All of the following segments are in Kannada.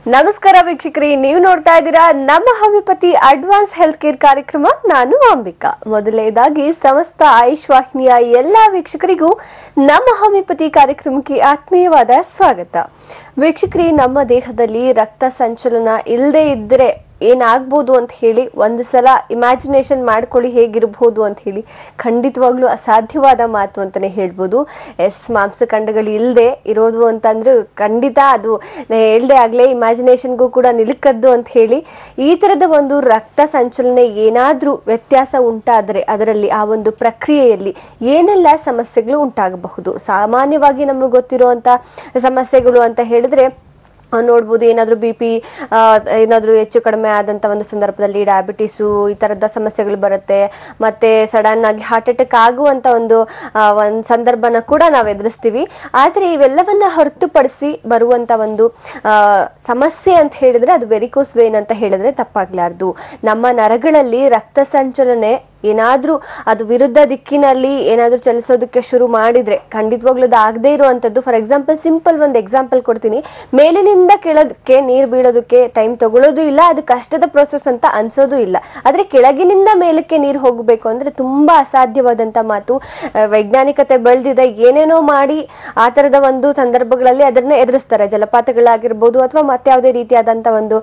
ನಮಸ್ಕಾರ ವೀಕ್ಷಕರೇ, ನೀವು ನೋಡ್ತಾ ಇದ್ದೀರಾ ನಮ್ಮ ಹೋಮಿಯೋಪತಿ ಅಡ್ವಾನ್ಸ್ ಹೆಲ್ತ್ ಕೇರ್ ಕಾರ್ಯಕ್ರಮ. ನಾನು ಅಂಬಿಕಾ. ಮೊದಲನೇದಾಗಿ ಸಮಸ್ತ ಆಯುಷ್ ವಾಹಿನಿಯ ಎಲ್ಲಾ ವೀಕ್ಷಕರಿಗೂ ನಮ್ಮ ಹೋಮಿಯೋಪತಿ ಕಾರ್ಯಕ್ರಮಕ್ಕೆ ಆತ್ಮೀಯವಾದ ಸ್ವಾಗತ. ವೀಕ್ಷಕರೇ, ನಮ್ಮ ದೇಹದಲ್ಲಿ ರಕ್ತ ಸಂಚಲನ ಇಲ್ಲದೆ ಇದ್ದರೆ ಏನಾಗ್ಬೋದು ಅಂತ ಹೇಳಿ ಒಂದು ಸಲ ಇಮ್ಯಾಜಿನೇಷನ್ ಮಾಡ್ಕೊಳ್ಳಿ ಹೇಗಿರಬಹುದು ಅಂತ ಹೇಳಿ. ಖಂಡಿತವಾಗ್ಲೂ ಅಸಾಧ್ಯವಾದ ಮಾತು ಅಂತಾನೆ ಹೇಳ್ಬೋದು. ಮಾಂಸಖಂಡಗಳು ಇಲ್ಲದೆ ಇರೋದು ಅಂತಂದ್ರೆ ಖಂಡಿತ ಅದು ಹೇಳ್ದೆ ಆಗ್ಲೇ ಇಮ್ಯಾಜಿನೇಷನ್ಗೂ ಕೂಡ ನಿಲುಕದ್ದು ಅಂತ ಹೇಳಿ. ಈ ತರದ ಒಂದು ರಕ್ತ ಸಂಚಲನೆ ಏನಾದ್ರೂ ವ್ಯತ್ಯಾಸ ಉಂಟಾದರೆ ಅದರಲ್ಲಿ ಆ ಒಂದು ಪ್ರಕ್ರಿಯೆಯಲ್ಲಿ ಏನೆಲ್ಲ ಸಮಸ್ಯೆಗಳು ಉಂಟಾಗಬಹುದು. ಸಾಮಾನ್ಯವಾಗಿ ನಮಗೆ ಗೊತ್ತಿರುವಂತ ಸಮಸ್ಯೆಗಳು ಅಂತ ಹೇಳಿದ್ರೆ ನೋಡ್ಬೋದು, ಏನಾದರೂ BP ಏನಾದರೂ ಹೆಚ್ಚು ಕಡಿಮೆ ಆದಂಥ ಒಂದು ಸಂದರ್ಭದಲ್ಲಿ ಡಯಾಬಿಟಿಸು ಈ ಥರದ ಸಮಸ್ಯೆಗಳು ಬರುತ್ತೆ. ಮತ್ತು ಸಡನ್ ಆಗಿ ಹಾರ್ಟ್ ಅಟ್ಯಾಕ್ ಆಗುವಂಥ ಒಂದು ಸಂದರ್ಭನ ಕೂಡ ನಾವು ಎದುರಿಸ್ತೀವಿ. ಆದರೆ ಇವೆಲ್ಲವನ್ನ ಹೊರತುಪಡಿಸಿ ಬರುವಂಥ ಒಂದು ಸಮಸ್ಯೆ ಅಂತ ಹೇಳಿದ್ರೆ ಅದು ವೆರಿಕೋಸ್ ವೇನ್ ಅಂತ ಹೇಳಿದ್ರೆ ತಪ್ಪಾಗ್ಲಾರ್ದು. ನಮ್ಮ ನರಗಳಲ್ಲಿ ರಕ್ತ ಸಂಚಲನೆ ಏನಾದ್ರೂ ಅದು ವಿರುದ್ಧ ದಿಕ್ಕಿನಲ್ಲಿ ಏನಾದ್ರೂ ಚಲಿಸೋದಕ್ಕೆ ಶುರು ಮಾಡಿದ್ರೆ ಖಂಡಿತವಾಗ್ಲೂ ಅದು ಆಗದೆ ಇರುವಂತದ್ದು. ಫಾರ್ ಎಕ್ಸಾಂಪಲ್, ಸಿಂಪಲ್ ಒಂದು ಎಕ್ಸಾಂಪಲ್ ಕೊಡ್ತೀನಿ. ಮೇಲಿನಿಂದ ಕೆಳಕ್ಕೆ ನೀರು ಬೀಳೋದಕ್ಕೆ ಟೈಮ್ ತಗೊಳ್ಳೋದು ಇಲ್ಲ, ಅದು ಕಷ್ಟದ ಪ್ರೊಸೆಸ್ ಅಂತ ಅನ್ಸೋದು ಇಲ್ಲ. ಆದ್ರೆ ಕೆಳಗಿನಿಂದ ಮೇಲಕ್ಕೆ ನೀರು ಹೋಗಬೇಕು ಅಂದ್ರೆ ತುಂಬಾ ಅಸಾಧ್ಯವಾದಂತ ಮಾತು. ವೈಜ್ಞಾನಿಕತೆ ಬೆಳೆದಿದೆ, ಏನೇನೋ ಮಾಡಿ ಆ ತರದ ಒಂದು ಸಂದರ್ಭಗಳಲ್ಲಿ ಅದನ್ನ ಎದುರಿಸ್ತಾರೆ. ಜಲಪಾತಗಳಾಗಿರ್ಬೋದು ಅಥವಾ ಮತ್ತೆ ಯಾವುದೇ ರೀತಿಯಾದಂತ ಒಂದು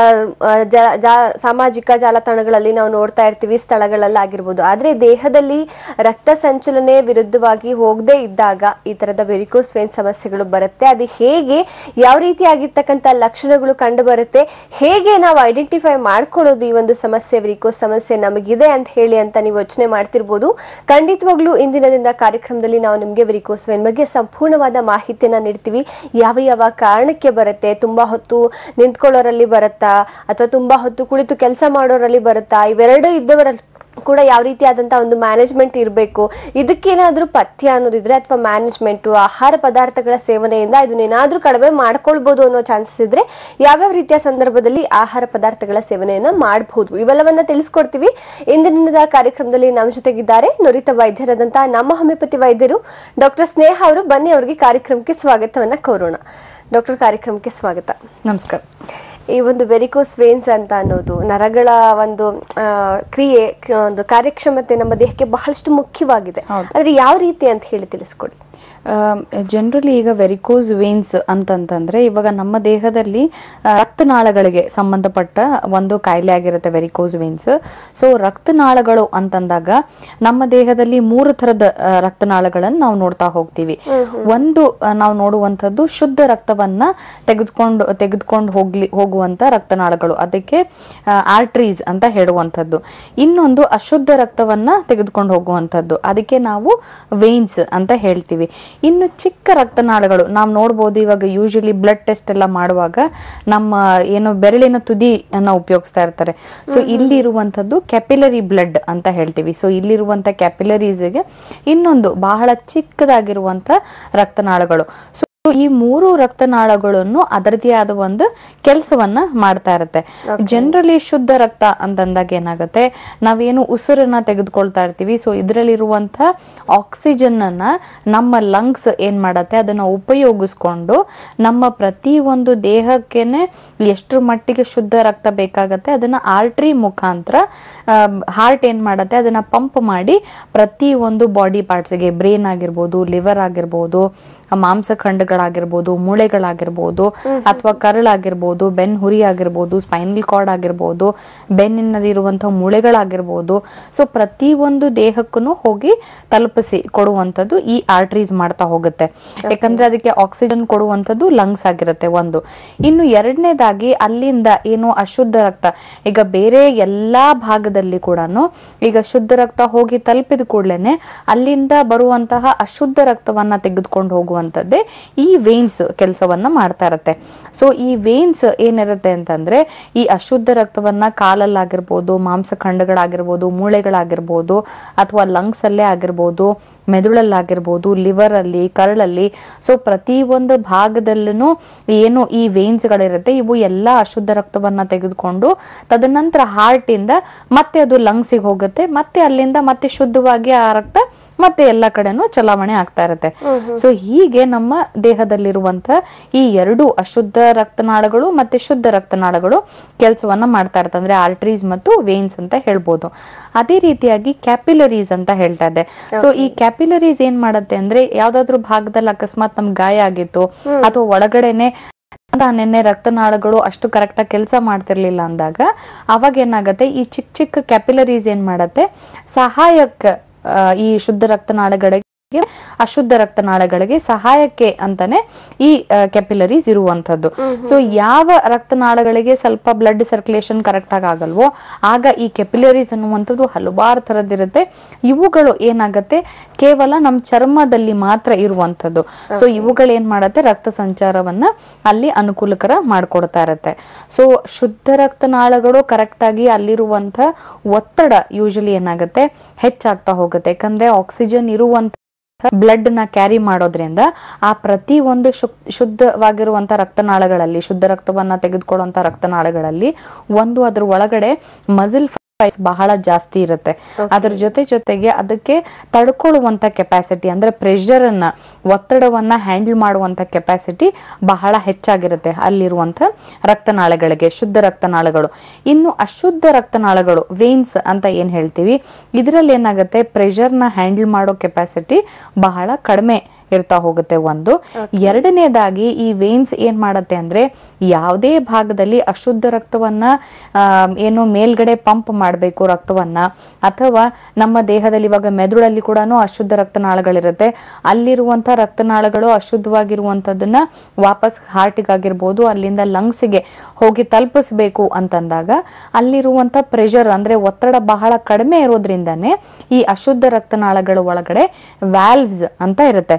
ಸಾಮಾಜಿಕ ಜಾಲತಾಣಗಳಲ್ಲಿ ನಾವು ನೋಡ್ತಾ ಇರ್ತೀವಿ, ಸ್ಥಳಗಳಲ್ಲಿ ಆಗಿರ್ಬೋದು. ಆದ್ರೆ ದೇಹದಲ್ಲಿ ರಕ್ತ ಸಂಚಲನೆ ವಿರುದ್ಧವಾಗಿ ಹೋಗದೆ ಇದ್ದಾಗ ಈ ತರದ ವೆರಿಕೋಸ್ ವೇನ್ ಸಮಸ್ಯೆಗಳು ಬರುತ್ತೆ. ಅದು ಹೇಗೆ, ಯಾವ ರೀತಿಯಾಗಿರ್ತಕ್ಕಂಥ ಲಕ್ಷಣಗಳು ಕಂಡು ಬರುತ್ತೆ, ಹೇಗೆ ನಾವು ಐಡೆಂಟಿಫೈ ಮಾಡ್ಕೊಳ್ಳೋದು ಈ ಒಂದು ಸಮಸ್ಯೆ, ವೆರಿಕೋಸ್ ಸಮಸ್ಯೆ ನಮಗಿದೆ ಅಂತ ಹೇಳಿ ಅಂತ ನೀವು ಯೋಚನೆ ಮಾಡ್ತಿರ್ಬೋದು. ಖಂಡಿತವಾಗ್ಲೂ ಇಂದಿನ ಕಾರ್ಯಕ್ರಮದಲ್ಲಿ ನಾವು ನಿಮ್ಗೆ ವೆರಿಕೋಸ್ ವೇನ್ ಬಗ್ಗೆ ಸಂಪೂರ್ಣವಾದ ಮಾಹಿತಿಯನ್ನ ನೀಡ್ತೀವಿ. ಯಾವ ಕಾರಣಕ್ಕೆ ಬರುತ್ತೆ, ತುಂಬಾ ಹೊತ್ತು ನಿಂತ್ಕೊಳ್ಳೋರಲ್ಲಿ ಬರುತ್ತಾ ಅಥವಾ ತುಂಬಾ ಹೊತ್ತು ಕುಳಿತು ಕೆಲಸ ಮಾಡೋರಲ್ಲಿ ಬರುತ್ತಾ, ಇವೆರಡು ಇದ್ದವರಲ್ಲಿ ಕೂಡ ಯಾವ ರೀತಿಯಾದಂತಹ ಒಂದು ಮ್ಯಾನೇಜ್ಮೆಂಟ್ ಇರಬೇಕು, ಇದಕ್ಕೇನಾದ್ರೂ ಪಥ್ಯ ಅನ್ನೋದಿದ್ರೆ ಅಥವಾ ಮ್ಯಾನೇಜ್ಮೆಂಟು ಆಹಾರ ಪದಾರ್ಥಗಳ ಸೇವನೆಯಿಂದ ಇದನ್ನೇನಾದ್ರೂ ಕಡಿಮೆ ಮಾಡ್ಕೊಳ್ಬಹುದು ಅನ್ನೋ ಚಾನ್ಸಸ್ ಇದ್ರೆ ಯಾವ್ಯಾವ ರೀತಿಯ ಸಂದರ್ಭದಲ್ಲಿ ಆಹಾರ ಪದಾರ್ಥಗಳ ಸೇವನೆಯನ್ನ ಮಾಡಬಹುದು, ಇವೆಲ್ಲವನ್ನ ತಿಳಿಸ್ಕೊಡ್ತೀವಿ. ಇಂದಿನ ಕಾರ್ಯಕ್ರಮದಲ್ಲಿ ನಮ್ಮ ಜೊತೆಗಿದ್ದಾರೆ ನುರಿತ ವೈದ್ಯರಾದಂತಹ ನಮ್ಮ ಹೋಮಿಯೋಪತಿ ವೈದ್ಯರು ಡಾಕ್ಟರ್ ಸ್ನೇಹ ಅವರು. ಬನ್ನಿ, ಅವರಿಗೆ ಕಾರ್ಯಕ್ರಮಕ್ಕೆ ಸ್ವಾಗತವನ್ನ ಕೋರೋಣ. ಡಾಕ್ಟರ್, ಕಾರ್ಯಕ್ರಮಕ್ಕೆ ಸ್ವಾಗತ. ನಮಸ್ಕಾರ. ಈ ಒಂದು ವೆರಿಕೋಸ್ ವೇನ್ಸ್ ಅಂತ ಅನ್ನೋದು ನರಗಳ ಒಂದು ಕ್ರಿಯೆ, ಒಂದು ಕಾರ್ಯಕ್ಷಮತೆ ನಮ್ಮ ದೇಹಕ್ಕೆ ಬಹಳಷ್ಟು ಮುಖ್ಯವಾಗಿದೆ. ಆದ್ರೆ ಯಾವ ರೀತಿ ಅಂತ ಹೇಳಿ ತಿಳಿಸ್ಕೊಡಿ. ಜನರಲಿ ಈಗ ವೆರಿಕೋಸ್ ವೇನ್ಸ್ ಅಂತಂತಂದ್ರೆ ಇವಾಗ ನಮ್ಮ ದೇಹದಲ್ಲಿ ರಕ್ತನಾಳಗಳಿಗೆ ಸಂಬಂಧಪಟ್ಟ ಒಂದು ಕಾಯಿಲೆ ಆಗಿರುತ್ತೆ ವೆರಿಕೋಸ್ ವೇನ್ಸ್. ಸೊ ರಕ್ತನಾಳಗಳು ಅಂತಂದಾಗ ನಮ್ಮ ದೇಹದಲ್ಲಿ 3 ಥರದ ರಕ್ತನಾಳಗಳನ್ನು ನಾವು ಹೋಗ್ತೀವಿ. ಒಂದು ನಾವು ನೋಡುವಂಥದ್ದು ಶುದ್ಧ ರಕ್ತವನ್ನ ತೆಗೆದುಕೊಂಡು ಹೋಗುವಂತ ರಕ್ತನಾಳಗಳು, ಅದಕ್ಕೆ ಆರ್ಟ್ರೀಸ್ ಅಂತ ಹೇಳುವಂಥದ್ದು. ಇನ್ನೊಂದು ಅಶುದ್ಧ ರಕ್ತವನ್ನ ತೆಗೆದುಕೊಂಡು ಹೋಗುವಂಥದ್ದು, ಅದಕ್ಕೆ ನಾವು ವೇನ್ಸ್ ಅಂತ ಹೇಳ್ತೀವಿ. ಇನ್ನು ಚಿಕ್ಕ ರಕ್ತನಾಳಗಳು ನಾವು ನೋಡ್ಬೋದು. ಇವಾಗ ಯೂಶಲಿ ಬ್ಲಡ್ ಟೆಸ್ಟ್ ಎಲ್ಲ ಮಾಡುವಾಗ ನಮ್ಮ ಏನು ಬೆರಳಿನ ತುದಿಯನ್ನ ಉಪಯೋಗಿಸ್ತಾ ಇರ್ತಾರೆ. ಸೊ ಇಲ್ಲಿ ಇರುವಂತದ್ದು ಕ್ಯಾಪಿಲರಿ ಬ್ಲಡ್ ಅಂತ ಹೇಳ್ತೀವಿ. ಸೊ ಇಲ್ಲಿರುವಂತ ಕ್ಯಾಪಿಲರೀಸ್ಗೆ ಇನ್ನೊಂದು ಬಹಳ ಚಿಕ್ಕದಾಗಿರುವಂತ ರಕ್ತನಾಳಗಳು. ಸೊ ಈ 3 ರಕ್ತನಾಳಗಳನ್ನು ಅದರದೇ ಆದ ಒಂದು ಕೆಲಸವನ್ನ ಮಾಡ್ತಾ ಇರುತ್ತೆ. ಜನರಲಿ ಶುದ್ಧ ರಕ್ತ ಅಂತಂದಾಗ ಏನಾಗುತ್ತೆ, ನಾವೇನು ಉಸಿರನ್ನ ತೆಗೆದುಕೊಳ್ತಾ ಇರ್ತೀವಿ. ಸೊ ಇದರಲ್ಲಿರುವಂತ ಆಕ್ಸಿಜನ್ ಅನ್ನ ನಮ್ಮ ಲಂಗ್ಸ್ ಏನ್ ಮಾಡತ್ತೆ, ಅದನ್ನ ಉಪಯೋಗಿಸ್ಕೊಂಡು ನಮ್ಮ ಪ್ರತಿ ಒಂದು ದೇಹಕ್ಕೆನೆ ಎಷ್ಟರ ಮಟ್ಟಿಗೆ ಶುದ್ಧ ರಕ್ತ ಬೇಕಾಗತ್ತೆ ಅದನ್ನ ಆರ್ಟ್ರಿ ಮುಖಾಂತರ ಹಾರ್ಟ್ ಏನ್ ಮಾಡತ್ತೆ, ಅದನ್ನ ಪಂಪ್ ಮಾಡಿ ಪ್ರತಿ ಒಂದು ಬಾಡಿ ಪಾರ್ಟ್ಸ್ಗೆ, ಬ್ರೇನ್ ಆಗಿರ್ಬೋದು, ಲಿವರ್ ಆಗಿರ್ಬೋದು, ಮಾಂಸಖಂಡಗಳಾಗಿರ್ಬೋದು, ಮೂಳೆಗಳಾಗಿರ್ಬೋದು, ಅಥವಾ ಕರಳಾಗಿರ್ಬೋದು, ಬೆನ್ ಹುರಿ ಆಗಿರ್ಬೋದು, ಸ್ಪೈನಲ್ ಕಾರ್ಡ್ ಆಗಿರ್ಬೋದು, ಬೆನ್ನಿನಲ್ಲಿರುವಂತಹ ಮೂಳೆಗಳಾಗಿರ್ಬೋದು. ಸೊ ಪ್ರತಿ ಒಂದು ದೇಹಕ್ಕೂ ಹೋಗಿ ತಲುಪಿಸಿ ಕೊಡುವಂಥದ್ದು ಈ ಆರ್ಟ್ರೀಸ್ ಮಾಡ್ತಾ ಹೋಗುತ್ತೆ. ಯಾಕಂದ್ರೆ ಅದಕ್ಕೆ ಆಕ್ಸಿಜನ್ ಕೊಡುವಂಥದ್ದು ಲಂಗ್ಸ್ ಆಗಿರುತ್ತೆ ಒಂದು. ಇನ್ನು ಎರಡನೇದಾಗಿ ಅಲ್ಲಿಂದ ಏನು ಅಶುದ್ಧ ರಕ್ತ, ಈಗ ಬೇರೆ ಎಲ್ಲಾ ಭಾಗದಲ್ಲಿ ಕೂಡ ಈಗ ಶುದ್ಧ ರಕ್ತ ಹೋಗಿ ತಲುಪಿದ ಕೂಡಲೇ ಅಲ್ಲಿಂದ ಬರುವಂತಹ ಅಶುದ್ಧ ರಕ್ತವನ್ನ ತೆಗೆದುಕೊಂಡು ಹೋಗುವಂಥದ್ದೇ ಈ ವೇನ್ಸ್ ಕೆಲಸವನ್ನ ಮಾಡ್ತಾ ಇರತ್ತೆ. ಸೊ ಈ ವೇನ್ಸ್ ಏನಿರುತ್ತೆ ಅಂತಂದ್ರೆ ಈ ಅಶುದ್ಧ ರಕ್ತವನ್ನ ಕಾಲಲ್ಲಾಗಿರ್ಬೋದು, ಮಾಂಸಖಂಡಗಳಾಗಿರ್ಬೋದು, ಮೂಳೆಗಳಾಗಿರ್ಬೋದು, ಅಥವಾ ಲಂಗ್ಸ್ ಅಲ್ಲೇ ಆಗಿರ್ಬೋದು, ಮೆದುಳಲ್ಲಾಗಿರ್ಬೋದು, ಲಿವರ್ ಅಲ್ಲಿ, ಕರಳಲ್ಲಿ, ಸೊ ಪ್ರತಿ ಒಂದು ಭಾಗದಲ್ಲೂ ಏನು ಈ ವೇನ್ಸ್ ಗಳಿರುತ್ತೆ ಇವು ಎಲ್ಲಾ ಅಶುದ್ಧ ರಕ್ತವನ್ನ ತೆಗೆದುಕೊಂಡು ತದನಂತರ ಹಾರ್ಟ್ ಇಂದ ಮತ್ತೆ ಅದು ಲಂಗ್ಸಿಗೆ ಹೋಗುತ್ತೆ, ಮತ್ತೆ ಅಲ್ಲಿಂದ ಮತ್ತೆ ಶುದ್ಧವಾಗಿ ಆ ರಕ್ತ ಮತ್ತೆ ಎಲ್ಲ ಕಡೆನೂ ಚಲಾವಣೆ ಆಗ್ತಾ ಇರುತ್ತೆ. ಸೊ ಹೀಗೆ ನಮ್ಮ ದೇಹದಲ್ಲಿರುವಂತ ಈ ಎರಡು ಅಶುದ್ಧ ರಕ್ತನಾಳಗಳು ಮತ್ತೆ ಶುದ್ಧ ರಕ್ತನಾಳಗಳು ಕೆಲಸವನ್ನ ಮಾಡ್ತಾ ಇರುತ್ತೆ, ಅಂದ್ರೆ ಆರ್ಟರೀಸ್ ಮತ್ತು ವೇನ್ಸ್ ಅಂತ ಹೇಳ್ಬೋದು. ಅದೇ ರೀತಿಯಾಗಿ ಕ್ಯಾಪಿಲರೀಸ್ ಅಂತ ಹೇಳ್ತಾ ಇದ್ದೆ. ಸೊ ಈ ಕ್ಯಾಪಿಲರೀಸ್ ಏನ್ ಮಾಡತ್ತೆ ಅಂದ್ರೆ ಯಾವ್ದಾದ್ರು ಭಾಗದಲ್ಲಿ ಅಕಸ್ಮಾತ್ ನಮ್ಗೆ ಗಾಯ ಆಗಿತ್ತು ಅಥವಾ ಒಳಗಡೆನೆ ನಿನ್ನೆ ರಕ್ತನಾಳಗಳು ಅಷ್ಟು ಕರೆಕ್ಟ್ ಆಗಿ ಕೆಲಸ ಮಾಡ್ತಿರ್ಲಿಲ್ಲ ಅಂದಾಗ ಅವಾಗ ಏನಾಗತ್ತೆ, ಈ ಚಿಕ್ಕ ಚಿಕ್ಕ ಕ್ಯಾಪಿಲರೀಸ್ ಏನ್ ಮಾಡತ್ತೆ, ಸಹಾಯಕ್ಕೆ ಈ ಶುದ್ಧ ರಕ್ತನಾಳಗಳಿಗೆ ಅಶುದ್ಧ ರಕ್ತನಾಳಗಳಿಗೆ ಸಹಾಯಕ್ಕೆ ಅಂತಾನೆ ಈ ಕ್ಯಾಪಿಲರೀಸ್ ಇರುವಂತದ್ದು. ಸೊ ಯಾವ ರಕ್ತನಾಳಗಳಿಗೆ ಸ್ವಲ್ಪ ಬ್ಲಡ್ ಸರ್ಕ್ಯುಲೇಷನ್ ಕರೆಕ್ಟ್ ಆಗಿ ಆಗಲ್ವೋ ಆಗ ಈ ಕ್ಯಾಪಿಲರೀಸ್ ಅನ್ನುವಂಥದ್ದು ಹಲವಾರು ತರದಿರುತ್ತೆ. ಇವುಗಳು ಏನಾಗತ್ತೆ, ಕೇವಲ ನಮ್ಮ ಚರ್ಮದಲ್ಲಿ ಮಾತ್ರ ಇರುವಂತದ್ದು. ಸೊ ಇವುಗಳು ಏನ್ ಮಾಡತ್ತೆ, ರಕ್ತ ಸಂಚಾರವನ್ನ ಅಲ್ಲಿ ಅನುಕೂಲಕರ ಮಾಡ್ಕೊಡ್ತಾ ಇರತ್ತೆ. ಸೊ ಶುದ್ಧ ರಕ್ತನಾಳಗಳು ಕರೆಕ್ಟ್ ಆಗಿ ಅಲ್ಲಿರುವಂತ ಒತ್ತಡ ಯೂಶಲಿ ಏನಾಗತ್ತೆ, ಹೆಚ್ಚಾಗ್ತಾ ಹೋಗುತ್ತೆ. ಯಾಕಂದ್ರೆ ಆಕ್ಸಿಜನ್ ಇರುವಂತ ಬ್ಲಡ್ ನ ಕ್ಯಾರಿ ಮಾಡೋದ್ರಿಂದ ಆ ಪ್ರತಿ ಒಂದು ಶುದ್ಧವಾಗಿರುವಂತ ರಕ್ತನಾಳಗಳಲ್ಲಿ, ಶುದ್ಧ ರಕ್ತವನ್ನ ತೆಗೆದುಕೊಳ್ಳುವಂತ ರಕ್ತನಾಳಗಳಲ್ಲಿ ಒಂದು ಅದ್ರ ಒಳಗಡೆ ಮಸಿಲ್ ಬಹಳ ಜಾಸ್ತಿ ಇರುತ್ತೆ. ಅದ್ರ ಜೊತೆಗೆ ಅದಕ್ಕೆ ತಡ್ಕೊಳ್ಳುವಂತ ಕೆಪಾಸಿಟಿ ಅಂದ್ರೆ ಪ್ರೆಷರ್ ಅನ್ನ, ಒತ್ತಡವನ್ನ ಹ್ಯಾಂಡಲ್ ಮಾಡುವಂತ ಕೆಪಾಸಿಟಿ ಬಹಳ ಹೆಚ್ಚಾಗಿರುತ್ತೆ ಅಲ್ಲಿರುವಂತ ರಕ್ತನಾಳಗಳಿಗೆ, ಶುದ್ಧ ರಕ್ತನಾಳಗಳು. ಇನ್ನು ಅಶುದ್ಧ ರಕ್ತನಾಳಗಳು, ವೇನ್ಸ್ ಅಂತ ಏನ್ ಹೇಳ್ತೀವಿ, ಇದರಲ್ಲಿ ಏನಾಗುತ್ತೆ, ಪ್ರೆಷರ್ ನ ಹ್ಯಾಂಡಲ್ ಮಾಡೋ ಕೆಪಾಸಿಟಿ ಬಹಳ ಕಡಿಮೆ ಇರ್ತಾ ಹೋಗುತ್ತೆ ಒಂದು. ಎರಡನೇದಾಗಿ ಈ ವೇನ್ಸ್ ಏನ್ ಮಾಡತ್ತೆ ಅಂದ್ರೆ ಯಾವುದೇ ಭಾಗದಲ್ಲಿ ಅಶುದ್ಧ ರಕ್ತವನ್ನ ಏನು ಮೇಲ್ಗಡೆ ಪಂಪ್ ಮಾಡಬೇಕು ರಕ್ತವನ್ನ, ಅಥವಾ ನಮ್ಮ ದೇಹದಲ್ಲಿ ಇವಾಗ ಮೆದುಳಲ್ಲಿ ಕೂಡ ಅಶುದ್ಧ ರಕ್ತನಾಳಗಳಿರುತ್ತೆ, ಅಲ್ಲಿರುವಂತ ರಕ್ತನಾಳಗಳು ಅಶುದ್ಧವಾಗಿರುವಂತದನ್ನ ವಾಪಸ್ ಹಾರ್ಟಿಗಾಗಿರ್ಬೋದು ಅಲ್ಲಿಂದ ಲಂಗ್ಸ್ಗೆ ಹೋಗಿ ತಲುಪಿಸ್ಬೇಕು ಅಂತಂದಾಗ ಅಲ್ಲಿರುವಂತ ಪ್ರೆಷರ್ ಅಂದ್ರೆ ಒತ್ತಡ ಬಹಳ ಕಡಿಮೆ ಇರೋದ್ರಿಂದಾನೇ ಈ ಅಶುದ್ಧ ರಕ್ತನಾಳಗಳ ಒಳಗಡೆ ವ್ಯಾಲ್ವ್ಸ್ ಅಂತ ಇರುತ್ತೆ.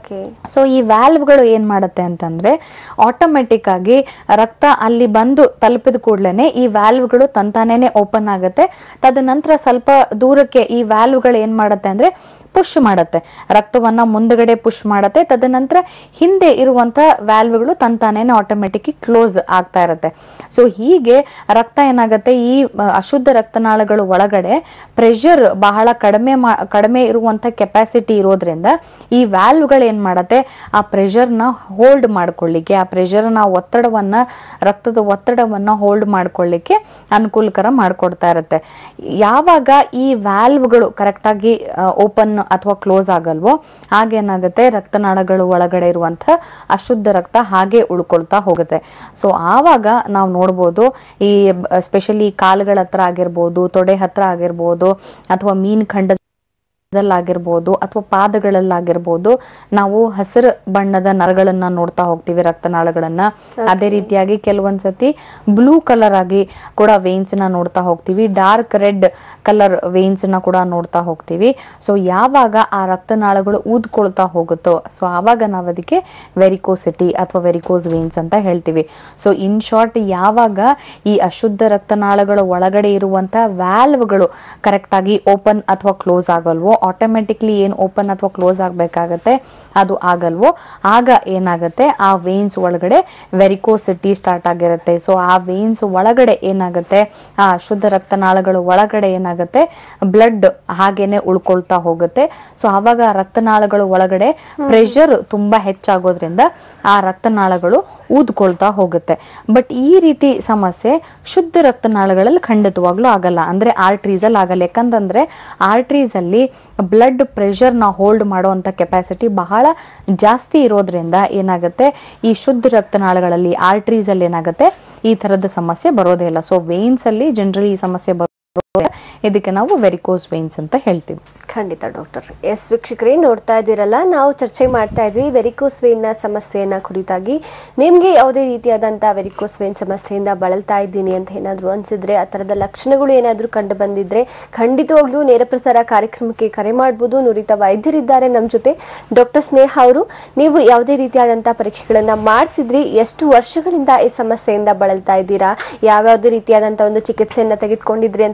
ಸೊ ಈ ವ್ಯಾಲ್ವ್ಗಳು ಏನ್ ಮಾಡತ್ತೆ ಅಂತಂದ್ರೆ ಆಟೋಮೆಟಿಕ್ ಆಗಿ ರಕ್ತ ಅಲ್ಲಿ ಬಂದು ತಲುಪಿದ ಕೂಡ್ಲೇನೆ ಈ ವ್ಯಾಲ್ವ್ಗಳು ತಂತಾನೇನೆ ಓಪನ್ ಆಗತ್ತೆ. ತದನಂತರ ಸ್ವಲ್ಪ ದೂರಕ್ಕೆ ಈ ವ್ಯಾಲ್ವ್ಗಳು ಏನ್ ಮಾಡತ್ತೆ ಅಂದ್ರೆ ಪುಷ್ ಮಾಡತ್ತೆ, ರಕ್ತವನ್ನ ಮುಂದಗಡೆ ಪುಷ್ ಮಾಡತ್ತೆ. ತದನಂತರ ಹಿಂದೆ ಇರುವಂತ ವ್ಯಾಲ್ವ್ಗಳು ತಂತಾನೇನೆ ಆಟೋಮೆಟಿಕ್ ಕ್ಲೋಸ್ ಆಗ್ತಾ ಇರತ್ತೆ. ಸೊ ಹೀಗೆ ರಕ್ತ ಏನಾಗತ್ತೆ, ಈ ಅಶುದ್ಧ ರಕ್ತನಾಳಗಳು ಒಳಗಡೆ ಪ್ರೆಷರ್ ಬಹಳ ಕಡಿಮೆ ಇರುವಂತ ಕೆಪಾಸಿಟಿ ಇರೋದ್ರಿಂದ ಈ ವ್ಯಾಲ್ವ್ಗಳು ಏನ್ ಮಾಡತ್ತೆ, ಆ ಪ್ರೆಷರ್ ನ ಹೋಲ್ಡ್ ಮಾಡ್ಕೊಳ್ಳಿಕ್ಕೆ, ಆ ಪ್ರೆಷರ್ ನ ಒತ್ತಡವನ್ನ, ರಕ್ತದ ಒತ್ತಡವನ್ನ ಹೋಲ್ಡ್ ಮಾಡ್ಕೊಳ್ಳಿಕ್ಕೆ ಅನುಕೂಲಕರ ಮಾಡ್ಕೊಡ್ತಾ ಇರತ್ತೆ. ಯಾವಾಗ ಈ ವ್ಯಾಲ್ವ್ಗಳು ಕರೆಕ್ಟ್ ಆಗಿ ಓಪನ್ ಅಥವಾ ಕ್ಲೋಸ್ ಆಗಲ್ವೋ ಆಗೇನಾಗುತ್ತೆ, ರಕ್ತನಾಳಗಳು ಒಳಗಡೆ ಇರುವಂತ ಅಶುದ್ಧ ರಕ್ತ ಹಾಗೆ ಉಳ್ಕೊಳ್ತಾ ಹೋಗುತ್ತೆ. ಸೊ ಆವಾಗ ನಾವು ನೋಡ್ಬೋದು, ಈ ಸ್ಪೆಷಲಿ ಕಾಲುಗಳ ಹತ್ರ ಆಗಿರ್ಬೋದು, ತೊಡೆ ಹತ್ರ ಆಗಿರ್ಬೋದು, ಅಥವಾ ಮೀನ್ ಖಂಡ ಆಗಿರ್ಬೋದು ಅಥವಾ ಪಾದಗಳಲ್ಲಾಗಿರ್ಬೋದು ನಾವು ಹಸಿರು ಬಣ್ಣದ ನರಗಳನ್ನ ನೋಡ್ತಾ ಹೋಗ್ತೀವಿ, ರಕ್ತನಾಳಗಳನ್ನ. ಅದೇ ರೀತಿಯಾಗಿ ಕೆಲವೊಂದ್ಸತಿ ಬ್ಲೂ ಕಲರ್ ಆಗಿ ಕೂಡ ವೇನ್ಸ್ ನ ನೋಡ್ತಾ ಹೋಗ್ತೀವಿ, ಡಾರ್ಕ್ ರೆಡ್ ಕಲರ್ ವೇನ್ಸ್ ನ ಕೂಡ ನೋಡ್ತಾ ಹೋಗ್ತೀವಿ. ಸೊ ಯಾವಾಗ ಆ ರಕ್ತನಾಳಗಳು ಊದ್ಕೊಳ್ತಾ ಹೋಗುತ್ತೋ ಸೊ ಆವಾಗ ನಾವು ಅದಕ್ಕೆ ವೆರಿಕೋಸಿಟಿ ಅಥವಾ ವೆರಿಕೋಸ್ ವೇನ್ಸ್ ಅಂತ ಹೇಳ್ತೀವಿ. ಸೊ ಇನ್ ಶಾರ್ಟ್, ಯಾವಾಗ ಈ ಅಶುದ್ಧ ರಕ್ತನಾಳಗಳ ಒಳಗಡೆ ಇರುವಂತ ವ್ಯಾಲ್ವ್ಗಳು ಕರೆಕ್ಟ್ ಆಗಿ ಓಪನ್ ಅಥವಾ ಕ್ಲೋಸ್ ಆಗಲ್ವೋ, ಆಟೋಮೆಟಿಕ್ಲಿ ಏನ್ ಓಪನ್ ಅಥವಾ ಕ್ಲೋಸ್ ಆಗ್ಬೇಕಾಗತ್ತೆ ಅದು ಆಗಲ್ವೋ ಆಗ ಏನಾಗುತ್ತೆ, ಆ ವೇನ್ಸ್ ಒಳಗಡೆ ವೆರಿಕೋಸಿಟಿ ಸ್ಟಾರ್ಟ್ ಆಗಿರುತ್ತೆ. ಸೊ ಆ ವೇನ್ಸ್ ಒಳಗಡೆ ಏನಾಗುತ್ತೆ, ಆ ಶುದ್ಧ ರಕ್ತನಾಳಗಳ ಒಳಗಡೆ ಏನಾಗುತ್ತೆ, ಬ್ಲಡ್ ಹಾಗೇನೆ ಉಳ್ಕೊಳ್ತಾ ಹೋಗುತ್ತೆ. ಸೊ ಆವಾಗ ರಕ್ತನಾಳಗಳು ಒಳಗಡೆ ಪ್ರೆಷರ್ ತುಂಬಾ ಹೆಚ್ಚಾಗೋದ್ರಿಂದ ಆ ರಕ್ತನಾಳಗಳು ಊದ್ಕೊಳ್ತಾ ಹೋಗುತ್ತೆ. ಬಟ್ ಈ ರೀತಿ ಸಮಸ್ಯೆ ಶುದ್ಧ ರಕ್ತನಾಳಗಳಲ್ಲಿ ಖಂಡಿತವಾಗ್ಲೂ ಆಗಲ್ಲ, ಅಂದ್ರೆ ಆರ್ಟ್ರೀಸ್ ಅಲ್ಲಿ ಆಗಲ್ಲ. ಯಾಕಂತಂದ್ರೆ ಆರ್ಟ್ರೀಸ್ ಅಲ್ಲಿ ಬ್ಲಡ್ ಪ್ರೆಷರ್ ನ ಹೋಲ್ಡ್ ಮಾಡುವಂತ ಕೆಪಾಸಿಟಿ ಬಹಳ ಜಾಸ್ತಿ ಇರೋದ್ರಿಂದ ಏನಾಗುತ್ತೆ, ಈ ಶುದ್ಧ ರಕ್ತನಾಳಗಳಲ್ಲಿ ಆರ್ಟ್ರೀಸ್ ಅಲ್ಲಿ ಏನಾಗುತ್ತೆ, ಈ ತರದ ಸಮಸ್ಯೆ ಬರೋದೇ ಇಲ್ಲ. ಸೊ ವೇನ್ಸ್ ಅಲ್ಲಿ ಜನರಲಿ ಈ ಸಮಸ್ಯೆ ಇದಕ್ಕೆ ನಾವು ವೆರಿಕೋಸ್ ವೇನ್ಸ್ ಅಂತ ಹೇಳ್ತೀವಿ. ಖಂಡಿತ ಡಾಕ್ಟರ್. ಎಸ್ ವೀಕ್ಷಕರೇ, ನೋಡ್ತಾ ಇದ್ದೀರಲ್ಲ, ನಾವು ಚರ್ಚೆ ಮಾಡ್ತಾ ಇದ್ವಿ ವೆರಿಕೋಸ್ ವೇನ್ ನ ಸಮಸ್ಯೆಯನ್ನ ಕುರಿತಾಗಿ. ನಿಮ್ಗೆ ಯಾವುದೇ ರೀತಿಯಾದಂತ ವೆರಿಕೋಸ್ ವೇನ್ ಸಮಸ್ಯೆಯಿಂದ ಬಳಲ್ತಾ ಇದ್ದೀನಿ ಅಂತ ಏನಾದ್ರು ಅನ್ಸಿದ್ರೆ, ಆ ತರದ ಲಕ್ಷಣಗಳು ಏನಾದ್ರು ಕಂಡು ಬಂದಿದ್ರೆ ಖಂಡಿತವಾಗ್ಲೂ ನೇರ ಪ್ರಸಾರ ಕಾರ್ಯಕ್ರಮಕ್ಕೆ ಕರೆ ಮಾಡಬಹುದು. ನುರಿತ ವೈದ್ಯರಿದ್ದಾರೆ ನಮ್ಮ ಜೊತೆ, ಡಾಕ್ಟರ್ ಸ್ನೇಹ ಅವರು. ನೀವು ಯಾವುದೇ ರೀತಿಯಾದಂತಹ ಪರೀಕ್ಷೆಗಳನ್ನ ಮಾಡಿಸಿದ್ರಿ, ಎಷ್ಟು ವರ್ಷಗಳಿಂದ ಈ ಸಮಸ್ಯೆಯಿಂದ ಬಳಲ್ತಾ ಇದ್ದೀರಾ, ಯಾವ್ಯಾವ್ದು ರೀತಿಯಾದಂತಹ ಒಂದು ಚಿಕಿತ್ಸೆಯನ್ನ ತೆಗೆದುಕೊಂಡಿದ್ರಿ ಅಂತ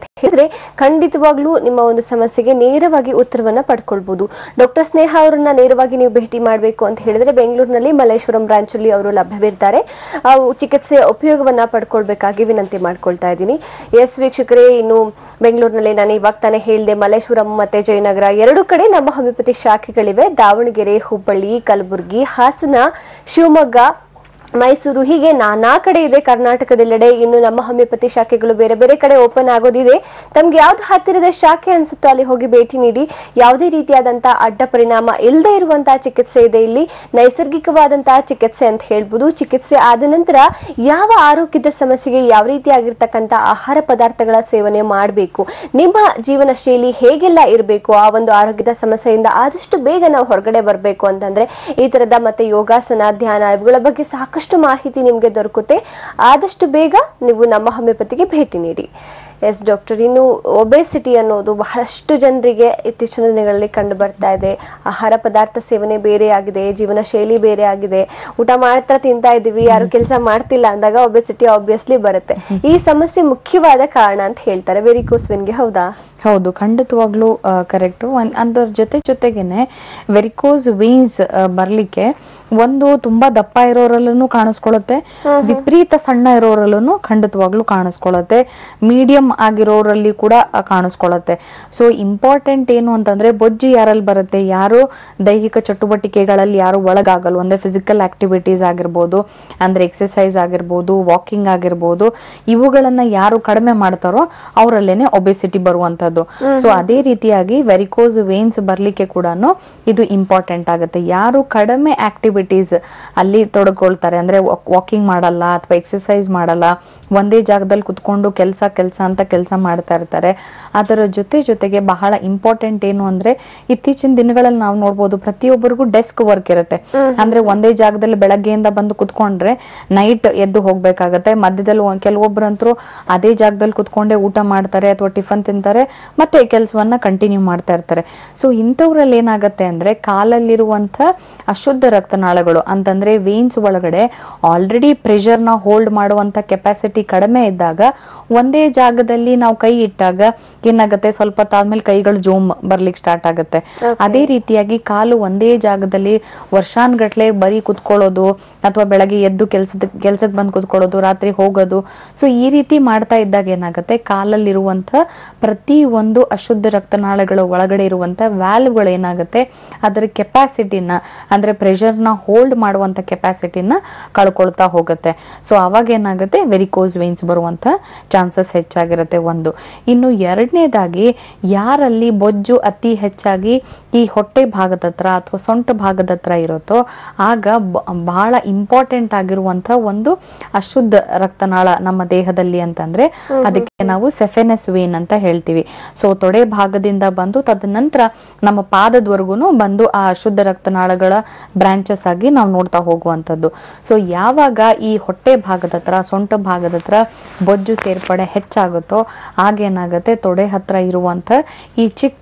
ಅಂತ ಹೇಳಿದ್ರೆ ಖಂಡಿತವಾಗ್ಲೂ ನಿಮ್ಮ ಒಂದು ಸಮಸ್ಯೆಗೆ ನೇರವಾಗಿ ಉತ್ತರವನ್ನ ಪಡ್ಕೊಳ್ಬಹುದು. ಡಾಕ್ಟರ್ ಸ್ನೇಹ ಅವರನ್ನ ನೇರವಾಗಿ ನೀವು ಭೇಟಿ ಮಾಡಬೇಕು ಅಂತ ಹೇಳಿದ್ರೆ ಬೆಂಗಳೂರಿನಲ್ಲಿ ಮಲ್ಲೇಶ್ವರಂ ಬ್ರಾಂಚ್ ಅಲ್ಲಿ ಅವರು ಲಭ್ಯವಿರ್ತಾರೆ. ಚಿಕಿತ್ಸೆಯ ಉಪಯೋಗವನ್ನ ಪಡ್ಕೊಳ್ಬೇಕಾಗಿ ವಿನಂತಿ ಮಾಡ್ಕೊಳ್ತಾ ಇದ್ದೀನಿ. ಎಸ್ ವೀಕ್ಷಕರೇ, ಇನ್ನು ಬೆಂಗಳೂರಿನಲ್ಲಿ ನಾನು ಇವಾಗ ತಾನೇ ಹೇಳಿದೆ, ಮಲ್ಲೇಶ್ವರಂ ಮತ್ತೆ ಜಯನಗರ ಎರಡು ಕಡೆ ನಮ್ಮ ಹೋಮಿಯೋಪತಿ ಶಾಖೆಗಳಿವೆ. ದಾವಣಗೆರೆ, ಹುಬ್ಬಳ್ಳಿ, ಕಲಬುರಗಿ, ಹಾಸನ, ಶಿವಮೊಗ್ಗ, ಮೈಸೂರು, ಹೀಗೆ ನಾನಾ ಕಡೆ ಇದೆ ಕರ್ನಾಟಕದೆಲ್ಲೆಡೆ. ಇನ್ನು ನಮ್ಮ ಹೋಮಿಯೋಪತಿ ಶಾಖೆಗಳು ಬೇರೆ ಬೇರೆ ಕಡೆ ಓಪನ್ ಆಗೋದಿದೆ. ತಮ್ಗೆ ಯಾವ್ದು ಹತ್ತಿರದ ಶಾಖೆ ಅನ್ಸುತ್ತೋ ಅಲ್ಲಿ ಹೋಗಿ ಭೇಟಿ ನೀಡಿ. ಯಾವುದೇ ರೀತಿಯಾದಂತಹ ಅಡ್ಡ ಪರಿಣಾಮ ಇಲ್ಲದೆ ಇರುವಂತಹ ಚಿಕಿತ್ಸೆ ಇದೆ ಇಲ್ಲಿ. ನೈಸರ್ಗಿಕವಾದಂತಹ ಚಿಕಿತ್ಸೆ ಅಂತ ಹೇಳ್ಬೋದು. ಚಿಕಿತ್ಸೆ ಆದ ನಂತರ ಯಾವ ಆರೋಗ್ಯದ ಸಮಸ್ಯೆಗೆ ಯಾವ ರೀತಿಯಾಗಿರ್ತಕ್ಕಂಥ ಆಹಾರ ಪದಾರ್ಥಗಳ ಸೇವನೆ ಮಾಡಬೇಕು, ನಿಮ್ಮ ಜೀವನ ಶೈಲಿ ಹೇಗೆಲ್ಲ ಇರಬೇಕು, ಆ ಒಂದು ಆರೋಗ್ಯದ ಸಮಸ್ಯೆಯಿಂದ ಆದಷ್ಟು ಬೇಗ ನಾವು ಹೊರಗಡೆ ಬರಬೇಕು ಅಂತಂದ್ರೆ ಈ ತರದ ಮತ್ತೆ ಯೋಗಾಸನ, ಧ್ಯಾನ ಇವುಗಳ ಬಗ್ಗೆ ಸಾಕಷ್ಟು ಮಾಹಿತಿ ನಿಮಗೆ ದೊರಕುತ್ತೆ. ಆದಷ್ಟು ಬೇಗ ನೀವು ನಮ್ಮ ಹೋಮಿಯೋಪತಿಗೆ ಭೇಟಿ ನೀಡಿ. ಎಸ್ ಡಾಕ್ಟರ್, ಇನ್ನು ಒಬೆಸಿಟಿ ಅನ್ನೋದು ಬಹಳಷ್ಟು ಜನರಿಗೆ ಇತ್ತೀಚಿನ ದಿನಗಳಲ್ಲಿ ಕಂಡು ಬರ್ತಾ ಇದೆ. ಆಹಾರ ಪದಾರ್ಥ ಸೇವನೆ ಬೇರೆ ಆಗಿದೆ, ಜೀವನ ಶೈಲಿ ಬೇರೆ ಆಗಿದೆ. ಊಟ ಮಾಡ್ತಾ ತಿಂತಾ ಇದೀವಿ, ಯಾರು ಕೆಲಸ ಮಾಡ್ತಿಲ್ಲ ಅಂದಾಗ ಒಬೆಸಿಟಿ ಆಬ್ವಿಯಸ್ಲಿ ಬರುತ್ತೆ. ಈ ಸಮಸ್ಯೆ ಮುಖ್ಯವಾದ ಕಾರಣ ಅಂತ ಹೇಳ್ತಾರೆ ವೆರಿಕೋಸ್ ವೇನ್ಗೆ, ಹೌದಾ? ಹೌದು, ಖಂಡಿತವಾಗ್ಲೂ ಕರೆಕ್ಟು. ಅದರ ಜೊತೆಗೇನೆ ವೆರಿಕೋಸ್ ವೇನ್ಸ್ ಬರ್ಲಿಕ್ಕೆ ಒಂದು ತುಂಬಾ ದಪ್ಪ ಇರೋರಲ್ಲೂ ಕಾಣಿಸ್ಕೊಳ್ಳುತ್ತೆ, ವಿಪರೀತ ಸಣ್ಣ ಇರೋರಲ್ಲೂ ಖಂಡಿತವಾಗ್ಲೂ ಕಾಣಿಸ್ಕೊಳ್ಳುತ್ತೆ, ಮೀಡಿಯಂ ಆಗಿರೋರಲ್ಲಿ ಕೂಡ ಕಾಣಿಸ್ಕೊಳ್ಳುತ್ತೆ. ಸೊ ಇಂಪಾರ್ಟೆಂಟ್ ಏನು ಅಂತಂದ್ರೆ ಬೊಜ್ಜು ಯಾರಲ್ಲಿ ಬರುತ್ತೆ, ಯಾರು ದೈಹಿಕ ಚಟುವಟಿಕೆಗಳಲ್ಲಿ ಯಾರು ಒಳಗಾಗಲ್ಲ, ಒಂದೇ ಫಿಸಿಕಲ್ ಆಕ್ಟಿವಿಟೀಸ್ ಆಗಿರ್ಬೋದು, ಅಂದ್ರೆ ಎಕ್ಸರ್ಸೈಸ್ ಆಗಿರ್ಬೋದು, ವಾಕಿಂಗ್ ಆಗಿರ್ಬೋದು, ಇವುಗಳನ್ನ ಯಾರು ಕಡಿಮೆ ಮಾಡ್ತಾರೋ ಅವರಲ್ಲೇನೆ ಒಬೆಸಿಟಿ ಬರುವಂತದ್ದು. ಸೊ ಅದೇ ರೀತಿಯಾಗಿ ವೆರಿಕೋಸ್ ವೇನ್ಸ್ ಬರ್ಲಿಕ್ಕೆ ಕೂಡ ಇದು ಇಂಪಾರ್ಟೆಂಟ್ ಆಗುತ್ತೆ. ಯಾರು ಕಡಿಮೆ ಆಕ್ಟಿವಿಟೀಸ್ ಅಲ್ಲಿ ತೊಡಕೊಳ್ತಾರೆ, ಅಂದ್ರೆ ವಾಕಿಂಗ್ ಮಾಡಲ್ಲ ಅಥವಾ ಎಕ್ಸರ್ಸೈಸ್ ಮಾಡಲ್ಲ, ಒಂದೇ ಜಾಗದಲ್ಲಿ ಕುತ್ಕೊಂಡು ಕೆಲಸ ಅಂತ ಕೆಲಸ ಮಾಡ್ತಾ ಇರ್ತಾರೆ. ಅದರ ಜೊತೆಗೆ ಬಹಳ ಇಂಪಾರ್ಟೆಂಟ್ ಏನು ಅಂದ್ರೆ ಇತ್ತೀಚಿನ ದಿನಗಳಲ್ಲಿ ನಾವು ನೋಡ್ಬೋದು ಪ್ರತಿಯೊಬ್ಬರಿಗೂ ಡೆಸ್ಕ್ ವರ್ಕ್ ಇರುತ್ತೆ. ಅಂದ್ರೆ ಒಂದೇ ಜಾಗದಲ್ಲಿ ಬೆಳಗ್ಗೆಯಿಂದ ಬಂದು ಕುತ್ಕೊಂಡ್ರೆ ನೈಟ್ ಎದ್ದು ಹೋಗ್ಬೇಕಾಗತ್ತೆ. ಮಧ್ಯದಲ್ಲಿ ಕೆಲವೊಬ್ಬರಂತರೂ ಅದೇ ಜಾಗದಲ್ಲಿ ಕುತ್ಕೊಂಡೇ ಊಟ ಮಾಡ್ತಾರೆ ಅಥವಾ ಟಿಫನ್ ತಿಂತಾರೆ, ಮತ್ತೆ ಕೆಲಸವನ್ನ ಕಂಟಿನ್ಯೂ ಮಾಡ್ತಾ ಇರ್ತಾರೆ. ಸೊ ಇಂಥವ್ರಲ್ಲಿ ಏನಾಗತ್ತೆ ಅಂದ್ರೆ ಕಾಲಲ್ಲಿರುವಂತ ಅಶುದ್ಧ ರಕ್ತನಾಳಗಳು ಅಂತಂದ್ರೆ ವೇನ್ಸ್ ಒಳಗಡೆ ಆಲ್ರೆಡಿ ಪ್ರೆಷರ್ ನ ಹೋಲ್ಡ್ ಮಾಡುವಂತ ಕೆಪಾಸಿಟಿ ಕಡಿಮೆ ಇದ್ದಾಗ ಒಂದೇ ಜಾಗದಲ್ಲಿ ನಾವು ಕೈ ಇಟ್ಟಾಗ ಏನಾಗುತ್ತೆ, ಸ್ವಲ್ಪ ತಾದ್ಮೇಲೆ ಕೈಗಳು ಜೋಮ್ ಬರ್ಲಿಕ್ಕೆ ಸ್ಟಾರ್ಟ್ ಆಗುತ್ತೆ. ಅದೇ ರೀತಿಯಾಗಿ ಕಾಲು ಒಂದೇ ಜಾಗದಲ್ಲಿ ವರ್ಷಾನ್ಗಟ್ಲೆ ಬರೀ ಕುತ್ಕೊಳ್ಳೋದು ಅಥವಾ ಬೆಳಗ್ಗೆ ಎದ್ದು ಕೆಲ್ಸಕ್ಕೆ ಬಂದು ಕುತ್ಕೊಳ್ಳೋದು, ರಾತ್ರಿ ಹೋಗೋದು. ಸೊ ಈ ರೀತಿ ಮಾಡ್ತಾ ಇದ್ದಾಗ ಏನಾಗುತ್ತೆ, ಕಾಲಲ್ಲಿರುವಂತ ಪ್ರತಿ ಒಂದು ಅಶುದ್ಧ ರಕ್ತನಾಳಗಳ ಒಳಗಡೆ ಇರುವಂತ ವ್ಯಾಲ್ವ್ಗಳು ಏನಾಗುತ್ತೆ, ಅದರ ಕೆಪಾಸಿಟಿನ ಅಂದ್ರೆ ಪ್ರೆಷರ್ ನ ಹೋಲ್ಡ್ ಮಾಡುವಂತ ಕೆಪಾಸಿಟಿನ ಕಳ್ಕೊಳ್ತಾ ಹೋಗುತ್ತೆ. ಸೊ ಅವಾಗ ಏನಾಗುತ್ತೆ, ವೆರಿಕೋಸ್ ವೇನ್ಸ್ ಬರುವಂತ ಚಾನ್ಸಸ್ ಹೆಚ್ಚಾಗಿರುತ್ತೆ ಒಂದು. ಇನ್ನು ಎರಡನೇದಾಗಿ ಯಾರಲ್ಲಿ ಬೊಜ್ಜು ಅತಿ ಹೆಚ್ಚಾಗಿ ಈ ಹೊಟ್ಟೆ ಭಾಗದ ಹತ್ರ ಅಥವಾ ಸೊಂಟ ಭಾಗದ ಹತ್ರ ಇರುತ್ತೋ ಆಗ ಬಹಳ ಇಂಪಾರ್ಟೆಂಟ್ ಆಗಿರುವಂತ ಒಂದು ಅಶುದ್ಧ ರಕ್ತನಾಳ ನಮ್ಮ ದೇಹದಲ್ಲಿ ಅಂತಂದ್ರೆ ಅದಕ್ಕೆ ನಾವು ಸೆಫೆನಸ್ ವೇನ್ ಅಂತ ಹೇಳ್ತೀವಿ. ಸೊ ತೊಡೆ ಭಾಗದಿಂದ ಬಂದು ತದನಂತರ ನಮ್ಮ ಪಾದದವರೆಗೂ ಬಂದು ಆ ಅಶುದ್ಧ ರಕ್ತನಾಳಗಳ ಬ್ರಾಂಚಸ್ ಆಗಿ ನಾವು ನೋಡ್ತಾ ಹೋಗುವಂತದ್ದು. ಸೊ ಯಾವಾಗ ಈ ಹೊಟ್ಟೆ ಭಾಗದ ಹತ್ರ ಸೊಂಟ ಭಾಗದ ಹತ್ರ ಬೊಜ್ಜು ಸೇರ್ಪಡೆ ಹೆಚ್ಚಾಗುತ್ತೋ ಆಗೇನಾಗುತ್ತೆ, ತೊಡೆ ಹತ್ರ ಇರುವಂತ ಈ ಚಿಕ್ಕ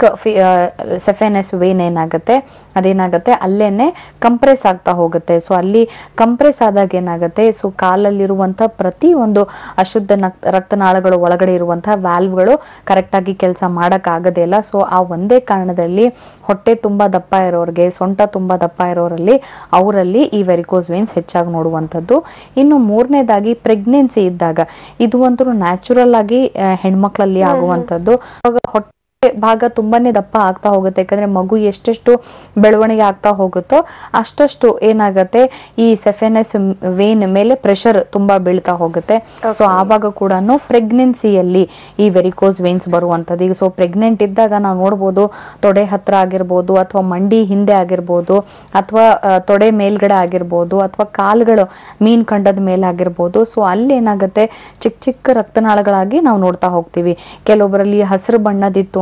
ಸೆಫೆನಸ್ ವೇನ್ ಏನಾಗುತ್ತೆ, ಅದೇನಾಗುತ್ತೆ ಅಲ್ಲೇನೆ ಕಂಪ್ರೆಸ್ ಆಗ್ತಾ ಹೋಗುತ್ತೆ. ಸೊ ಅಲ್ಲಿ ಕಂಪ್ರೆಸ್ ಆದಾಗ ಏನಾಗುತ್ತೆ, ಸೊ ಕಾಲಲ್ಲಿರುವಂತ ಪ್ರತಿ ಒಂದು ಅಶುದ್ಧ ರಕ್ತನಾಳಗಳು ಒಳಗಡೆ ಇರುವಂತಹ ವ್ಯಾಲ್ವ್ಗಳು ಕರೆಕ್ಟ್ ಆಗಿ ಕೆಲಸ ಮಾಡಕ್ ಆಗದೇ ಇಲ್ಲ. ಸೊ ಆ ಒಂದೇ ಕಾರಣದಲ್ಲಿ ಹೊಟ್ಟೆ ತುಂಬಾ ದಪ್ಪ ಇರೋರಿಗೆ, ಸೊಂಟ ತುಂಬಾ ದಪ್ಪ ಇರೋರಲ್ಲಿ ಅವರಲ್ಲಿ ಈ ವೆರಿಕೋಸ್ ವೇನ್ಸ್ ಹೆಚ್ಚಾಗಿ ನೋಡುವಂಥದ್ದು. ಇನ್ನು ಮೂರನೇದಾಗಿ ಪ್ರೆಗ್ನೆನ್ಸಿ ಇದ್ದಾಗ, ಇದು ಅಂತೂ ನ್ಯಾಚುರಲ್ ಆಗಿ ಹೆಣ್ಮಕ್ಳಲ್ಲಿ ಆಗುವಂಥದ್ದು. ಹೊಟ್ಟೆ ಭಾಗ ತುಂಬಾನೇ ದಪ್ಪ ಆಗ್ತಾ ಹೋಗುತ್ತೆ, ಯಾಕಂದ್ರೆ ಮಗು ಎಷ್ಟೆಷ್ಟು ಬೆಳವಣಿಗೆ ಆಗ್ತಾ ಹೋಗುತ್ತೋ ಅಷ್ಟಷ್ಟು ಏನಾಗುತ್ತೆ, ಈ ಸೆಫೆನಸ್ ವೇನ್ ಮೇಲೆ ಪ್ರೆಷರ್ ತುಂಬಾ ಬೀಳ್ತಾ ಹೋಗುತ್ತೆ. ಸೊ ಆವಾಗ ಕೂಡ ಪ್ರೆಗ್ನೆನ್ಸಿಯಲ್ಲಿ ಈ ವೆರಿಕೋಸ್ ವೇನ್ಸ್ ಬರುವಂತದ್ದು. ಈಗ ಸೊ ಪ್ರೆಗ್ನೆಂಟ್ ಇದ್ದಾಗ ನಾವು ನೋಡ್ಬೋದು, ತೊಡೆ ಹತ್ರ ಆಗಿರ್ಬೋದು ಅಥವಾ ಮಂಡಿ ಹಿಂದೆ ಆಗಿರ್ಬೋದು ಅಥವಾ ತೊಡೆ ಮೇಲ್ಗಡೆ ಆಗಿರ್ಬೋದು ಅಥವಾ ಕಾಲುಗಳು ಮೀನ್ ಖಂಡದ ಮೇಲೆ ಆಗಿರ್ಬೋದು. ಸೊ ಅಲ್ಲಿ ಏನಾಗುತ್ತೆ, ಚಿಕ್ಕ ಚಿಕ್ಕ ರಕ್ತನಾಳಗಳಾಗಿ ನಾವು ನೋಡ್ತಾ ಹೋಗ್ತೀವಿ. ಕೆಲವೊಬ್ಬರಲ್ಲಿ ಹಸಿರು ಬಣ್ಣದಿತ್ತು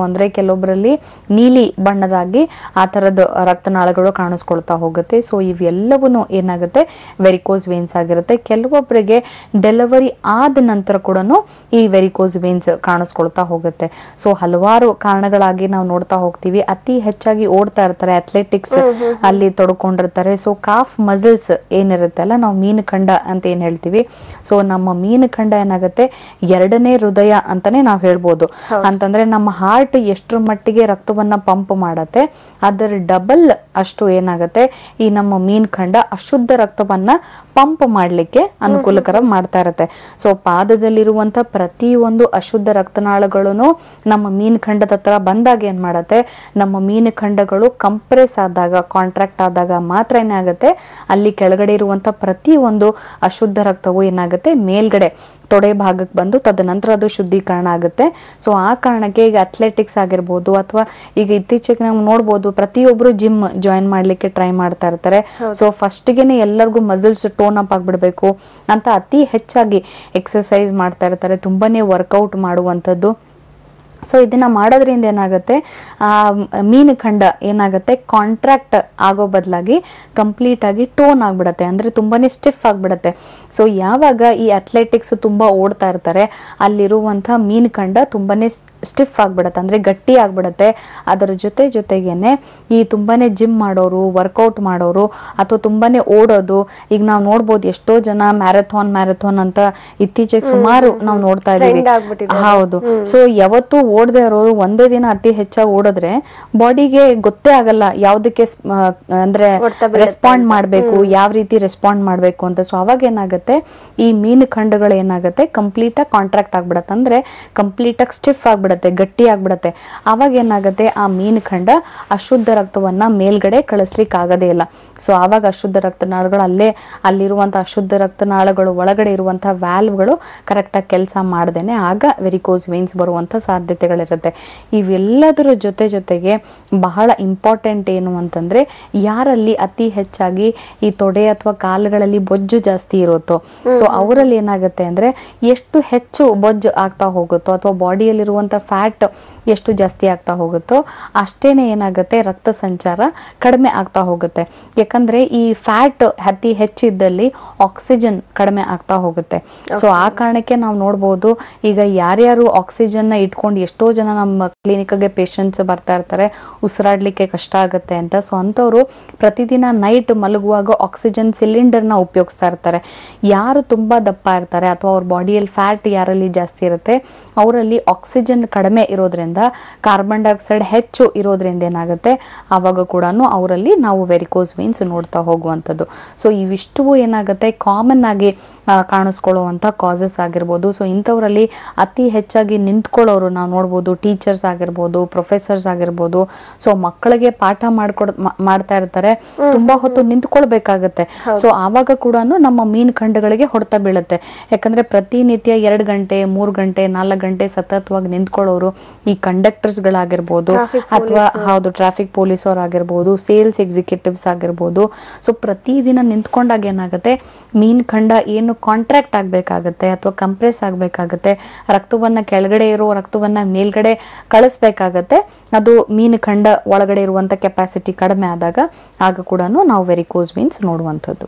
ಅಂದ್ರೆ ಕೆಲವೊಬ್ಬರಲ್ಲಿ ನೀಲಿ ಬಣ್ಣದಾಗಿ ಆ ತರದ ರಕ್ತನಾಳಗಳು ಕಾಣಿಸ್ಕೊಳ್ತಾ ಹೋಗುತ್ತೆ. ಸೊ ಇವೆಲ್ಲವೂ ಏನಾಗುತ್ತೆ ವೆರಿಕೋಸ್ ವೇನ್ಸ್ ಆಗಿರುತ್ತೆ. ಕೆಲವೊಬ್ಬರಿಗೆ ಡೆಲಿವರಿ ಆದ ನಂತರ ಕೂಡ ಈ ವೆರಿಕೋಸ್ ವೇನ್ಸ್ ಕಾಣಿಸ್ಕೊಳ್ತಾ ಹೋಗುತ್ತೆ. ಸೊ ಹಲವಾರು ಕಾರಣಗಳಾಗಿ ನಾವು ನೋಡ್ತಾ ಹೋಗ್ತೀವಿ. ಅತಿ ಹೆಚ್ಚಾಗಿ ಓಡ್ತಾ ಇರ್ತಾರೆ, ಅಥ್ಲೆಟಿಕ್ಸ್ ಅಲ್ಲಿ ತೊಡ್ಕೊಂಡಿರ್ತಾರೆ. ಸೊ ಕಾಫ್ ಮಸಲ್ಸ್ ಏನಿರುತ್ತೆ ಅಲ್ಲ, ನಾವು ಮೀನುಖಂಡ ಅಂತ ಏನ್ ಹೇಳ್ತೀವಿ, ಸೊ ನಮ್ಮ ಮೀನುಖಂಡ ಏನಾಗುತ್ತೆ ಎರಡನೇ ಹೃದಯ ಅಂತಾನೆ ನಾವು ಹೇಳ್ಬೋದು. ಅಂತಂದ್ರೆ ನಮ್ಮ ಹಾರ್ಟ್ ಎಷ್ಟರ ಮಟ್ಟಿಗೆ ರಕ್ತವನ್ನ ಪಂಪ್ ಮಾಡತ್ತೆ ಅದರ ಡಬಲ್ ಅಷ್ಟು ಏನಾಗುತ್ತೆ ಈ ನಮ್ಮ ಮೀನುಖಂಡ ಅಶುದ್ಧ ರಕ್ತವನ್ನ ಪಂಪ್ ಮಾಡ್ಲಿಕ್ಕೆ ಅನುಕೂಲಕರ ಮಾಡ್ತಾ ಇರತ್ತೆ. ಸೊ ಪಾದದಲ್ಲಿರುವಂತ ಪ್ರತಿಯೊಂದು ಅಶುದ್ಧ ರಕ್ತನಾಳಗಳನ್ನು ನಮ್ಮ ಮೀನುಖಂಡದ ಹತ್ರ ಬಂದಾಗ ಏನ್ ಮಾಡತ್ತೆ, ನಮ್ಮ ಮೀನುಖಂಡಗಳು ಕಂಪ್ರೆಸ್ ಆದಾಗ, ಕಾಂಟ್ರಾಕ್ಟ್ ಆದಾಗ ಮಾತ್ರ ಏನಾಗುತ್ತೆ ಅಲ್ಲಿ ಕೆಳಗಡೆ ಇರುವಂತ ಪ್ರತಿ ಒಂದು ಅಶುದ್ಧ ರಕ್ತವು ಏನಾಗುತ್ತೆ ಮೇಲ್ಗಡೆ ತೊಡೆ ಭಾಗಕ್ಕೆ ಬಂದು ತದನಂತರ ಅದು ಶುದ್ಧೀಕರಣ ಆಗುತ್ತೆ. ಸೊ ಆ ಕಾರಣಕ್ಕೆ ಈಗ ಅಥ್ಲೆಟಿಕ್ಸ್ ಆಗಿರ್ಬೋದು ಅಥವಾ ಈಗ ಇತ್ತೀಚೆಗೆ ನಾವು ನೋಡ್ಬೋದು ಪ್ರತಿಯೊಬ್ರು ಜಿಮ್ ಜಾಯಿನ್ ಮಾಡ್ಲಿಕ್ಕೆ ಟ್ರೈ ಮಾಡ್ತಾ ಇರ್ತಾರೆ. ಸೊ ಫಸ್ಟ್ಗೆನೆ ಎಲ್ಲರಿಗೂ ಮಸಲ್ಸ್ ಟೋನ್ ಅಪ್ ಆಗ್ಬಿಡ್ಬೇಕು ಅಂತ ಅತಿ ಹೆಚ್ಚಾಗಿ ಎಕ್ಸರ್ಸೈಸ್ ಮಾಡ್ತಾ ಇರ್ತಾರೆ, ತುಂಬಾನೇ ವರ್ಕೌಟ್ ಮಾಡುವಂಥದ್ದು. ಸೊ ಇದನ್ನ ಮಾಡೋದ್ರಿಂದ ಏನಾಗುತ್ತೆ ಆ ಮೀನುಖಂಡ ಏನಾಗುತ್ತೆ ಕಾಂಟ್ರಾಕ್ಟ್ ಆಗೋ ಬದಲಾಗಿ ಕಂಪ್ಲೀಟ್ ಆಗಿ ಟೋನ್ ಆಗ್ಬಿಡತ್ತೆ, ಅಂದ್ರೆ ತುಂಬಾನೇ ಸ್ಟಿಫ್ ಆಗ್ಬಿಡತ್ತೆ. ಸೊ ಯಾವಾಗ ಈ ಅಥ್ಲೆಟಿಕ್ಸ್ ತುಂಬಾ ಓಡ್ತಾ ಇರ್ತಾರೆ ಅಲ್ಲಿರುವಂತ ಮೀನುಖಂಡ ತುಂಬಾನೇ ಸ್ಟಿಫ್ ಆಗ್ಬಿಡತ್ತೆ, ಅಂದ್ರೆ ಗಟ್ಟಿ ಆಗ್ಬಿಡತ್ತೆ. ಅದರ ಜೊತೆಗೇನೆ ಈ ತುಂಬಾನೇ ಜಿಮ್ ಮಾಡೋರು, ವರ್ಕೌಟ್ ಮಾಡೋರು ಅಥವಾ ತುಂಬಾನೇ ಓಡೋದು, ಈಗ ನಾವು ನೋಡ್ಬೋದು ಎಷ್ಟೋ ಜನ ಮ್ಯಾರಥಾನ್ ಅಂತ ಇತ್ತೀಚೆಗೆ ಸುಮಾರು ನಾವು ನೋಡ್ತಾ ಇದೀವಿ. ಹೌದು. ಸೊ ಯಾವತ್ತು ಓಡದೆ ಇರೋರು ಒಂದೇ ದಿನ ಅತಿ ಹೆಚ್ಚಾಗಿ ಓಡಿದ್ರೆ ಬಾಡಿಗೆ ಗೊತ್ತೇ ಆಗಲ್ಲ ಯಾವ್ದಕ್ಕೆ ಅಂದ್ರೆ ರೆಸ್ಪಾಂಡ್ ಮಾಡ್ಬೇಕು, ಯಾವ ರೀತಿ ರೆಸ್ಪಾಂಡ್ ಮಾಡ್ಬೇಕು ಅಂತ. ಸೊ ಅವಾಗ ಏನಾಗುತ್ತೆ ಈ ಮೀನುಖಂಡಗಳು ಏನಾಗುತ್ತೆ ಕಂಪ್ಲೀಟ್ ಆಗಿ ಕಾಂಟ್ರಾಕ್ಟ್ ಆಗ್ಬಿಡತ್ತೆ, ಅಂದ್ರೆ ಕಂಪ್ಲೀಟ್ ಆಗಿ ಸ್ಟಿಫ್ ಆಗ್ಬಿಡತ್ತೆ, ಗಟ್ಟಿ ಆಗ್ಬಿಡತ್ತೆ. ಅವಾಗ ಏನಾಗುತ್ತೆ ಆ ಮೀನುಖಂಡ ಅಶುದ್ಧ ರಕ್ತವನ್ನ ಮೇಲ್ಗಡೆ ಕಳಿಸ್ಲಿಕ್ಕೆ ಆಗದೇ ಇಲ್ಲ. ಸೊ ಆವಾಗ ಅಶುದ್ಧ ರಕ್ತನಾಳಗಳು ಅಲ್ಲಿರುವಂತ ಅಶುದ್ಧ ರಕ್ತನಾಳಗಳು ಒಳಗಡೆ ಇರುವಂತಹ ವ್ಯಾಲ್ವ್ಗಳು ಕರೆಕ್ಟ್ ಆಗಿ ಕೆಲಸ ಮಾಡ್ದೇನೆ ಆಗ ವೆರಿಕೋಸ್ ವೇನ್ಸ್ ಬರುವಂತ ಸಾಧ್ಯತೆಗಳಿರುತ್ತೆ. ಇವೆಲ್ಲದರ ಜೊತೆಗೆ ಬಹಳ ಇಂಪಾರ್ಟೆಂಟ್ ಏನು ಅಂತಂದ್ರೆ ಯಾರಲ್ಲಿ ಅತಿ ಹೆಚ್ಚಾಗಿ ಈ ತೊಡೆ ಅಥವಾ ಕಾಲುಗಳಲ್ಲಿ ಬೊಜ್ಜು ಜಾಸ್ತಿ ಇರುತ್ತೋ, ಸೊ ಅವರಲ್ಲಿ ಏನಾಗುತ್ತೆ ಅಂದ್ರೆ ಎಷ್ಟು ಹೆಚ್ಚು ಬೊಜ್ಜು ಆಗ್ತಾ ಹೋಗುತ್ತೋ ಅಥವಾ ಬಾಡಿಯಲ್ಲಿರುವಂತ ಫ್ಯಾಟ್ ಎಷ್ಟು ಜಾಸ್ತಿ ಆಗ್ತಾ ಹೋಗುತ್ತೋ ಅಷ್ಟೇನೆ ಏನಾಗುತ್ತೆ ರಕ್ತ ಸಂಚಾರ ಕಡಿಮೆ ಆಗ್ತಾ ಹೋಗುತ್ತೆ. ಯಾಕಂದ್ರೆ ಈ ಫ್ಯಾಟ್ ಅತಿ ಹೆಚ್ಚಿದ್ದಲ್ಲಿ ಆಕ್ಸಿಜನ್ ಕಡಿಮೆ ಆಗ್ತಾ ಹೋಗುತ್ತೆ. ಸೊ ಆ ಕಾರಣಕ್ಕೆ ನಾವು ನೋಡ್ಬೋದು ಈಗ ಯಾರ್ಯಾರು ಆಕ್ಸಿಜನ್ ಇಟ್ಕೊಂಡು ಎಷ್ಟೋ ಜನ ನಮ್ಮ ಕ್ಲಿನಿಕ್ಗೆ ಪೇಷಂಟ್ಸ್ ಬರ್ತಾ ಇರ್ತಾರೆ, ಉಸಿರಾಡ್ಲಿಕ್ಕೆ ಕಷ್ಟ ಆಗುತ್ತೆ ಅಂತ. ಸೊ ಅಂತವ್ರು ಪ್ರತಿದಿನ ನೈಟ್ ಮಲಗುವಾಗ ಆಕ್ಸಿಜನ್ ಸಿಲಿಂಡರ್ನ ಉಪಯೋಗಿಸ್ತಾ ಇರ್ತಾರೆ. ಯಾರು ತುಂಬಾ ದಪ್ಪ ಇರ್ತಾರೆ ಅಥವಾ ಅವ್ರ ಬಾಡಿಯಲ್ಲಿ ಫ್ಯಾಟ್ ಯಾರಲ್ಲಿ ಜಾಸ್ತಿ ಇರುತ್ತೆ ಅವರಲ್ಲಿ ಆಕ್ಸಿಜನ್ ಕಡಿಮೆ ಇರೋದ್ರಿಂದ ಕಾರ್ಬನ್ ಡೈಆಕ್ಸೈಡ್ ಹೆಚ್ಚು ಇರೋದ್ರಿಂದ ಏನಾಗುತ್ತೆ ಆವಾಗ ಕೂಡ ಅವರಲ್ಲಿ ನಾವು ವೆರಿಕೋಸ್ ವೇನ್ಸ್ ನೋಡ್ತಾ ಹೋಗುವಂಥದ್ದು. ಸೊ ಇವಿಷ್ಟು ಏನಾಗುತ್ತೆ ಕಾಮನ್ ಆಗಿ ಕಾಣಿಸ್ಕೊಳ್ಳುವಂಥ ಕಾಸಸ್ ಆಗಿರ್ಬೋದು. ಸೊ ಇಂಥವರಲ್ಲಿ ಅತಿ ಹೆಚ್ಚಾಗಿ ನಿಂತ್ಕೊಳ್ಳೋರು ನಾವು ನೋಡ್ಬೋದು, ಟೀಚರ್ಸ್ ಆಗಿರ್ಬೋದು, ಪ್ರೊಫೆಸರ್ಸ್ ಆಗಿರ್ಬೋದು. ಸೊ ಮಕ್ಕಳಿಗೆ ಪಾಠ ಮಾಡ್ತಾ ಇರ್ತಾರೆ, ತುಂಬಾ ಹೊತ್ತು ನಿಂತ್ಕೊಳ್ಬೇಕಾಗತ್ತೆ. ಸೊ ಆವಾಗ ಕೂಡ ನಮ್ಮ ಮೀನುಖಂಡಗಳಿಗೆ ಹೊಡೆತ ಬೀಳುತ್ತೆ. ಯಾಕಂದ್ರೆ ಪ್ರತಿನಿತ್ಯ 2 ಗಂಟೆ 3 ಗಂಟೆ 4 ಗಂಟೆ ಸತತವಾಗಿ ನಿಂತ್ಕೊಳ್ಳೋರು ಈ ಕಂಡಕ್ಟರ್ಸ್ ಗಳಾಗಿರ್ಬೋದು ಅಥವಾ ಹೌದು ಟ್ರಾಫಿಕ್ ಪೊಲೀಸ್ ಅವ್ರು ಆಗಿರ್ಬೋದು, ಸೇಲ್ಸ್ ಎಕ್ಸಿಕ್ಯೂಟಿವ್ಸ್ ಆಗಿರ್ಬೋದು. ಸೊ ಪ್ರತಿದಿನ ನಿಂತ್ಕೊಂಡಾಗ ಏನಾಗುತ್ತೆ ಮೀನುಖಂಡ ಏನು ಕಾಂಟ್ರಾಕ್ಟ್ ಆಗ್ಬೇಕಾಗತ್ತೆ ಅಥವಾ ಕಂಪ್ರೆಸ್ ಆಗ್ಬೇಕಾಗತ್ತೆ, ರಕ್ತವನ್ನ ಕೆಳಗಡೆ ಇರೋ ರಕ್ತವನ್ನ ಮೇಲ್ಗಡೆ ಕಳಿಸ್ಬೇಕಾಗತ್ತೆ. ಅದು ಮೀನುಖಂಡ ಒಳಗಡೆ ಇರುವಂತ ಕೆಪಾಸಿಟಿ ಕಡಿಮೆ ಆದಾಗ ಆಗ ಕೂಡ ನಾವು ವೆರಿಕೋಸ್ ವೇನ್ಸ್ ನೋಡುವಂಥದ್ದು.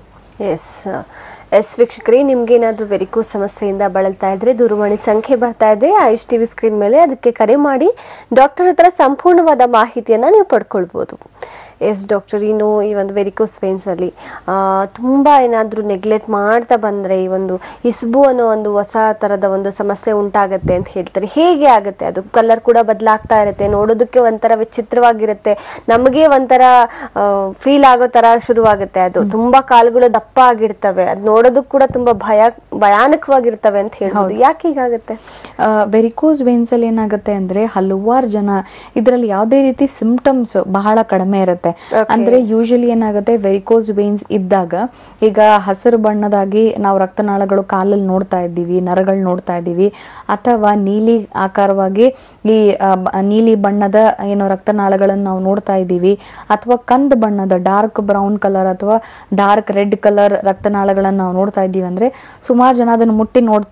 ಎಸ್ ವೀಕ್ಷಕರೇ, ನಿಮ್ಗೇನಾದ್ರೂ ವೆರಿಕೋಸ್ ಸಮಸ್ಯೆಯಿಂದ ಬಳಲ್ತಾ ಇದ್ರೆ ದೂರವಾಣಿ ಸಂಖ್ಯೆ ಬರ್ತಾ ಇದೆ ಆಯುಷ್ ಟಿವಿ ಸ್ಕ್ರೀನ್ ಮೇಲೆ, ಅದಕ್ಕೆ ಕರೆ ಮಾಡಿ ಡಾಕ್ಟರ್ ಹತ್ರ ಸಂಪೂರ್ಣವಾದ ಮಾಹಿತಿಯನ್ನ ನೀವು ಪಡ್ಕೊಳ್ಬೋದು. ಎಸ್ ಡಾಕ್ಟರ್, ಇನ್ನು ಈ ಒಂದು ವೆರಿಕೋಸ್ ವೇನ್ಸ್ ಅಲ್ಲಿ ತುಂಬಾ ಏನಾದ್ರೂ ನೆಗ್ಲೆಕ್ಟ್ ಮಾಡ್ತಾ ಬಂದ್ರೆ ಈ ಒಂದು ಇಸ್ಬು ಅನ್ನೋ ಒಂದು ಹೊಸ ತರದ ಒಂದು ಸಮಸ್ಯೆ ಉಂಟಾಗತ್ತೆ ಅಂತ ಹೇಳ್ತಾರೆ. ಹೇಗೆ ಆಗುತ್ತೆ? ಅದು ಕಲರ್ ಕೂಡ ಬದಲಾಗ್ತಾ ಇರುತ್ತೆ, ನೋಡೋದಕ್ಕೆ ಒಂಥರ ವಿಚಿತ್ರವಾಗಿರುತ್ತೆ, ನಮಗೆ ಒಂಥರ ಫೀಲ್ ಆಗೋ ತರ ಶುರುವಾಗುತ್ತೆ. ಅದು ತುಂಬಾ ಕಾಲುಗಳು ದಪ್ಪ ಆಗಿರ್ತವೆ, ಅದು ನೋಡೋದಕ್ಕೆ ಕೂಡ ತುಂಬಾ ಭಯಾನಕವಾಗಿರ್ತವೆ ಅಂತ ಹೇಳ್ಬೋದು. ಯಾಕೆ ಹೀಗಾಗುತ್ತೆ? ವೆರಿಕೋಸ್ ವೇನ್ಸ್ ಅಲ್ಲಿ ಏನಾಗುತ್ತೆ ಅಂದ್ರೆ ಹಲವಾರು ಜನ ಇದರಲ್ಲಿ ಯಾವುದೇ ರೀತಿ ಸಿಂಪ್ಟಮ್ಸ್ ಬಹಳ ಕಡಿಮೆ ಇರುತ್ತೆ. ಅಂದ್ರೆ ಯೂಶಲಿ ಏನಾಗುತ್ತೆ ವೆರಿಕೋಸ್ ವೇನ್ಸ್ ಇದ್ದಾಗ ಈಗ ಹಸಿರು ಬಣ್ಣದಾಗಿ ನಾವು ರಕ್ತನಾಳಗಳು ಕಾಲಲ್ಲಿ ನೋಡ್ತಾ ಇದ್ದೀವಿ, ನರಗಳು ನೋಡ್ತಾ ಇದ್ದೀವಿ, ಅಥವಾ ನೀಲಿ ಆಕಾರವಾಗಿ ಈ ನೀಲಿ ಬಣ್ಣದ ಏನೋ ರಕ್ತನಾಳಗಳನ್ನು ನಾವು ನೋಡ್ತಾ ಇದ್ದೀವಿ, ಅಥವಾ ಕಂದು ಬಣ್ಣದ ಡಾರ್ಕ್ ಬ್ರೌನ್ ಕಲರ್ ಅಥವಾ ಡಾರ್ಕ್ ರೆಡ್ ಕಲರ್ ರಕ್ತನಾಳಗಳನ್ನು ನಾವು ನೋಡ್ತಾ ಇದ್ದೀವಿ ಅಂದ್ರೆ ಸುಮಾರು ಜನ ಅದನ್ನು ಮುಟ್ಟಿ ನೋಡ್ತಾರೆ.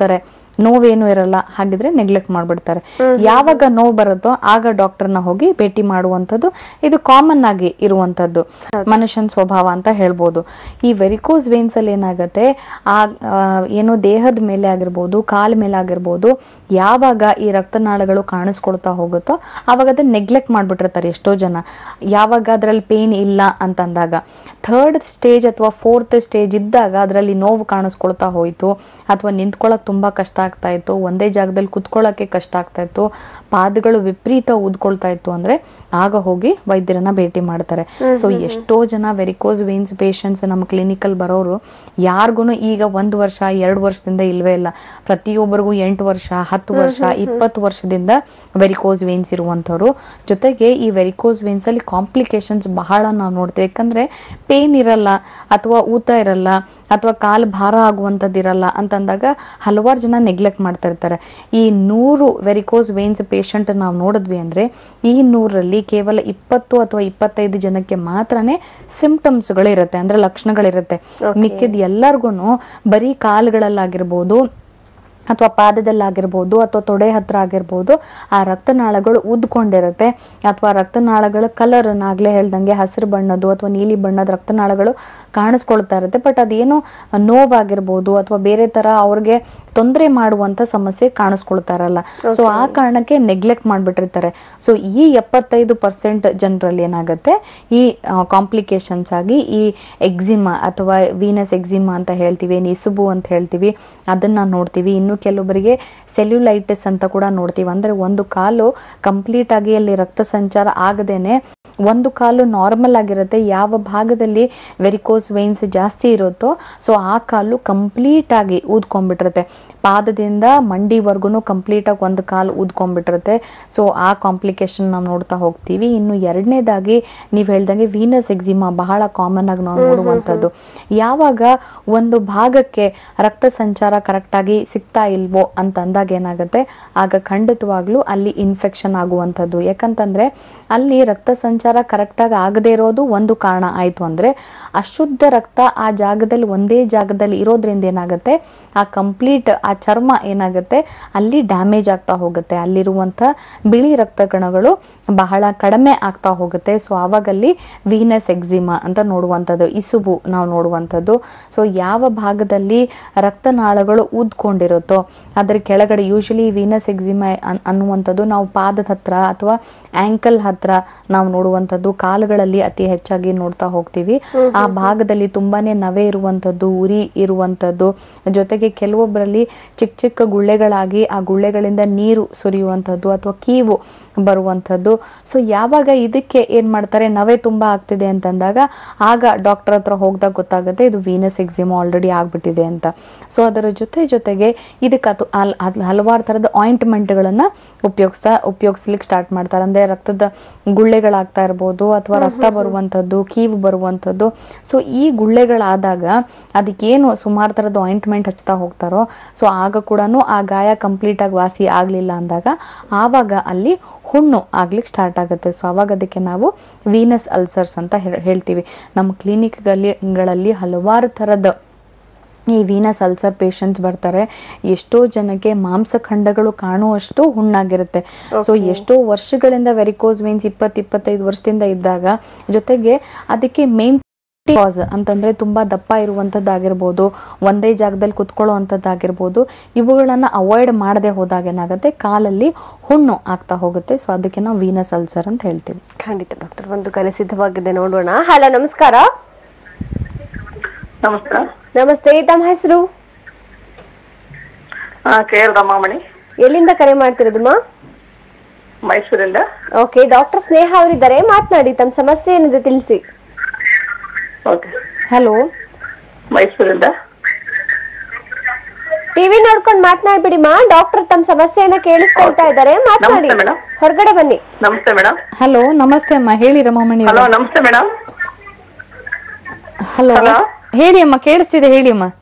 ನೋವೇನು ಇರಲ್ಲ, ಹಾಗಿದ್ರೆ ನೆಗ್ಲೆಕ್ಟ್ ಮಾಡ್ಬಿಡ್ತಾರೆ. ಯಾವಾಗ ನೋವು ಬರುತ್ತೋ ಆಗ ಡಾಕ್ಟರ್ನ ಹೋಗಿ ಭೇಟಿ ಮಾಡುವಂಥದ್ದು ಇದು ಕಾಮನ್ ಆಗಿ ಇರುವಂತದ್ದು ಮನುಷ್ಯನ ಸ್ವಭಾವ ಅಂತ ಹೇಳ್ಬೋದು. ಈ ವೆರಿಕೋಸ್ ವೇನ್ಸ್ ಅಲ್ಲಿ ಏನಾಗುತ್ತೆ, ಆ ಏನೋ ದೇಹದ ಮೇಲೆ ಆಗಿರ್ಬೋದು, ಕಾಲ ಮೇಲೆ ಆಗಿರ್ಬೋದು, ಯಾವಾಗ ಈ ರಕ್ತನಾಳಗಳು ಕಾಣಿಸ್ಕೊಳ್ತಾ ಹೋಗುತ್ತೋ ಆವಾಗ ಅದನ್ನ ನೆಗ್ಲೆಕ್ಟ್ ಮಾಡ್ಬಿಟ್ಟಿರ್ತಾರೆ ಎಷ್ಟೋ ಜನ. ಯಾವಾಗ ಅದ್ರಲ್ಲಿ ಪೇನ್ ಇಲ್ಲ ಅಂತಂದಾಗ, 3rd ಸ್ಟೇಜ್ ಅಥವಾ 4th ಸ್ಟೇಜ್ ಇದ್ದಾಗ ಅದರಲ್ಲಿ ನೋವು ಕಾಣಿಸ್ಕೊಳ್ತಾ ಹೋಯ್ತು, ಅಥವಾ ನಿಂತ್ಕೊಳ್ಳೋಕೆ ತುಂಬಾ ಕಷ್ಟ ಆಗ್ತಾ ಇತ್ತು, ಒಂದೇ ಜಾಗದಲ್ಲಿ ಕುತ್ಕೊಳ್ಳೋಕೆ ಕಷ್ಟ ಆಗ್ತಾ ಇತ್ತು, ಪಾದಗಳು ವಿಪರೀತ ಊದ್ಕೊಳ್ತಾ ಇತ್ತು ಅಂದ್ರೆ ಆಗ ಹೋಗಿ ವೈದ್ಯರನ್ನ ಭೇಟಿ ಮಾಡ್ತಾರೆ. ಸೊ ಎಷ್ಟೋ ಜನ ವೆರಿಕೋಸ್ ವೇನ್ಸ್ ಪೇಷಂಟ್ಸ್ ನಮ್ಮ ಕ್ಲಿನಿಕಲ್ ಬರೋರು ಯಾರಿಗೂ ಈಗ 1 ವರ್ಷ 2 ವರ್ಷದಿಂದ ಇಲ್ವೇ ಇಲ್ಲ. ಪ್ರತಿಯೊಬ್ಬರಿಗೂ 8 ವರ್ಷ 10 ವರ್ಷ 20 ವರ್ಷದಿಂದ ವೆರಿಕೋಸ್ ವೇನ್ಸ್ ಇರುವಂತವ್ರು. ಜೊತೆಗೆ ಈ ವೆರಿಕೋಸ್ ವೇನ್ಸ್ ಅಲ್ಲಿ ಕಾಂಪ್ಲಿಕೇಶನ್ಸ್ ಬಹಳ ನಾವು ನೋಡ್ತೇವೆ. ಯಾಕಂದ್ರೆ ಪೇನ್ ಇರಲ್ಲ, ಅಥವಾ ಊತ ಇರಲ್ಲ, ಅಥವಾ ಕಾಲು ಭಾರ ಆಗುವಂಥದ್ದು ಇರಲ್ಲ ಅಂತಂದಾಗ ಹಲವಾರು ಜನ ನೆಗ್ಲೆಕ್ಟ್ ಮಾಡ್ತಾ ಇರ್ತಾರೆ. ಈ 100 ವೆರಿಕೋಸ್ ವೇನ್ಸ್ ಪೇಷಂಟ್ ನಾವು ನೋಡಿದ್ವಿ ಅಂದ್ರೆ ಈ 100ರಲ್ಲಿ ಕೇವಲ 20 ಅಥವಾ 25 ಜನಕ್ಕೆ ಮಾತ್ರನೇ ಸಿಂಪ್ಟಮ್ಸ್ಗಳು ಇರುತ್ತೆ, ಅಂದ್ರೆ ಲಕ್ಷಣಗಳಿರುತ್ತೆ. ಮಿಕ್ಕಿದ ಎಲ್ಲರಿಗೂ ಬರೀ ಕಾಲುಗಳಲ್ಲಾಗಿರ್ಬೋದು, ಅಥವಾ ಪಾದದಲ್ಲಾಗಿರ್ಬೋದು, ಅಥವಾ ತೊಡೆ ಹತ್ರ ಆಗಿರ್ಬೋದು, ಆ ರಕ್ತನಾಳಗಳು ಉದ್ಕೊಂಡಿರುತ್ತೆ, ಅಥವಾ ರಕ್ತನಾಳಗಳ ಕಲರ್ ನಾಗ್ಲೇ ಹೇಳ್ದಂಗೆ ಹಸಿರು ಬಣ್ಣದ್ದು ಅಥವಾ ನೀಲಿ ಬಣ್ಣದ ರಕ್ತನಾಳಗಳು ಕಾಣಿಸ್ಕೊಳ್ತಾ ಇರುತ್ತೆ. ಬಟ್ ಅದೇನೋ ನೋವಾಗಿರ್ಬೋದು ಅಥವಾ ಬೇರೆ ತರ ಅವ್ರಿಗೆ ತೊಂದರೆ ಮಾಡುವಂತ ಸಮಸ್ಯೆ ಕಾಣಿಸ್ಕೊಳ್ತಾ ಇರಲ್ಲ. ಸೊ ಆ ಕಾರಣಕ್ಕೆ ನೆಗ್ಲೆಕ್ಟ್ ಮಾಡ್ಬಿಟ್ಟಿರ್ತಾರೆ. ಸೊ ಈ 75% ಜನರಲ್ಲಿ ಏನಾಗುತ್ತೆ, ಈ ಕಾಂಪ್ಲಿಕೇಶನ್ಸ್ ಆಗಿ ಈ ಎಕ್ಸಿಮಾ ಅಥವಾ ವೀನಸ್ ಎಕ್ಸಿಮಾ ಅಂತ ಹೇಳ್ತೀವಿ, ನಿಸುಬು ಅಂತ ಹೇಳ್ತೀವಿ, ಅದನ್ನ ನೋಡ್ತೀವಿ. ಇನ್ನು ಕೆಲವೊಬ್ಬರಿಗೆ ಸೆಲ್ಯುಲೈಟಿಸ್ ಅಂತ ಕೂಡ ನೋಡ್ತೀವಿ. ಅಂದ್ರೆ ಒಂದು ಕಾಲು ಕಂಪ್ಲೀಟ್ ಆಗಿ ಅಲ್ಲಿ ರಕ್ತ ಸಂಚಾರ ಆಗದೇನೆ ಒಂದು ಕಾಲು ನಾರ್ಮಲ್ ಆಗಿರುತ್ತೆ, ಯಾವ ಭಾಗದಲ್ಲಿ ವೆರಿಕೋಸ್ ವೇನ್ಸ್ ಜಾಸ್ತಿ ಇರುತ್ತೋ ಸೊ ಆ ಕಾಲು ಕಂಪ್ಲೀಟ್ ಆಗಿ ಊದ್ಕೊಂಡ್ಬಿಟ್ಟಿರುತ್ತೆ, ಪಾದದಿಂದ ಮಂಡಿವರೆಗೂ ಕಂಪ್ಲೀಟ್ ಆಗಿ ಒಂದು ಕಾಲು ಊದ್ಕೊಂಡ್ಬಿಟ್ಟಿರುತ್ತೆ. ಸೊ ಆ ಕಾಂಪ್ಲಿಕೇಶನ್ ನಾವು ನೋಡ್ತಾ ಹೋಗ್ತೀವಿ. ಇನ್ನು ಎರಡನೇದಾಗಿ ನೀವು ಹೇಳ್ದಂಗೆ ವೀನಸ್ ಎಕ್ಸಿಮಾ ಬಹಳ ಕಾಮನ್ ಆಗಿ ನಾವು ನೋಡುವಂಥದ್ದು. ಯಾವಾಗ ಒಂದು ಭಾಗಕ್ಕೆ ರಕ್ತ ಸಂಚಾರ ಕರೆಕ್ಟ್ ಆಗಿ ಸಿಗ್ತಾ ಇಲ್ವೋ ಅಂತ ಅಂದಾಗ ಏನಾಗುತ್ತೆ, ಆಗ ಖಂಡಿತವಾಗ್ಲೂ ಅಲ್ಲಿ ಇನ್ಫೆಕ್ಷನ್ ಆಗುವಂಥದ್ದು. ಯಾಕಂತಂದ್ರೆ ಅಲ್ಲಿ ರಕ್ತ ಸಂಚಾರ ಕರೆಕ್ಟ್ ಆಗಿ ಆಗದೆ ಇರೋದು ಒಂದು ಕಾರಣ ಆಯ್ತು ಅಂದ್ರೆ, ಅಶುದ್ಧ ರಕ್ತ ಆ ಜಾಗದಲ್ಲಿ ಒಂದೇ ಜಾಗದಲ್ಲಿ ಇರೋದ್ರಿಂದ ಏನಾಗುತ್ತೆ, ಆ ಕಂಪ್ಲೀಟ್ ಆ ಚರ್ಮ ಏನಾಗುತ್ತೆ ಅಲ್ಲಿ ಡ್ಯಾಮೇಜ್ ಆಗ್ತಾ ಹೋಗುತ್ತೆ, ಅಲ್ಲಿರುವಂತ ಬಿಳಿ ರಕ್ತ ಕಣಗಳು ಬಹಳ ಕಡಿಮೆ ಆಗ್ತಾ ಹೋಗುತ್ತೆ. ಸೊ ಆವಾಗಲ್ಲಿ ವೀನಸ್ ಎಕ್ಸಿಮಾ ಅಂತ ನೋಡುವಂಥದ್ದು, ಇಸುಬು ನಾವು ನೋಡುವಂಥದ್ದು. ಸೊ ಯಾವ ಭಾಗದಲ್ಲಿ ರಕ್ತನಾಳಗಳು ಊದ್ಕೊಂಡಿರುತ್ತೋ ಅದ್ರ ಕೆಳಗಡೆ ಯೂಶಲಿ ವೀನಸ್ ಎಕ್ಸಿಮಾ ಅನ್ನುವಂಥದ್ದು ನಾವು ಪಾದದ ಹತ್ರ ಅಥವಾ ಆಂಕಲ್ ಹತ್ರ ನಾವು ನೋಡುವಂಥದ್ದು, ಕಾಲುಗಳಲ್ಲಿ ಅತಿ ಹೆಚ್ಚಾಗಿ ನೋಡ್ತಾ ಹೋಗ್ತೀವಿ. ಆ ಭಾಗದಲ್ಲಿ ತುಂಬಾನೇ ನವೆ ಇರುವಂಥದ್ದು, ಉರಿ ಇರುವಂಥದ್ದು, ಜೊತೆಗೆ ಕೆಲವೊಬ್ಬರಲ್ಲಿ ಚಿಕ್ಕ ಚಿಕ್ಕ ಗುಳ್ಳೆಗಳಾಗಿ ಆ ಗುಳ್ಳೆಗಳಿಂದ ನೀರು ಸುರಿಯುವಂಥದ್ದು ಅಥವಾ ಕೀವು ಬರುವಂಥದ್ದು. ಸೊ ಯಾವಾಗ ಇದಕ್ಕೆ ಏನ್ ಮಾಡ್ತಾರೆ, ನವೆ ತುಂಬಾ ಆಗ್ತಿದೆ ಅಂತಂದಾಗ ಆಗ ಡಾಕ್ಟರ್ ಹತ್ರ ಹೋಗ್ದಾಗ ಗೊತ್ತಾಗುತ್ತೆ ಇದು ವೀನಸ್ ಎಕ್ಸಿಮಾ ಆಲ್ರೆಡಿ ಆಗ್ಬಿಟ್ಟಿದೆ ಅಂತ. ಸೊ ಅದರ ಜೊತೆಗೆ ಇದಕ್ಕೆ ಹಲವಾರು ತರದ ಆಯಿಂಟ್ಮೆಂಟ್ಗಳನ್ನ ಉಪಯೋಗಿಸ್ಲಿಕ್ಕೆ ಸ್ಟಾರ್ಟ್ ಮಾಡ್ತಾರೆ. ಅಂದ್ರೆ ರಕ್ತದ ಗುಳ್ಳೆಗಳಾಗ್ತಾ ಇರ್ಬೋದು, ಅಥವಾ ರಕ್ತ ಬರುವಂಥದ್ದು, ಕೀವು ಬರುವಂಥದ್ದು. ಸೊ ಈ ಗುಳ್ಳೆಗಳಾದಾಗ ಅದಕ್ಕೇನು ಸುಮಾರು ತರದ ಆಯಿಂಟ್ಮೆಂಟ್ ಹಚ್ತಾ ಹೋಗ್ತಾರೋ, ಸೊ ಆಗ ಕೂಡ ಆ ಗಾಯ ಕಂಪ್ಲೀಟ್ ಆಗಿ ವಾಸಿ ಆಗ್ಲಿಲ್ಲ ಅಂದಾಗ ಆವಾಗ ಅಲ್ಲಿ ಹುಣ್ಣು ಆಗ್ಲಿಕ್ಕೆ ಸ್ಟಾರ್ಟ್ ಆಗುತ್ತೆ. ಸೊ ಅವಾಗ ಅದಕ್ಕೆ ನಾವು ವೀನಸ್ ಅಲ್ಸರ್ಸ್ ಅಂತ ಹೇಳ್ತೀವಿ. ನಮ್ಮ ಕ್ಲಿನಿಕ್ಗಳಲ್ಲಿ ಹಲವಾರು ತರದ ಈ ವೀನಸ್ ಅಲ್ಸರ್ ಪೇಷಂಟ್ಸ್ ಬರ್ತಾರೆ. ಎಷ್ಟೋ ಜನಕ್ಕೆ ಮಾಂಸಖಂಡಗಳು ಕಾಣುವಷ್ಟು ಹುಣ್ಣಾಗಿರುತ್ತೆ. ಸೊ ಎಷ್ಟೋ ವರ್ಷಗಳಿಂದ ವೆರಿಕೋಸ್ ವೇನ್ಸ್ 20-25 ವರ್ಷದಿಂದ ಇದ್ದಾಗ, ಜೊತೆಗೆ ಅದಕ್ಕೆ ಮೇನ್ ಕಾಸ್ ಅಂತಂದ್ರೆ ತುಂಬಾ ದಪ್ಪ ಇರುವಂತದ್ದಾಗಿರ್ಬೋದು, ಒಂದೇ ಜಾಗದಲ್ಲಿ ಕುತ್ಕೊಳ್ಳೋ ಅಂತದ್ದಾಗಿರ್ಬೋದು, ಇವುಗಳನ್ನ ಅವಾಯ್ಡ್ ಮಾಡದೆ ಹೋದಾಗ ಏನಾಗುತ್ತೆ, ಕಾಲಲ್ಲಿ ಹುಣ್ಣು ಆಗ್ತಾ ಹೋಗುತ್ತೆ. ಸೊ ಅದಕ್ಕೆ ನಾವು ವೀನಸ್ ಅಲ್ಸರ್ ಅಂತ ಹೇಳ್ತೀವಿ. ಖಂಡಿತ ಡಾಕ್ಟರ್, ಒಂದು ಕರೆ ಸಿದ್ಧವಾಗಿದೆ, ನೋಡೋಣ. ಹಲೋ, ನಮಸ್ಕಾರ. ನಮಸ್ಕಾರ. ನಮಸ್ತೆ, ತಮ್ಮ ಹೆಸರು? ರಮಾಮಣಿ. ಎಲ್ಲಿಂದ ಕರೆ ಮಾಡ್ತಿರೋದಮ್ಮ? ಮೈಸೂರಿಂದ. ಓಕೆ, ಡಾಕ್ಟರ್ ಸ್ನೇಹ ಅವರಿದ್ದಾರೆ, ಮಾತನಾಡಿ. ತಮ್ಮ ಸಮಸ್ಯೆ ಏನಿದೆ ತಿಳಿಸಿ. ಹಲೋ, ಮೈಸೂರಿಂದ. ಟಿವಿ ನೋಡ್ಕೊಂಡು ಮಾತನಾಡ್ಬಿಡಿಮಾ, ಡಾಕ್ಟರ್ ತಮ್ಮ ಸಮಸ್ಯೆಯನ್ನ ಕೇಳಿಸ್ಕೊಳ್ತಾ ಇದ್ದಾರೆ, ಮಾತನಾಡಿ. ಹೊರಗಡೆ ಬನ್ನಿ. ನಮಸ್ತೆ ಮೇಡಮ್. ಹಲೋ, ನಮಸ್ತೆ ಅಮ್ಮ, ಹೇಳಿ ರಮಾಮಣಿ. ಹಲೋ, ನಮಸ್ತೆ ಮೇಡಮ್. ಹಲೋ, ಹೇಳಿ ಅಮ್ಮ, ಕೇಳಿಸ್ತಿದೆ, ಹೇಳಿ ಅಮ್ಮ.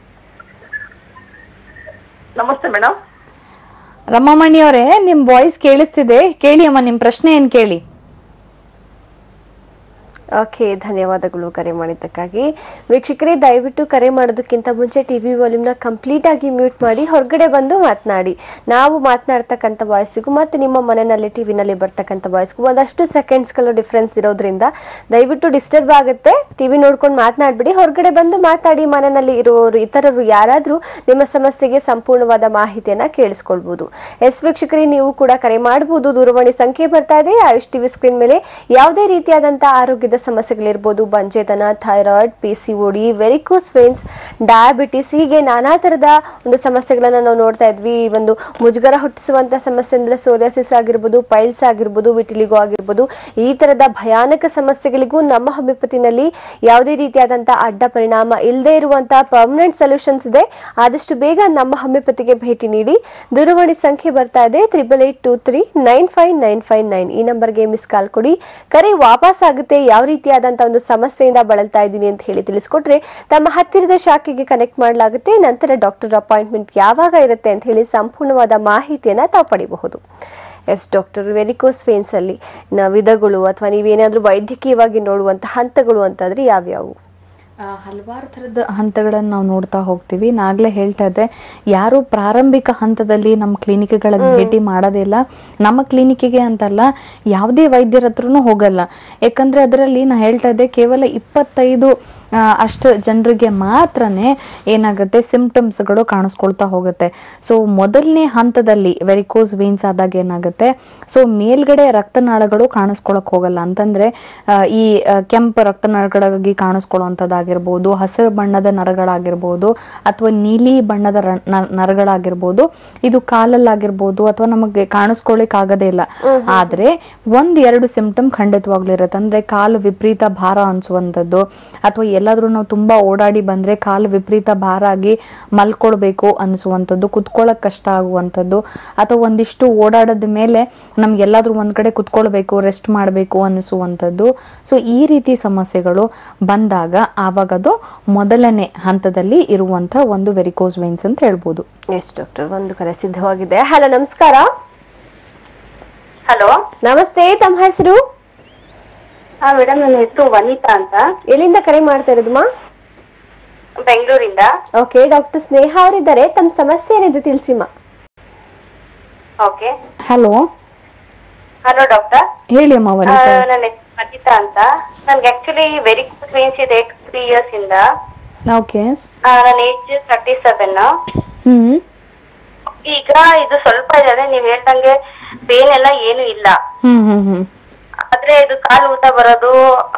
ನಮಸ್ತೆ ಮೇಡಮ್. ರಮಾಮಣಿ ಅವರೇ, ನಿಮ್ ವಾಯ್ಸ್ ಕೇಳಿಸ್ತಿದೆ, ಕೇಳಿ ಅಮ್ಮ, ನಿಮ್ ಪ್ರಶ್ನೆ ಏನ್ ಕೇಳಿ. ಓಕೆ, ಧನ್ಯವಾದಗಳು ಕರೆ ಮಾಡಿದ್ದಕ್ಕಾಗಿ. ವೀಕ್ಷಕರೇ, ದಯವಿಟ್ಟು ಕರೆ ಮಾಡೋದಕ್ಕಿಂತ ಮುಂಚೆ ಟಿವಿ ವಾಲ್ಯೂಮ್ನ ಕಂಪ್ಲೀಟ್ ಆಗಿ ಮ್ಯೂಟ್ ಮಾಡಿ ಹೊರಗಡೆ ಬಂದು ಮಾತನಾಡಿ. ನಾವು ಮಾತನಾಡ್ತಕ್ಕಂಥ ವಾಯ್ಸಿಗೂ ಮತ್ತು ನಿಮ್ಮ ಮನೆಯಲ್ಲಿ ಟಿವಿನಲ್ಲಿ ಬರ್ತಕ್ಕಂಥ ವಾಯ್ಸ್ಗೂ ಒಂದಷ್ಟು ಸೆಕೆಂಡ್ಸ್ಗಳು ಡಿಫ್ರೆನ್ಸ್ ಇರೋದ್ರಿಂದ ದಯವಿಟ್ಟು ಡಿಸ್ಟರ್ಬ್ ಆಗುತ್ತೆ. ಟಿವಿ ನೋಡ್ಕೊಂಡು ಮಾತನಾಡ್ಬಿಡಿ, ಹೊರಗಡೆ ಬಂದು ಮಾತಾಡಿ. ಮನೆಯಲ್ಲಿ ಇರುವವರು ಇತರರು ಯಾರಾದರೂ ನಿಮ್ಮ ಸಮಸ್ಯೆಗೆ ಸಂಪೂರ್ಣವಾದ ಮಾಹಿತಿಯನ್ನು ಕೇಳಿಸ್ಕೊಳ್ಬೋದು. ಎಸ್ ವೀಕ್ಷಕರೇ, ನೀವು ಕೂಡ ಕರೆ ಮಾಡಬಹುದು. ದೂರವಾಣಿ ಸಂಖ್ಯೆ ಬರ್ತಾ ಇದೆ ಆಯುಷ್ ಟಿವಿ ಸ್ಕ್ರೀನ್ ಮೇಲೆ. ಯಾವುದೇ ರೀತಿಯಾದಂಥ ಆರೋಗ್ಯದ ಸಮಸ್ಯೆಗಳಿರ್ಬೋದು, ಬಂಜೆತನ, thyroid, PCOD, varicose veins, diabetes, ಹೀಗೆ ನಾನಾ ಥರದ ಒಂದು ಸಮಸ್ಯೆಗಳನ್ನು ನಾವು ನೋಡ್ತಾ ಇದ್ವಿ. ಒಂದು ಮುಜುಗರ ಹುಟ್ಟಿಸುವಂಥ ಸಮಸ್ಯೆ ಅಂದರೆ ಸೋರಿಯಾಸಿಸ್ ಆಗಿರ್ಬೋದು, ಪೈಲ್ಸ್ ಆಗಿರ್ಬೋದು, ವಿಟಿಲಿಗೋ ಆಗಿರ್ಬೋದು, ಈ ಥರದ ಭಯಾನಕ ಸಮಸ್ಯೆಗಳಿಗೂ ನಮ್ಮ ಹೋಮಿಯೋಪತಿನಲ್ಲಿ ಯಾವುದೇ ರೀತಿಯಾದಂಥ ಅಡ್ಡ ಪರಿಣಾಮ ಇಲ್ಲದೆ ಇರುವಂಥ ಪರ್ಮನೆಂಟ್ ಸೊಲ್ಯೂಷನ್ಸ್ ಇದೆ. ಆದಷ್ಟು ಬೇಗ ನಮ್ಮ ಹೋಮಿಯೋಪತಿಗೆ ಭೇಟಿ ನೀಡಿ. ದೂರವಾಣಿ ಸಂಖ್ಯೆ ಬರ್ತಾ ಇದೆ 8823959599. ಈ ನಂಬರ್ಗೆ ಮಿಸ್ ಕಾಲ್ ಕೊಡಿ. ಕರೆ ವಾಪಸ್ ಆಗುತ್ತೆ. ಯಾವ ರೀತಿಯಾದಂತಹ ಒಂದು ಸಮಸ್ಯೆಯಿಂದ ಬಳಲ್ತಾ ಇದ್ದೀನಿ ಅಂತ ಹೇಳಿ ತಿಳಿಸ್ಕೊಟ್ರೆ ತಮ್ಮ ಹತ್ತಿರದ ಶಾಖೆಗೆ ಕನೆಕ್ಟ್ ಮಾಡಲಾಗುತ್ತೆ. ನಂತರ ಡಾಕ್ಟರ್ ಅಪಾಯಿಂಟ್ಮೆಂಟ್ ಯಾವಾಗ ಇರುತ್ತೆ ಅಂತ ಹೇಳಿ ಸಂಪೂರ್ಣವಾದ ಮಾಹಿತಿಯನ್ನ ತಾವು ಪಡಿಬಹುದು. ಎಸ್ ಡಾಕ್ಟರ್, ವೆರಿಕೋಸ್ ವೇನ್ಸ್ ಅಲ್ಲಿ ವಿಧಗಳು ಅಥವಾ ನೀವೇನಾದ್ರೂ ವೈದ್ಯಕೀಯವಾಗಿ ನೋಡುವಂತ ಹಂತಗಳು ಅಂತಾದ್ರೆ ಯಾವ್ಯಾವು? ಹಲವಾರು ಥರದ ಹಂತಗಳನ್ನು ನಾವು ನೋಡ್ತಾ ಹೋಗ್ತೀವಿ. ನಾಗಲೇ ಹೇಳ್ತಾ ಇದ್ದೆ, ಯಾರು ಪ್ರಾರಂಭಿಕ ಹಂತದಲ್ಲಿ ನಮ್ಮ ಕ್ಲಿನಿಕ್ಗಳನ್ನು ಭೇಟಿ ಮಾಡೋದಿಲ್ಲ, ನಮ್ಮ ಕ್ಲಿನಿಕ್ಕಿಗೆ ಅಂತಲ್ಲ ಯಾವುದೇ ವೈದ್ಯರ ಹತ್ರನೂ ಹೋಗಲ್ಲ. ಯಾಕಂದ್ರೆ ಅದರಲ್ಲಿ ನಾ ಹೇಳ್ತಾ ಇದ್ದೆ, ಕೇವಲ 25 ಅಷ್ಟು ಜನರಿಗೆ ಮಾತ್ರನೇ ಏನಾಗುತ್ತೆ ಸಿಂಪ್ಟಮ್ಸ್ಗಳು ಕಾಣಿಸ್ಕೊಳ್ತಾ ಹೋಗುತ್ತೆ. ಸೊ ಮೊದಲನೇ ಹಂತದಲ್ಲಿ ವೆರಿಕೋಸ್ ವೇನ್ಸ್ ಆದಾಗ ಏನಾಗುತ್ತೆ, ಸೊ ಮೇಲ್ಗಡೆ ರಕ್ತನಾಳಗಳು ಕಾಣಿಸ್ಕೊಳಕ್ ಹೋಗಲ್ಲ. ಅಂತಂದ್ರೆ ಈ ಕೆಂಪು ರಕ್ತನಾಳಗಳಾಗಿ ಕಾಣಿಸ್ಕೊಳ್ಳುವಂಥದ್ದಾಗಿರ್ಬೋದು, ಹಸಿರು ಬಣ್ಣದ ನರಗಳಾಗಿರ್ಬೋದು, ಅಥವಾ ನೀಲಿ ಬಣ್ಣದ ನರಗಳಾಗಿರ್ಬೋದು, ಇದು ಕಾಲಲ್ಲಾಗಿರ್ಬೋದು, ಅಥವಾ ನಮಗೆ ಕಾಣಿಸ್ಕೊಳ್ಳಿಕ್ ಆಗದೇ ಇಲ್ಲ. ಆದ್ರೆ 1-2 ಸಿಂಪ್ಟಮ್ ಖಂಡಿತವಾಗ್ಲೂ ಇರುತ್ತೆ. ಅಂದ್ರೆ ಕಾಲು ವಿಪರೀತ ಭಾರ ಅನ್ಸುವಂಥದ್ದು, ಅಥವಾ ಎಲ್ಲಾದ್ರೂ ನಾವು ತುಂಬಾ ಓಡಾಡಿ ಬಂದ್ರೆ ಕಾಲು ವಿಪರೀತ ಭಾರ ಆಗಿ ಮಲ್ಕೊಳ್ಬೇಕು ಅನಿಸುವಂಥದ್ದು, ಕುತ್ಕೊಳ್ಳಕ್ ಕಷ್ಟ ಆಗುವಂಥದ್ದು, ಅಥವಾ ಒಂದಿಷ್ಟು ಓಡಾಡದ ಮೇಲೆ ನಮ್ಗೆ ಎಲ್ಲಾದ್ರೂ ಒಂದ್ ಕಡೆ ಕುತ್ಕೊಳ್ಬೇಕು, ರೆಸ್ಟ್ ಮಾಡಬೇಕು ಅನಿಸುವಂಥದ್ದು. ಸೊ ಈ ರೀತಿ ಸಮಸ್ಯೆಗಳು ಬಂದಾಗ ಆವಾಗ ಅದು ಮೊದಲನೇ ಹಂತದಲ್ಲಿ ಇರುವಂತ ಒಂದು ವೆರಿಕೋಸ್ ವೇನ್ಸ್ ಅಂತ ಹೇಳ್ಬೋದು. ಎಸ್ ಡಾಕ್ಟರ್, ಒಂದು ಕರೆ ಸಿದ್ಧವಾಗಿದೆ. ಹಲೋ, ನಮಸ್ಕಾರ. ಹಲೋ, ನಮಸ್ತೆ, ತಮ್ಮ ಹೆಸರು? ಮೇಡಮ್, ನನ್ನ ಹೆಸರು ವನಿತಾ ಅಂತ. ಎಲ್ಲಿಂದ ಕರೆ ಮಾಡ್ತಾ ಇರೋದಮ್ಮ? ಬೆಂಗಳೂರಿಂದ. ಓಕೆ, ಡಾಕ್ಟರ್ ಸ್ನೇಹ ಅವರಿದ್ದಾರೆ. ತಮ್ಮ ಸಮಸ್ಯೆ ಏನಿದೆ ತಿಳಿಸಿಮ್ಮ. ಓಕೆ. ಹಲೋ ಹಲೋ ಡಾಕ್ಟರ್, ಹೇಳಿ ಅಮ್ಮ. ನನ್ನ ಹೆಸರು ವನಿತಾ ಅಂತ. ನನ್ಗೆ ಆಕ್ಚುಲಿ ವೆರಿಕೋಸ್ ವೇನ್ಸ್ ಇದೆ 3 years ಇಂದ. ಓಕೆ. ನನ್ನ ಏಜ್ 37. ಈಗ ಇದು ಸ್ವಲ್ಪ ಇದೆ, ನೀವ್ ಹೇಳ್ದಂಗೆ ಪೇನ್ ಎಲ್ಲ ಏನು ಇಲ್ಲ. ಆದ್ರೆ ಇದು ಕಾಲು ಊತ ಬರೋದು,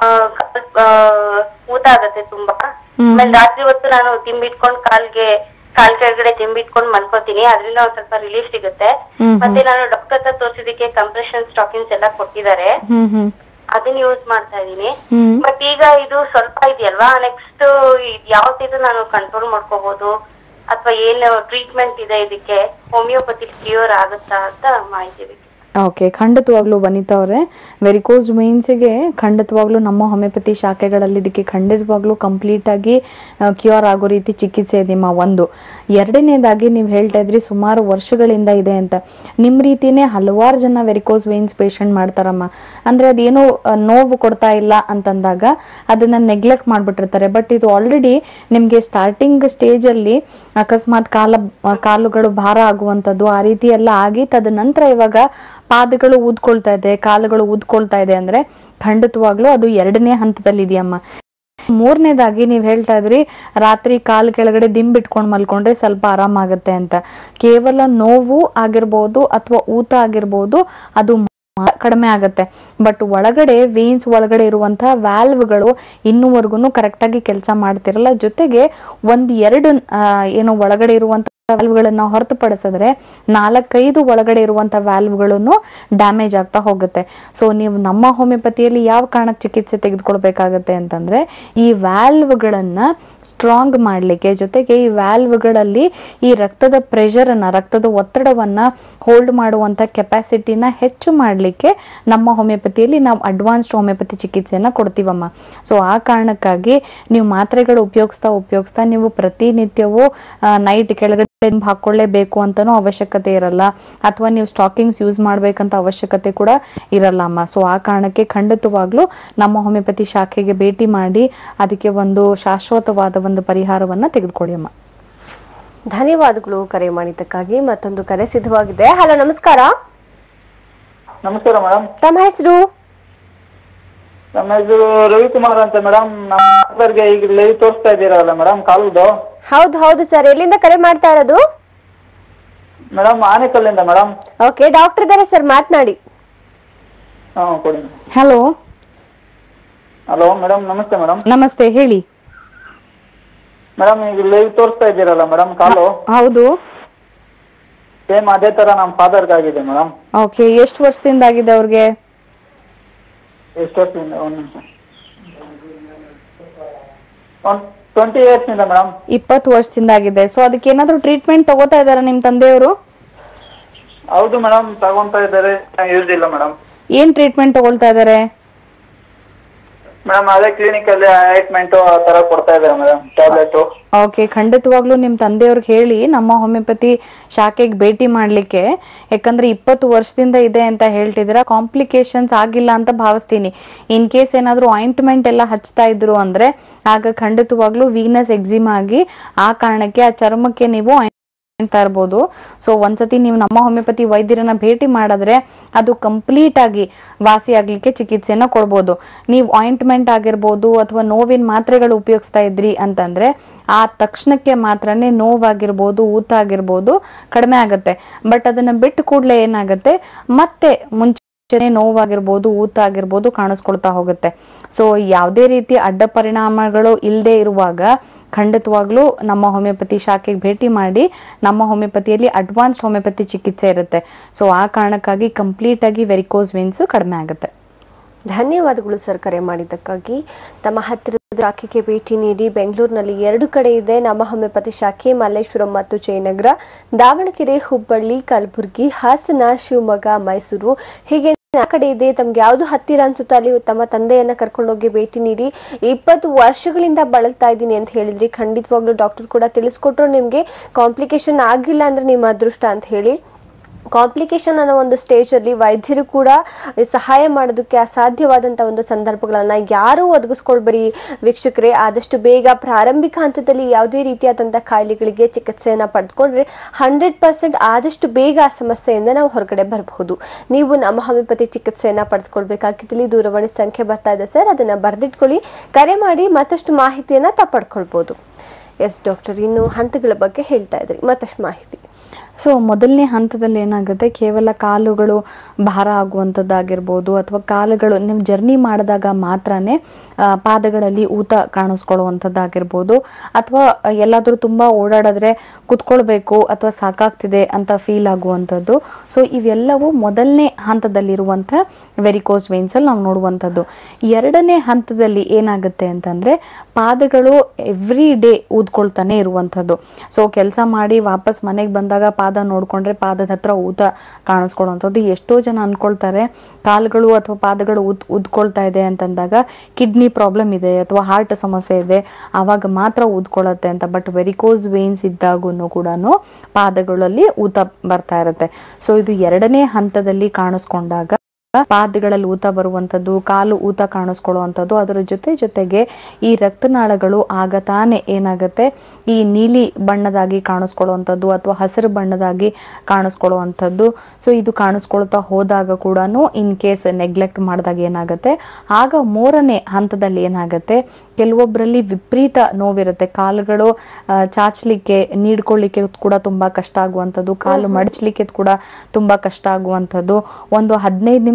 ಊತ ಆಗತ್ತೆ ತುಂಬಾ. ಆಮೇಲೆ ರಾತ್ರಿ ಹೊತ್ತು ನಾನು ತಿಂಬಿಟ್ಕೊಂಡು ಕಾಲ್ ಕೆಳಗಡೆ ತಿಂಬಿಟ್ಕೊಂಡು ಮಲ್ಕೋತೀನಿ, ಅದ್ರಿಂದ ಒಂದ್ ಸ್ವಲ್ಪ ರಿಲೀಫ್ ಸಿಗುತ್ತೆ. ಮತ್ತೆ ನಾನು ಡಾಕ್ಟರ್ ಹತ್ರ ತೋರ್ಸಿದಕ್ಕೆ ಕಂಪ್ರೆಷನ್ ಸ್ಟಾಕಿಂಗ್ಸ್ ಎಲ್ಲ ಕೊಟ್ಟಿದ್ದಾರೆ, ಅದನ್ನ ಯೂಸ್ ಮಾಡ್ತಾ ಇದೀನಿ. ಬಟ್ ಈಗ ಇದು ಸ್ವಲ್ಪ ಇದೆಯಲ್ವಾ, ನೆಕ್ಸ್ಟ್ ಯಾವತ್ತಿದು ನಾನು ಕಂಟ್ರೋಲ್ ಮಾಡ್ಕೋಬಹುದು, ಅಥವಾ ಏನ್ ಟ್ರೀಟ್ಮೆಂಟ್ ಇದೆ ಇದಕ್ಕೆ, ಹೋಮಿಯೋಪತಿ ಕ್ಯೂರ್ ಆಗುತ್ತಾ ಅಂತ ಮಾಹಿತಿ ಬೇಕು. ಓಕೆ, ಖಂಡಿತವಾಗ್ಲೂ ವನಿತಾ ಅವರೇ, ವೆರಿಕೋಸ್ ವೇನ್ಸ್ಗೆ ಖಂಡಿತವಾಗ್ಲೂ ನಮ್ಮ ಹೋಮಿಯೋಪತಿ ಶಾಖೆಗಳಲ್ಲಿ ಇದಕ್ಕೆ ಖಂಡಿತವಾಗ್ಲೂ ಕಂಪ್ಲೀಟ್ ಆಗಿ ಕ್ಯೂರ್ ಆಗೋ ರೀತಿ ಚಿಕಿತ್ಸೆ ಇದೆಯಮ್ಮ. ಒಂದು. ಎರಡನೇದಾಗಿ ನೀವು ಹೇಳ್ತಾ ಇದ್ರಿ ಸುಮಾರು ವರ್ಷಗಳಿಂದ ಇದೆ ಅಂತ. ನಿಮ್ಮ ರೀತಿನೇ ಹಲವಾರು ಜನ ವೆರಿಕೋಸ್ ವೇನ್ಸ್ ಪೇಷಂಟ್ ಮಾಡ್ತಾರಮ್ಮ. ಅಂದ್ರೆ ಅದೇನೋ ನೋವು ಕೊಡ್ತಾ ಇಲ್ಲ ಅಂತಂದಾಗ ಅದನ್ನ ನೆಗ್ಲೆಕ್ಟ್ ಮಾಡ್ಬಿಟ್ಟಿರ್ತಾರೆ. ಬಟ್ ಇದು ಆಲ್ರೆಡಿ ನಿಮ್ಗೆ ಸ್ಟಾರ್ಟಿಂಗ್ ಸ್ಟೇಜ್ ಅಲ್ಲಿ ಅಕಸ್ಮಾತ್ ಕಾಲುಗಳು ಭಾರ ಆಗುವಂಥದ್ದು ಆ ರೀತಿ ಎಲ್ಲ ಆಗಿ ತದನಂತರ ಇವಾಗ ಪಾದಗಳು ಊದ್ಕೊಳ್ತಾ ಇದೆ, ಕಾಲುಗಳು ಊದ್ಕೊಳ್ತಾ ಇದೆ ಅಂದ್ರೆ ಖಂಡಿತವಾಗ್ಲೂ ಅದು 2ನೇ ಹಂತದಲ್ಲಿ ಇದೆಯಮ್ಮ. 3ನೇದಾಗಿ ನೀವ್ ಹೇಳ್ತಾ ಇದ್ರಿ ರಾತ್ರಿ ಕಾಲು ಕೆಳಗಡೆ ದಿಂಬಿಟ್ಕೊಂಡ್ ಮಲ್ಕೊಂಡ್ರೆ ಸ್ವಲ್ಪ ಆರಾಮಾಗತ್ತೆ ಅಂತ. ಕೇವಲ ನೋವು ಆಗಿರ್ಬೋದು ಅಥವಾ ಊತ ಆಗಿರ್ಬೋದು, ಅದು ಕಡಿಮೆ ಆಗತ್ತೆ. ಬಟ್ ಒಳಗಡೆ ವೇನ್ಸ್ ಒಳಗಡೆ ಇರುವಂತಹ ವ್ಯಾಲ್ವ್ಗಳು ಇನ್ನೂವರೆಗೂ ಕರೆಕ್ಟ್ ಆಗಿ ಕೆಲಸ ಮಾಡ್ತಿರಲ್ಲ. ಜೊತೆಗೆ 1-2 ಏನೋ ಒಳಗಡೆ ಇರುವಂತ ವ್ಯಾಲ್ವ್ಗಳನ್ನ ಹೊರತುಪಡಿಸಿದ್ರೆ 4-5 ಒಳಗಡೆ ಇರುವಂತ ವ್ಯಾಲ್ವ್ಗಳನ್ನು ಡ್ಯಾಮೇಜ್ ಆಗ್ತಾ ಹೋಗುತ್ತೆ. ಸೊ ನೀವು ನಮ್ಮ ಹೋಮಿಯೋಪತಿಯಲ್ಲಿ ಯಾವ ಕಾರಣಕ್ಕೆ ಚಿಕಿತ್ಸೆ ತೆಗೆದುಕೊಳ್ಬೇಕಾಗತ್ತೆ ಅಂತಂದ್ರೆ ಈ ವ್ಯಾಲ್ವ್ಗಳನ್ನ ಸ್ಟ್ರಾಂಗ್ ಮಾಡಲಿಕ್ಕೆ, ಜೊತೆಗೆ ಈ ವ್ಯಾಲ್ವ್ಗಳಲ್ಲಿ ಈ ರಕ್ತದ ಪ್ರೆಷರನ್ನು, ರಕ್ತದ ಒತ್ತಡವನ್ನ ಹೋಲ್ಡ್ ಮಾಡುವಂಥ ಕೆಪಾಸಿಟಿನ ಹೆಚ್ಚು ಮಾಡಲಿಕ್ಕೆ ನಮ್ಮ ಹೋಮಿಯೋಪತಿಯಲ್ಲಿ ನಾವು ಅಡ್ವಾನ್ಸ್ಡ್ ಹೋಮಿಯೋಪತಿ ಚಿಕಿತ್ಸೆಯನ್ನು ಕೊಡ್ತೀವಮ್ಮ. ಸೊ ಆ ಕಾರಣಕ್ಕಾಗಿ ನೀವು ಮಾತ್ರೆಗಳು ಉಪಯೋಗಿಸ್ತಾ ನೀವು ಪ್ರತಿನಿತ್ಯವೂ ನೈಟ್ ಕೆಳಗಡೆ ಹಾಕೊಳ್ಳೇಬೇಕು ಅಂತನೂ ಅವಶ್ಯಕತೆ ಇರಲ್ಲ, ಅಥವಾ ನೀವು ಸ್ಟಾಕಿಂಗ್ಸ್ ಯೂಸ್ ಮಾಡ್ಬೇಕಂತ ಅವಶ್ಯಕತೆ ಕೂಡ ಇರಲ್ಲ ಅಮ್ಮ. ಸೊ ಆ ಕಾರಣಕ್ಕೆ ಖಂಡಿತವಾಗ್ಲೂ ನಮ್ಮ ಹೋಮಿಯೋಪತಿ ಶಾಖೆಗೆ ಭೇಟಿ ಮಾಡಿ ಅದಕ್ಕೆ ಒಂದು ಶಾಶ್ವತವಾದ ಒಂದು ಪರಿಹಾರವನ್ನ ತೆಗೆದುಕೊಳ್ಳಿ ಅಮ್ಮ. ಧನ್ಯವಾದಗಳು ಕರೆ ಮಾಡಿದ್ದಕ್ಕಾಗಿ. ಮತ್ತೊಂದು ಕರೆ ಸಿದ್ಧವಾಗಿದೆ. ಹಲೋ, ನಮಸ್ಕಾರ. ನಮಸ್ಕಾರ ಮೇಡಮ್. ತಮ್ಮ ಹೆಸರು? ನಮ್ಮ ಹೆಸರು ರವಿಕುಮಾರ್ ಅಂತ ಮೇಡಮ್. ನಮ್ಮ ಈಗ ಲೈವ್ ತೋರಿಸ್ತಾ ಇದ್ದೀರಲ್ಲ ಮೇಡಮ್ ಕಾಲುದು? ಹೌದು ಸರ್. ಎಲ್ಲಿಂದ ಕರೆ ಮಾಡ್ತಾ ಇರೋದು? ಮೇಡಮ್ ಆನೆಕಲ್ಲಿಂದ ಮೇಡಮ್. ಓಕೆ, ಡಾಕ್ಟರ್ ಇದ್ದಾರೆ ಸರ್, ಮಾತನಾಡಿ. ಕೊಡಿ. ಹಲೋ ಮೇಡಮ್, ನಮಸ್ತೆ ಮೇಡಮ್. ನಮಸ್ತೆ, ಹೇಳಿ ಮೇಡಮ್. ಈಗ ಲೈವ್ ತೋರಿಸ್ತಾ ಇದ್ದೀರಲ್ಲ ಮೇಡಮ್ ಕಾಲು? ಹೌದು. ಸೇಮ್ ಅದೇ ತರ ನಮ್ಮ ಫಾದರ್ಗೆ ಆಗಿದೆ ಮೇಡಮ್. ಓಕೆ, ಎಷ್ಟು ವರ್ಷದಿಂದ ಆಗಿದೆ ಅವ್ರಿಗೆ? ಎಷ್ಟು ವರ್ಷದಿಂದ? ಒಂದು ನಿಮಿಷ. 20 years ಇಂದ ಮೇಡಮ್. 20 ವರ್ಷದಿಂದ ಆಗಿದೆ. ಸೊ ಅದಕ್ಕೆ ಏನಾದ್ರು ಟ್ರೀಟ್ಮೆಂಟ್ ತಗೋತಾ ಇದಾರ ನಿಮ್ ತಂದೆಯವರು? ಹೌದು ಮೇಡಮ್, ತಗೊಂತಾ ಇದ್ದಾರೆ. ಯೂಸ್ ಇಲ್ಲ ಮೇಡಮ್. ಏನ್ ಟ್ರೀಟ್ಮೆಂಟ್ ತಗೊಳ್ತಾ ಇದಾರೆ ಮೇಡಮ್? ಅದೇ ಕ್ಲಿನಿಕ್ ಅಲ್ಲಿ ಆಯಿಂಟ್ಮೆಂಟ್ ಆ ತರ ಕೊಡ್ತಾ ಇದ್ದಾರೆ ಮೇಡಮ್, ಟ್ಯಾಬ್ಲೆಟ್. ಓಕೆ, ಖಂಡಿತವಾಗ್ಲೂ ನಿಮ್ ತಂದೆಯವ್ರಿಗೆ ಹೇಳಿ ನಮ್ಮ ಹೋಮಿಯೋಪತಿ ಶಾಖೆಗೆ ಭೇಟಿ ಮಾಡ್ಲಿಕ್ಕೆ. ಯಾಕಂದ್ರೆ 20 ವರ್ಷದಿಂದ ಇದೆ ಅಂತ ಹೇಳ್ತಿದ್ದೀರಾ, ಕಾಂಪ್ಲಿಕೇಶನ್ಸ್ ಆಗಿಲ್ಲ ಅಂತ ಭಾವಿಸ್ತೀನಿ. ಇನ್ ಕೇಸ್ ಏನಾದ್ರು ಆಯಿಂಟ್ಮೆಂಟ್ ಎಲ್ಲ ಹಚ್ತಾ ಇದ್ರು ಅಂದ್ರೆ ಆಗ ಖಂಡಿತವಾಗ್ಲೂ ವೀನಸ್ ಎಕ್ಸಿಮಾ ಆಗಿ ಆ ಕಾರಣಕ್ಕೆ ಆ ಚರ್ಮಕ್ಕೆ ನೀವು ಇರ್ಬೋದು. ಸೊ ಒಂದ್ಸತಿ ನೀವು ನಮ್ಮ ಹೋಮಿಯೋಪತಿ ವೈದ್ಯರನ್ನ ಭೇಟಿ ಮಾಡಿದ್ರೆ ಅದು ಕಂಪ್ಲೀಟ್ ಆಗಿ ವಾಸಿ ಆಗ್ಲಿಕ್ಕೆ ಚಿಕಿತ್ಸೆನ ಕೊಡ್ಬೋದು. ನೀವು ಆಯಿಂಟ್ಮೆಂಟ್ ಆಗಿರ್ಬೋದು ಅಥವಾ ನೋವಿನ ಮಾತ್ರೆಗಳು ಉಪಯೋಗಿಸ್ತಾ ಇದ್ರಿ ಅಂತಂದ್ರೆ ಆ ತಕ್ಷಣಕ್ಕೆ ಮಾತ್ರನೇ ನೋವಾಗಿರ್ಬೋದು, ಊತ ಆಗಿರ್ಬೋದು ಕಡಿಮೆ ಆಗುತ್ತೆ. ಬಟ್ ಅದನ್ನ ಬಿಟ್ಟು ಕೂಡಲೇ ಏನಾಗುತ್ತೆ, ಮತ್ತೆ ಮುಂಚೆ ನೋವಾಗಿರ್ಬೋದು, ಊತ ಆಗಿರ್ಬೋದು ಕಾಣಿಸ್ಕೊಳ್ತಾ ಹೋಗುತ್ತೆ. ಸೊ ಯಾವುದೇ ರೀತಿ ಅಡ್ಡ ಪರಿಣಾಮಗಳು ಇಲ್ಲದೆ ಇರುವಾಗ ಖಂಡಿತವಾಗ್ಲೂ ನಮ್ಮ ಹೋಮಿಯೋಪತಿ ಶಾಖೆಗೆ ಭೇಟಿ ಮಾಡಿ. ನಮ್ಮ ಹೋಮಿಯೋಪತಿಯಲ್ಲಿ ಅಡ್ವಾನ್ಸ್ಡ್ ಹೋಮಿಯೋಪತಿ ಚಿಕಿತ್ಸೆ ಇರುತ್ತೆ. ಸೊ ಆ ಕಾರಣಕ್ಕಾಗಿ ಕಂಪ್ಲೀಟ್ ಆಗಿ ವೆರಿಕೋಸ್ ವೇನ್ಸ್ ಕಡಿಮೆ ಆಗುತ್ತೆ. ಧನ್ಯವಾದಗಳು ಸರ್ ಕರೆ ಮಾಡಿದ್ದಕ್ಕಾಗಿ. ತಮ್ಮ ಹತ್ತಿರದ ಶಾಖೆಗೆ ಭೇಟಿ ನೀಡಿ. ಬೆಂಗಳೂರಿನಲ್ಲಿ 2 ಕಡೆ ಇದೆ ನಮ್ಮ ಹೋಮಿಯೋಪತಿ ಶಾಖೆ, ಮಲ್ಲೇಶ್ವರಂ ಮತ್ತು ಜಯನಗರ, ದಾವಣಗೆರೆ, ಹುಬ್ಬಳ್ಳಿ, ಕಲಬುರಗಿ, ಹಾಸನ, ಶಿವಮೊಗ್ಗ, ಮೈಸೂರು, ಹೀಗೆ ಕಡೆ ಇದೆ. ತಮ್ಗೆ ಯಾವ್ದು ಹತ್ತಿರ ಅನ್ಸುತ್ತೋ ಅಲ್ಲಿ ತಮ್ಮ ತಂದೆಯನ್ನ ಕರ್ಕೊಂಡೋಗಿ ಭೇಟಿ ನೀಡಿ. 20 ವರ್ಷಗಳಿಂದ ಬಳಲ್ತಾ ಇದ್ದೀನಿ ಅಂತ ಹೇಳಿದ್ರಿ. ಖಂಡಿತವಾಗ್ಲೂ ಡಾಕ್ಟರ್ ಕೂಡ ತಿಳಿಸ್ಕೊಟ್ರು, ನಿಮ್ಗೆ ಕಾಂಪ್ಲಿಕೇಶನ್ ಆಗಿಲ್ಲ ಅಂದ್ರೆ ನಿಮ್ಮ ಅದೃಷ್ಟ ಅಂತ ಹೇಳಿ. ಕಾಂಪ್ಲಿಕೇಶನ್ ಅನ್ನೋ ಒಂದು ಸ್ಟೇಜ್ ಅಲ್ಲಿ ವೈದ್ಯರು ಕೂಡ ಸಹಾಯ ಮಾಡೋದಕ್ಕೆ ಅಸಾಧ್ಯವಾದಂತ ಒಂದು ಸಂದರ್ಭಗಳನ್ನ ಯಾರು ಒದಗಿಸ್ಕೊಳ್ಬೇಡಿ ವೀಕ್ಷಕರೇ. ಆದಷ್ಟು ಬೇಗ ಪ್ರಾರಂಭಿಕ ಹಂತದಲ್ಲಿ ಯಾವುದೇ ರೀತಿಯಾದಂಥ ಕಾಯಿಲೆಗಳಿಗೆ ಚಿಕಿತ್ಸೆಯನ್ನ ಪಡೆದುಕೊಂಡ್ರೆ 100% ಆದಷ್ಟು ಬೇಗ ಆ ಸಮಸ್ಯೆಯಿಂದ ನಾವು ಹೊರಗಡೆ ಬರಬಹುದು. ನೀವು ನಮ್ಮ ಹೋಮಿಯೋಪತಿ ಚಿಕಿತ್ಸೆಯನ್ನ ಪಡೆದುಕೊಳ್ಬೇಕಾಗಿದ್ದಲ್ಲಿ ದೂರವಾಣಿ ಸಂಖ್ಯೆ ಬರ್ತಾ ಇದೆ ಸರ್, ಅದನ್ನ ಬರೆದಿಟ್ಕೊಳ್ಳಿ, ಕರೆ ಮಾಡಿ ಮತ್ತಷ್ಟು ಮಾಹಿತಿಯನ್ನ ತಪ್ಪಡ್ಕೊಳ್ಬಹುದು. ಎಸ್ ಡಾಕ್ಟರ್, ಇನ್ನು ಹಂತಗಳ ಬಗ್ಗೆ ಹೇಳ್ತಾ ಇದ್ರಿ, ಮತ್ತಷ್ಟು ಮಾಹಿತಿ. ಸೊ ಮೊದಲನೇ ಹಂತದಲ್ಲಿ ಏನಾಗುತ್ತೆ, ಕೇವಲ ಕಾಲುಗಳು ಭಾರ ಆಗುವಂಥದ್ದಾಗಿರ್ಬೋದು ಅಥವಾ ಕಾಲುಗಳು ನೀವು ಜರ್ನಿ ಮಾಡಿದಾಗ ಮಾತ್ರನೇ ಪಾದಗಳಲ್ಲಿ ಊತ ಕಾಣಿಸ್ಕೊಳ್ಳುವಂಥದ್ದಾಗಿರ್ಬೋದು, ಅಥವಾ ಎಲ್ಲಾದರೂ ತುಂಬ ಓಡಾಡಿದ್ರೆ ಕುತ್ಕೊಳ್ಬೇಕು ಅಥವಾ ಸಾಕಾಗ್ತಿದೆ ಅಂತ ಫೀಲ್ ಆಗುವಂಥದ್ದು. ಸೊ ಇವೆಲ್ಲವೂ ಮೊದಲನೇ ಹಂತದಲ್ಲಿರುವಂಥ ವೆರಿಕೋಸ್ ವೇನ್ಸಲ್ಲಿ ನಾವು ನೋಡುವಂಥದ್ದು. 2ನೇ ಹಂತದಲ್ಲಿ ಏನಾಗುತ್ತೆ ಅಂತಂದರೆ ಪಾದಗಳು ಎವ್ರಿ ಡೇ ಊದ್ಕೊಳ್ತಾನೆ ಇರುವಂಥದ್ದು. ಸೊ ಕೆಲಸ ಮಾಡಿ ವಾಪಸ್ ಮನೆಗೆ ಬಂದಾಗ ಪಾದ ನೋಡ್ಕೊಂಡ್ರೆ ಪಾದದ ಹತ್ರ ಊತ ಕಾಣಿಸ್ಕೊಳ್ಳುವಂಥದ್ದು. ಎಷ್ಟೋ ಜನ ಅನ್ಕೊಳ್ತಾರೆ ಕಾಲುಗಳು ಅಥವಾ ಪಾದಗಳು ಉದ್ಕೊಳ್ತಾ ಇದೆ ಅಂತಂದಾಗ ಕಿಡ್ನಿ ಪ್ರಾಬ್ಲಮ್ ಇದೆ ಅಥವಾ ಹಾರ್ಟ್ ಸಮಸ್ಯೆ ಇದೆ, ಆವಾಗ ಮಾತ್ರ ಊದ್ಕೊಳ್ಳುತ್ತೆ ಅಂತ. ಬಟ್ ವೆರಿಕೋಸ್ ವೇನ್ಸ್ ಇದ್ದಾಗೂ ಕೂಡ ಪಾದಗಳಲ್ಲಿ ಊತ ಬರ್ತಾ ಇರುತ್ತೆ. ಸೊ ಇದು 2ನೇ ಹಂತದಲ್ಲಿ ಕಾಣಿಸ್ಕೊಂಡಾಗ ಪಾದಗಳಲ್ಲಿ ಊತ ಬರುವಂಥದ್ದು, ಕಾಲು ಊತ ಕಾಣಿಸ್ಕೊಳ್ಳುವಂಥದ್ದು, ಅದರ ಜೊತೆಗೆ ಈ ರಕ್ತನಾಳಗಳು ಆಗ ತಾನೇ ಏನಾಗುತ್ತೆ, ಈ ನೀಲಿ ಬಣ್ಣದಾಗಿ ಕಾಣಿಸ್ಕೊಳ್ಳುವಂಥದ್ದು ಅಥವಾ ಹಸಿರು ಬಣ್ಣದಾಗಿ ಕಾಣಿಸ್ಕೊಳ್ಳುವಂಥದ್ದು. ಸೊ ಇದು ಕಾಣಿಸ್ಕೊಳ್ತಾ ಹೋದಾಗ ಕೂಡ ಇನ್ ಕೇಸ್ ನೆಗ್ಲೆಕ್ಟ್ ಮಾಡಿದಾಗ ಏನಾಗುತ್ತೆ, ಆಗ 3ನೇ ಹಂತದಲ್ಲಿ ಏನಾಗುತ್ತೆ, ಕೆಲವೊಬ್ಬರಲ್ಲಿ ವಿಪರೀತ ನೋವಿರುತ್ತೆ. ಕಾಲುಗಳು ಚಾಚಲಿಕ್ಕೆ, ನೀಡ್ಕೊಳ್ಳಿಕ್ಕೆ ಕೂಡ ತುಂಬಾ ಕಷ್ಟ ಆಗುವಂಥದ್ದು, ಕಾಲು ಮಡಚಲಿಕ್ಕೆ ಕೂಡ ತುಂಬಾ ಕಷ್ಟ ಆಗುವಂಥದ್ದು. ಒಂದು 15 ನಿಮಿಷ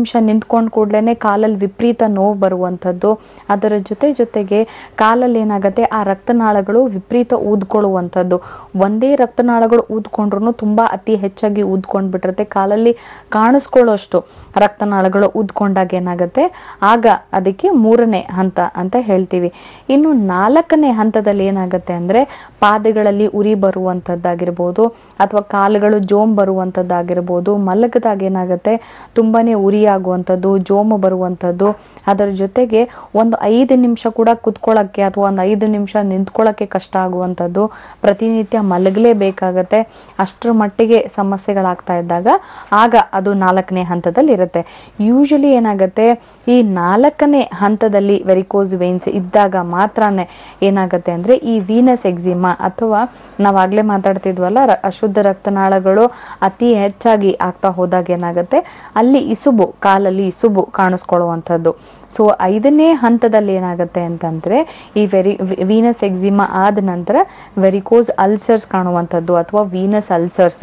ನಿಮಿಷ ನಿಂತ್ಕೊಂಡ್ ಕೂಡ್ಲೇನೆ ಕಾಲಲ್ಲಿ ವಿಪರೀತ ನೋವು ಬರುವಂಥದ್ದು, ಅದರ ಜೊತೆಗೆ ಕಾಲಲ್ಲಿ ಏನಾಗುತ್ತೆ ಆ ರಕ್ತನಾಳಗಳು ವಿಪರೀತ ಊದ್ಕೊಳ್ಳುವಂಥದ್ದು. ಒಂದೇ ರಕ್ತನಾಳಗಳು ಊದ್ಕೊಂಡ್ರು ತುಂಬಾ ಅತಿ ಹೆಚ್ಚಾಗಿ ಊದ್ಕೊಂಡ್ ಬಿಟ್ಟಿರುತ್ತೆ, ಕಾಲಲ್ಲಿ ಕಾಣಿಸ್ಕೊಳ್ಳೋಷ್ಟು ರಕ್ತನಾಳಗಳು ಊದ್ಕೊಂಡಾಗ ಏನಾಗುತ್ತೆ ಆಗ ಅದಕ್ಕೆ 3ನೇ ಹಂತ ಅಂತ ಹೇಳ್ತೀವಿ. ಇನ್ನು 4ನೇ ಹಂತದಲ್ಲಿ ಏನಾಗುತ್ತೆ ಅಂದ್ರೆ ಪಾದಗಳಲ್ಲಿ ಉರಿ ಬರುವಂತದ್ದಾಗಿರ್ಬೋದು ಅಥವಾ ಕಾಲುಗಳು ಜೋಮ್ ಬರುವಂತದ್ದಾಗಿರ್ಬೋದು, ಮಲಗದಾಗ ಏನಾಗುತ್ತೆ ತುಂಬಾನೇ ಉರಿ ಆಗುವಂಥದ್ದು, ಜೋಮು ಬರುವಂಥದ್ದು, ಅದರ ಜೊತೆಗೆ ಒಂದು 5 ನಿಮಿಷ ಕೂಡ ಕುತ್ಕೊಳ್ಳಕ್ಕೆ ಅಥವಾ ಒಂದು 5 ನಿಮಿಷ ನಿಂತ್ಕೊಳ್ಳಕ್ಕೆ ಕಷ್ಟ ಆಗುವಂಥದ್ದು, ಪ್ರತಿನಿತ್ಯ ಮಲಗಲೇಬೇಕಾಗತ್ತೆ, ಅಷ್ಟರ ಮಟ್ಟಿಗೆ ಸಮಸ್ಯೆಗಳಾಗ್ತಾ ಇದ್ದಾಗ ಆಗ ಅದು 4ನೇ ಹಂತದಲ್ಲಿ ಇರುತ್ತೆ. ಯೂಶಲಿ ಏನಾಗುತ್ತೆ ಈ 4ನೇ ಹಂತದಲ್ಲಿ ವೆರಿಕೋಸ್ ವೇನ್ಸ್ ಇದ್ದಾಗ ಮಾತ್ರನೇ ಏನಾಗುತ್ತೆ ಅಂದ್ರೆ ಈ ವೀನಸ್ ಎಕ್ಸಿಮಾ ಅಥವಾ ನಾವಾಗ್ಲೇ ಮಾತಾಡ್ತಿದ್ವಲ್ಲ ಅಶುದ್ಧ ರಕ್ತನಾಳಗಳು ಅತಿ ಹೆಚ್ಚಾಗಿ ಆಗ್ತಾ ಹೋದಾಗ ಏನಾಗುತ್ತೆ ಅಲ್ಲಿ ಇಸುಬು, ಕಾಲಲ್ಲಿ ಇಸುಬು ಕಾಣಿಸ್ಕೊಳ್ಳುವಂಥದ್ದು. ಸೊ 5ನೇ ಹಂತದಲ್ಲಿ ಏನಾಗುತ್ತೆ ಅಂತಂದ್ರೆ ಈ ವೀನಸ್ ಎಕ್ಸಿಮಾ ಆದ ನಂತರ ವೆರಿಕೋಸ್ ಅಲ್ಸರ್ಸ್ ಕಾಣುವಂಥದ್ದು ಅಥವಾ ವೀನಸ್ ಅಲ್ಸರ್ಸ್.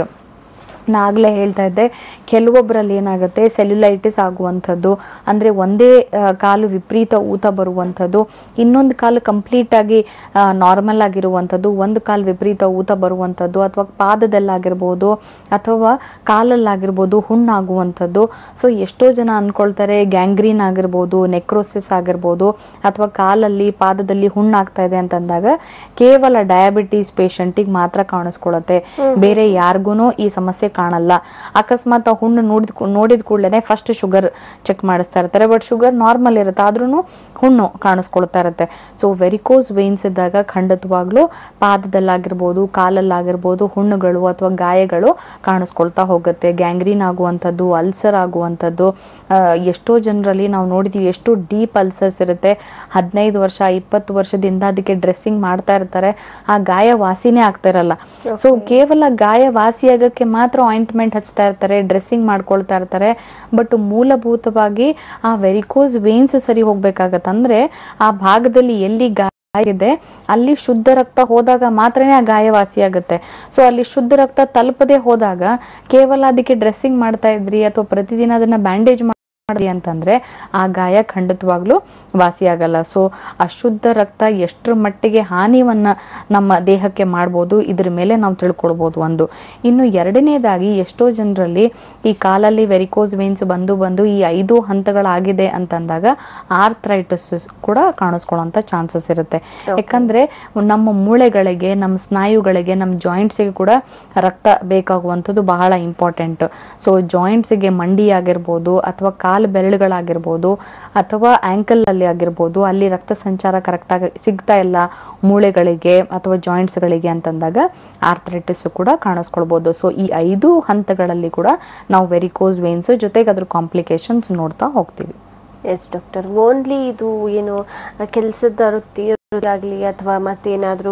ನಾಗಲೇ ಹೇಳ್ತಾ ಇದ್ದೆ, ಕೆಲವೊಬ್ಬರಲ್ಲಿ ಏನಾಗುತ್ತೆ ಸೆಲ್ಯುಲೈಟಿಸ್ ಆಗುವಂಥದ್ದು, ಅಂದರೆ ಒಂದೇ ಕಾಲು ವಿಪರೀತ ಊತ ಬರುವಂಥದ್ದು, ಇನ್ನೊಂದು ಕಾಲು ಕಂಪ್ಲೀಟ್ ಆಗಿ ನಾರ್ಮಲ್ ಆಗಿರುವಂಥದ್ದು, ಒಂದು ಕಾಲು ವಿಪರೀತ ಊತ ಬರುವಂಥದ್ದು, ಅಥವಾ ಪಾದದಲ್ಲಾಗಿರ್ಬೋದು ಅಥವಾ ಕಾಲಲ್ಲಾಗಿರ್ಬೋದು ಹುಣ್ಣಾಗುವಂಥದ್ದು. ಸೊ ಎಷ್ಟೋ ಜನ ಅಂದ್ಕೊಳ್ತಾರೆ ಗ್ಯಾಂಗ್ರೀನ್ ಆಗಿರ್ಬೋದು, ನೆಕ್ರೋಸಿಸ್ ಆಗಿರ್ಬೋದು ಅಥವಾ ಕಾಲಲ್ಲಿ ಪಾದದಲ್ಲಿ ಹುಣ್ಣಾಗ್ತಾ ಇದೆ ಅಂತಂದಾಗ ಕೇವಲ ಡಯಾಬಿಟೀಸ್ ಪೇಷಂಟಿಗೆ ಮಾತ್ರ ಕಾಣಿಸ್ಕೊಳ್ಳುತ್ತೆ, ಬೇರೆ ಯಾರಿಗೂ ಈ ಸಮಸ್ಯೆ ಕಾಣಲ್ಲ. ಅಕಸ್ಮಾತ್ ಆ ಹುಣ್ಣು ನೋಡಿದ ಕೂಡಲೇ ಫಸ್ಟ್ ಶುಗರ್ ಚೆಕ್ ಮಾಡಿಸ್ತಾ ಇರ್ತಾರೆ, ಬಟ್ ಶುಗರ್ ನಾರ್ಮಲ್ ಇರುತ್ತೆ ಆದ್ರೂ ಹುಣ್ಣು ಕಾಣಿಸ್ಕೊಳ್ತಾ ಇರುತ್ತೆ. ಸೊ ವೆರಿಕೋಸ್ ವೇನ್ಸ್ ಇದ್ದಾಗ ಖಂಡಿತವಾಗ್ಲೂ ಪಾದದಲ್ಲಾಗಿರ್ಬೋದು ಕಾಲಲ್ಲಾಗಿರ್ಬೋದು ಹುಣ್ಣುಗಳು ಅಥವಾ ಗಾಯಗಳು ಕಾಣಿಸ್ಕೊಳ್ತಾ ಹೋಗುತ್ತೆ, ಗ್ಯಾಂಗ್ರೀನ್ ಆಗುವಂಥದ್ದು, ಅಲ್ಸರ್ ಆಗುವಂಥದ್ದು. ಎಷ್ಟೋ ಜನರಲ್ಲಿ ನಾವು ನೋಡಿದೀವಿ ಎಷ್ಟು ಡೀಪ್ ಅಲ್ಸರ್ಸ್ ಇರುತ್ತೆ, 15 ವರ್ಷ 20 ವರ್ಷದಿಂದ ಅದಕ್ಕೆ ಡ್ರೆಸ್ಸಿಂಗ್ ಮಾಡ್ತಾ ಇರ್ತಾರೆ, ಆ ಗಾಯ ವಾಸಿನೇ ಆಗ್ತಾ ಇರಲ್ಲ. ಸೊ ಕೇವಲ ಗಾಯ ವಾಸಿಯಾಗಕ್ಕೆ ಮಾತ್ರ ಆಯಿಂಟ್ಮೆಂಟ್ ಹಚ್ತಾ ಇರ್ತಾರೆ, ಡ್ರೆಸ್ಸಿಂಗ್ ಮಾಡ್ಕೊಳ್ತಾ ಇರ್ತಾರೆ, ಬಟ್ ಮೂಲಭೂತವಾಗಿ ಆ ವೆರಿಕೋಸ್ ವೇನ್ಸ್ ಸರಿ ಹೋಗ್ಬೇಕಾಗತ್ತಂದ್ರೆ ಆ ಭಾಗದಲ್ಲಿ ಎಲ್ಲಿ ಗಾಯ ಇದೆ ಅಲ್ಲಿ ಶುದ್ಧ ರಕ್ತ ಹೋದಾಗ ಮಾತ್ರನೇ ಆ ಗಾಯ ವಾಸಿಯಾಗುತ್ತೆ. ಸೊ ಅಲ್ಲಿ ಶುದ್ಧ ರಕ್ತ ತಲುಪದೆ ಹೋದಾಗ ಕೇವಲ ಅದಕ್ಕೆ ಡ್ರೆಸ್ಸಿಂಗ್ ಮಾಡ್ತಾ ಇದ್ರಿ ಅಥವಾ ಪ್ರತಿದಿನ ಅದನ್ನ ಬ್ಯಾಂಡೇಜ್ ಅಂತಂದ್ರೆ ಆ ಗಾಯ ಖಂಡಿತವಾಗ್ಲೂ ವಾಸಿಯಾಗಲ್ಲ. ಸೊ ಅಶುದ್ಧ ರಕ್ತ ಎಷ್ಟರ ಮಟ್ಟಿಗೆ ಹಾನಿವನ್ನ ನಮ್ಮ ದೇಹಕ್ಕೆ ಮಾಡ್ಬೋದು ಇದ್ರ ಮೇಲೆ ನಾವು ತಿಳ್ಕೊಳ್ಬೋದು ಒಂದು. ಇನ್ನು ಎರಡನೇದಾಗಿ ಎಷ್ಟೋ ಜನರಲ್ಲಿ ಈ ಕಾಲಲ್ಲಿ ವೆರಿಕೋಸ್ ವೇನ್ಸ್ ಬಂದು ಈ 5 ಹಂತಗಳಾಗಿದೆ ಅಂತಂದಾಗ ಆರ್ಥ್ರೈಟಿಸ್ ಕೂಡ ಕಾಣಿಸ್ಕೊಳ್ಳುವಂತ ಚಾನ್ಸಸ್ ಇರುತ್ತೆ. ಯಾಕಂದ್ರೆ ನಮ್ಮ ಮೂಳೆಗಳಿಗೆ, ನಮ್ಮ ಸ್ನಾಯುಗಳಿಗೆ, ನಮ್ಮ ಜಾಯಿಂಟ್ಸ್ಗೆ ಕೂಡ ರಕ್ತ ಬೇಕಾಗುವಂಥದ್ದು ಬಹಳ ಇಂಪಾರ್ಟೆಂಟ್. ಸೊ ಜಾಯಿಂಟ್ಸ್ಗೆ ಮಂಡಿ ಆಗಿರ್ಬೋದು ಅಥವಾ ಕಾಲು ಬೆರಳುಗಳಾಗಿರ್ಬೋದು ಅಥವಾ ಆಂಕಲ್ ಅಲ್ಲಿ ಆಗಿರ್ಬೋದು, ಅಲ್ಲಿ ರಕ್ತ ಸಂಚಾರ ಕರೆಕ್ಟ್ ಆಗಿ ಸಿಗ್ತಾ ಇಲ್ಲ ಮೂಳೆಗಳಿಗೆ ಅಥವಾ ಜಾಯಿಂಟ್ಸ್ ಗಳಿಗೆ ಅಂತಂದಾಗ ಆರ್ಥ್ರೈಟಿಸ್ ಕೂಡ ಕಾಣಿಸ್ಕೊಳ್ಬಹುದು. ಸೊ ಈ 5 ಹಂತಗಳಲ್ಲಿ ಕೂಡ ನಾವು ವೆರಿಕೋಸ್ ವೇನ್ಸ್ ಜೊತೆಗೆ ಅದ್ರ ಕಾಂಪ್ಲಿಕೇಶನ್ಸ್ ನೋಡ್ತಾ ಹೋಗ್ತೀವಿ. ಎಸ್ ಡಾಕ್ಟರ್, ಓನ್ಲಿ ಇದು ಏನು ಕೆಲಸದ ವೃತ್ತಿ ಆಗಲಿ ಅಥವಾ ಮತ್ತೇನಾದರೂ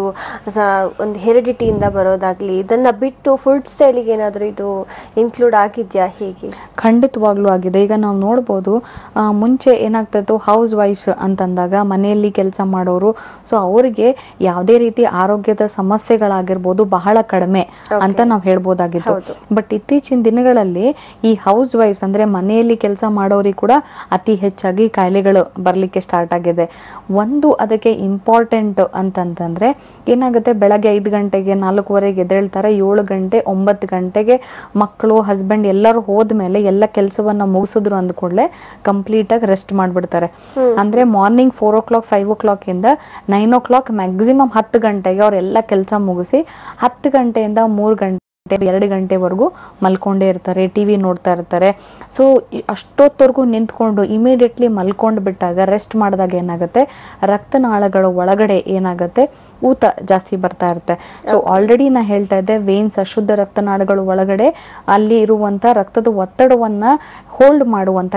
ಒಂದು ಹೆರಿಡಿಟಿಯಿಂದ ಬರೋದಾಗ್ಲಿ ಇದನ್ನ ಬಿಟ್ಟು ಫುಡ್ ಸ್ಟೈಲಿಗೆ ಏನಾದರೂ ಇದು ಇನ್ಕ್ಲೂಡ್ ಆಗಿದೆಯಾ, ಹೇಗೆ? ಖಂಡಿತವಾಗ್ಲೂ ಆಗಿದೆ. ಈಗ ನಾವು ನೋಡ್ಬೋದು ಮುಂಚೆ ಏನಾಗ್ತಿತ್ತು, ಹೌಸ್ ವೈಫ್ ಅಂತಂದಾಗ ಮನೆಯಲ್ಲಿ ಕೆಲಸ ಮಾಡೋರು, ಸೊ ಅವರಿಗೆ ಯಾವುದೇ ರೀತಿ ಆರೋಗ್ಯದ ಸಮಸ್ಯೆಗಳಾಗಿರ್ಬೋದು ಬಹಳ ಕಡಿಮೆ ಅಂತ ನಾವು ಹೇಳ್ಬೋದಾಗಿತ್ತು. ಬಟ್ ಇತ್ತೀಚಿನ ದಿನಗಳಲ್ಲಿ ಈ ಹೌಸ್ ವೈಫ್ಸ್ ಅಂದ್ರೆ ಮನೆಯಲ್ಲಿ ಕೆಲಸ ಮಾಡೋರಿಗೆ ಕೂಡ ಅತಿ ಹೆಚ್ಚಾಗಿ ಕಾಯಿಲೆಗಳು ಬರ್ಲಿಕ್ಕೆ ಸ್ಟಾರ್ಟ್ ಆಗಿದೆ. ಒಂದು ಅದಕ್ಕೆ ಇಂಪಾರ್ಟೆಂಟ್ ಅಂತಂತಂದ್ರೆ ಏನಾಗುತ್ತೆ, ಬೆಳಗ್ಗೆ 5 ಗಂಟೆಗೆ 4:15 ಎದ್ದೇಳ್ತಾರೆ, 7 ಗಂಟೆ 9 ಗಂಟೆಗೆ ಮಕ್ಕಳು ಹಸ್ಬೆಂಡ್ ಎಲ್ಲರೂ ಹೋದ್ಮೇಲೆ ಎಲ್ಲ ಕೆಲಸವನ್ನ ಮುಗಿಸಿದ್ರು ಅಂದ್ಕೊಳ್ಳೆ ಕಂಪ್ಲೀಟ್ ಆಗಿ ರೆಸ್ಟ್ ಮಾಡ್ಬಿಡ್ತಾರೆ. ಅಂದ್ರೆ ಮಾರ್ನಿಂಗ್ 4 o'clock 5 o'clock ಇಂದ 9 o'clock ಮ್ಯಾಕ್ಸಿಮಮ್ 10 ಗಂಟೆಗೆ ಅವ್ರೆಲ್ಲ ಕೆಲಸ ಮುಗಿಸಿ 10 ಗಂಟೆಯಿಂದ 3 ಗಂಟೆ 2 ಗಂಟೆವರೆಗೂ ಮಲ್ಕೊಂಡೇ ಇರ್ತಾರೆ, ಟಿವಿ ನೋಡ್ತಾ ಇರ್ತಾರೆ. ಸೊ ಅಷ್ಟೊತ್ತವರೆಗೂ ನಿಂತ್ಕೊಂಡು ಇಮಿಡಿಯೇಟ್ಲಿ ಮಲ್ಕೊಂಡು ಬಿಟ್ಟಾಗ ರೆಸ್ಟ್ ಮಾಡಿದಾಗ ಏನಾಗುತ್ತೆ, ರಕ್ತನಾಳಗಳ ಒಳಗಡೆ ಏನಾಗುತ್ತೆ ಊತ ಜಾಸ್ತಿ ಬರ್ತಾ ಇರುತ್ತೆ. ಸೊ ಆಲ್ರೆಡಿ ನಾ ಹೇಳ್ತಾ ಇದ್ದೆ, ವೇನ್ಸ್ ಅಶುದ್ಧ ರಕ್ತನಾಳಗಳ ಒಳಗಡೆ ಅಲ್ಲಿ ಇರುವಂತ ರಕ್ತದ ಒತ್ತಡವನ್ನ ಹೋಲ್ಡ್ ಮಾಡುವಂತ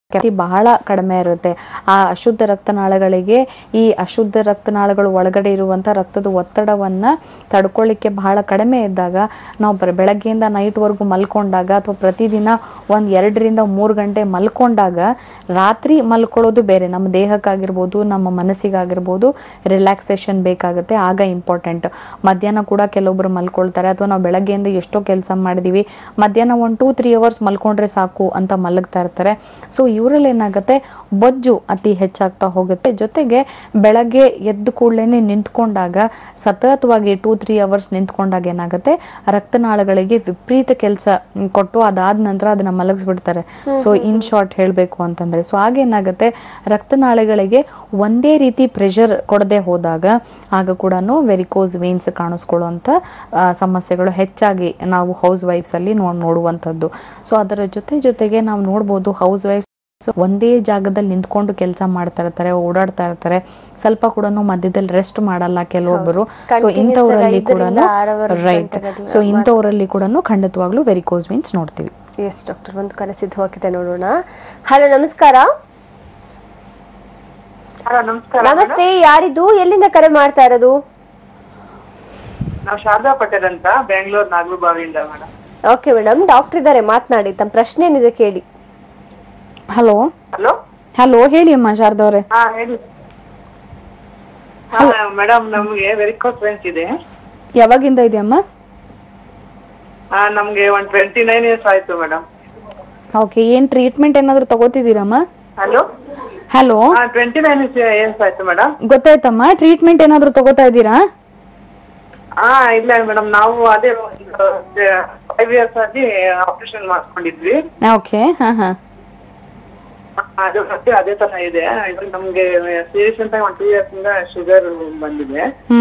ಬಹಳ ಕಡಿಮೆ ಇರುತ್ತೆ. ಆ ಅಶುದ್ಧ ರಕ್ತನಾಳಗಳಿಗೆ ಈ ಅಶುದ್ಧ ರಕ್ತನಾಳಗಳು ಒಳಗಡೆ ಇರುವಂತ ರಕ್ತದ ಒತ್ತಡವನ್ನ ತಡ್ಕೊಳ್ಳಿಕ್ಕೆ ಬಹಳ ಕಡಿಮೆ ಇದ್ದಾಗ ನಾವು ಬೆಳಗ್ಗೆಯಿಂದ ನೈಟ್ವರೆಗೂ ಮಲ್ಕೊಂಡಾಗ ಅಥವಾ ಪ್ರತಿದಿನ 2-3 ಗಂಟೆ ಮಲ್ಕೊಂಡಾಗ ರಾತ್ರಿ ಮಲ್ಕೊಳ್ಳೋದು ಬೇರೆ, ನಮ್ಮ ದೇಹಕ್ಕಾಗಿರ್ಬೋದು ನಮ್ಮ ಮನಸ್ಸಿಗಾಗಿರ್ಬೋದು ರಿಲ್ಯಾಕ್ಸೇಷನ್ ಬೇಕಾಗುತ್ತೆ, ಆಗ ಇಂಪಾರ್ಟೆಂಟ್. ಮಧ್ಯಾಹ್ನ ಕೂಡ ಕೆಲವೊಬ್ರು ಮಲ್ಕೊಳ್ತಾರೆ, ಅಥವಾ ನಾವು ಬೆಳಗ್ಗೆಯಿಂದ ಎಷ್ಟೋ ಕೆಲಸ ಮಾಡಿದೀವಿ, ಮಧ್ಯಾಹ್ನ 1-2-3 ಅವರ್ಸ್ ಮಲ್ಕೊಂಡ್ರೆ ಸಾಕು ಅಂತ ಮಲಗ್ತಾ ಇರ್ತಾರೆ. ಸೊ ಇವರಲ್ಲಿ ಏನಾಗುತ್ತೆ, ಬೊಜ್ಜು ಅತಿ ಹೆಚ್ಚಾಗ್ತಾ ಹೋಗುತ್ತೆ. ಜೊತೆಗೆ ಬೆಳಗ್ಗೆ ಎದ್ದು ಕೂಡಲೇ ನಿಂತ್ಕೊಂಡಾಗ ಸತತವಾಗಿ 2-3 ಅವರ್ಸ್ ನಿಂತ್ಕೊಂಡಾಗ ಏನಾಗುತ್ತೆ, ರಕ್ತನಾಳಗಳಿಗೆ ವಿಪರೀತ ಕೆಲಸ ಕೊಟ್ಟು ಅದಾದ ನಂತರ ಅದನ್ನ ಮಲಗಿಸ್ಬಿಡ್ತಾರೆ. ಸೊ ಇನ್ ಶಾರ್ಟ್ ಹೇಳಬೇಕು ಅಂತಂದ್ರೆ, ಸೊ ಹಾಗೇನಾಗುತ್ತೆ, ರಕ್ತನಾಳಗಳಿಗೆ ಒಂದೇ ರೀತಿ ಪ್ರೆಷರ್ ಕೊಡದೆ ಹೋದಾಗ ಆಗ ಕೂಡ ವೆರಿಕೋಸ್ ವೇನ್ಸ್ ಕಾಣಿಸ್ಕೊಳ್ಳುವಂತ ಸಮಸ್ಯೆಗಳು ಹೆಚ್ಚಾಗಿ ನಾವು ಹೌಸ್ ವೈಫ್ಸ್ ಅಲ್ಲಿ ನೋಡುವಂಥದ್ದು. ಸೊ ಅದರ ಜೊತೆಗೆ ನಾವು ನೋಡ್ಬೋದು, ಹೌಸ್ ವೈಫ್ಸ್ ಒಂದೇ ಜಾಗದಲ್ಲಿ ನಿಂತ್ಕೊಂಡು ಕೆಲಸ ಮಾಡ್ತಾ ಇರ್ತಾರೆ, ಓಡಾಡ್ತಾ ಇರ್ತಾರೆ, ಸ್ವಲ್ಪ ಕೂಡ ಮಧ್ಯದಲ್ಲಿ ರೆಸ್ಟ್ ಮಾಡಲ್ಲ ಕೆಲವೊಬ್ಬರು. ಸೊ ಇಂಥವರಲ್ಲಿ ಕೂಡ ರೈಟ್, ಸೊ ಇಂಥವರಲ್ಲಿ ಕೂಡ ಖಂಡಿತವಾಗ್ಲೂ ವೆರಿಕೋಸ್ ವೇನ್ಸ್ ನೋಡ್ತೀವಿ. ಎಸ್ ಡಾಕ್ಟರ್, ಒಂದು ಕರೆ ಸಿದ್ಧವಾಗಿದೆ, ನೋಡೋಣ. ಹಲೋ, ನಮಸ್ಕಾರ. ನಮಸ್ತೆ, ಯಾರಿದು, ಎಲ್ಲಿಂದ ಕರೆ ಮಾಡ್ತಾ ಇರೋದು? ನಾವು ಶಾರದಾ ಪಟೇಲ್ ಅಂತ, ಬೆಂಗಳೂರು ನಾಗರಬಾವಿಯಿಂದ ಮೇಡಮ್. ಓಕೆ ಮೇಡಮ್, ಡಾಕ್ಟರ್ ಇದ್ದಾರೆ, ಮಾತನಾಡಿ. ತಮ್ಮ ಪ್ರಶ್ನೆ ಏನಿದೆ ಕೇಳಿ. ಹಲೋ ಹಲೋ ಹಲೋ, ಹೇಳಿ ಅಮ್ಮ ಶಾರದಾ ಅವರೇ. ಹೇಳಿ ಮೇಡಮ್. ನಮ್ಗೆ ವೆರಿಕೋಸ್ ವೇನ್ಸ್ ಇದೆ. ಯಾವಾಗಿಂದ ಇದೆಯಮ್ಮ? ನಮ್ಗೆ 29 ಇಯರ್ಸ್ ಆಯ್ತು ಮೇಡಮ್. ಓಕೆ, ಏನ್ ಟ್ರೀಟ್ಮೆಂಟ್ ಏನಾದ್ರು ತಗೋತಿದ್ದೀರಮ್ಮ? ಹಲೋ ಹಲೋ, 29 ಇಯರ್ಸ್ ಆಯ್ತು ಮೇಡಮ್. ಗೊತ್ತಾಯ್ತಮ್ಮ, ಟ್ರೀಟ್ಮೆಂಟ್ ಏನಾದ್ರು ತಗೋತಾ ಇದ್ದೀರಾ? ಇಲ್ಲ ಮೇಡಮ್, ನಾವು ಅದೇ 5 ಇಯರ್ಸ್ ಆಗಿ ಆಪರೇಷನ್ ಮಾಡ್ಕೊಂಡಿದ್ವಿ. ಓಕೆ, ಹಾ ಹಾ, ಅದು ಮತ್ತೆ ಅದೇ ತರ ಇದೆ. ಇವಾಗ ನಮ್ಗೆ ಸೀರಿಯಸ್ ಅಂತ 2 ಇಯರ್ಸ್ ಇಂದ ಶುಗರ್ ಬಂದಿದೆ.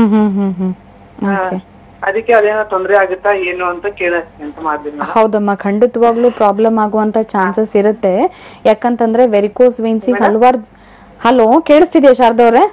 ಅದಕ್ಕೆ ಅದೇನೋ ತೊಂದರೆ ಆಗುತ್ತಾ ಏನು ಅಂತ ಕೇಳಕ್ಕೆ ಅಂತ ಮಾಡಿದ್ವಿ. ಹೌದಮ್ಮ, ಖಂಡಿತವಾಗ್ಲೂ ಪ್ರಾಬ್ಲಮ್ ಆಗುವಂತ ಚಾನ್ಸಸ್ ಇರುತ್ತೆ. ಯಾಕಂತಂದ್ರೆ ವೆರಿಕೋಸ್ ವೇನ್ಸ್ ಹಲವಾರು. ಹಲೋ, ಕೇಳಿಸ್ತಿದ್ಯಾ ಶಾರದಾ ಅವರೇ?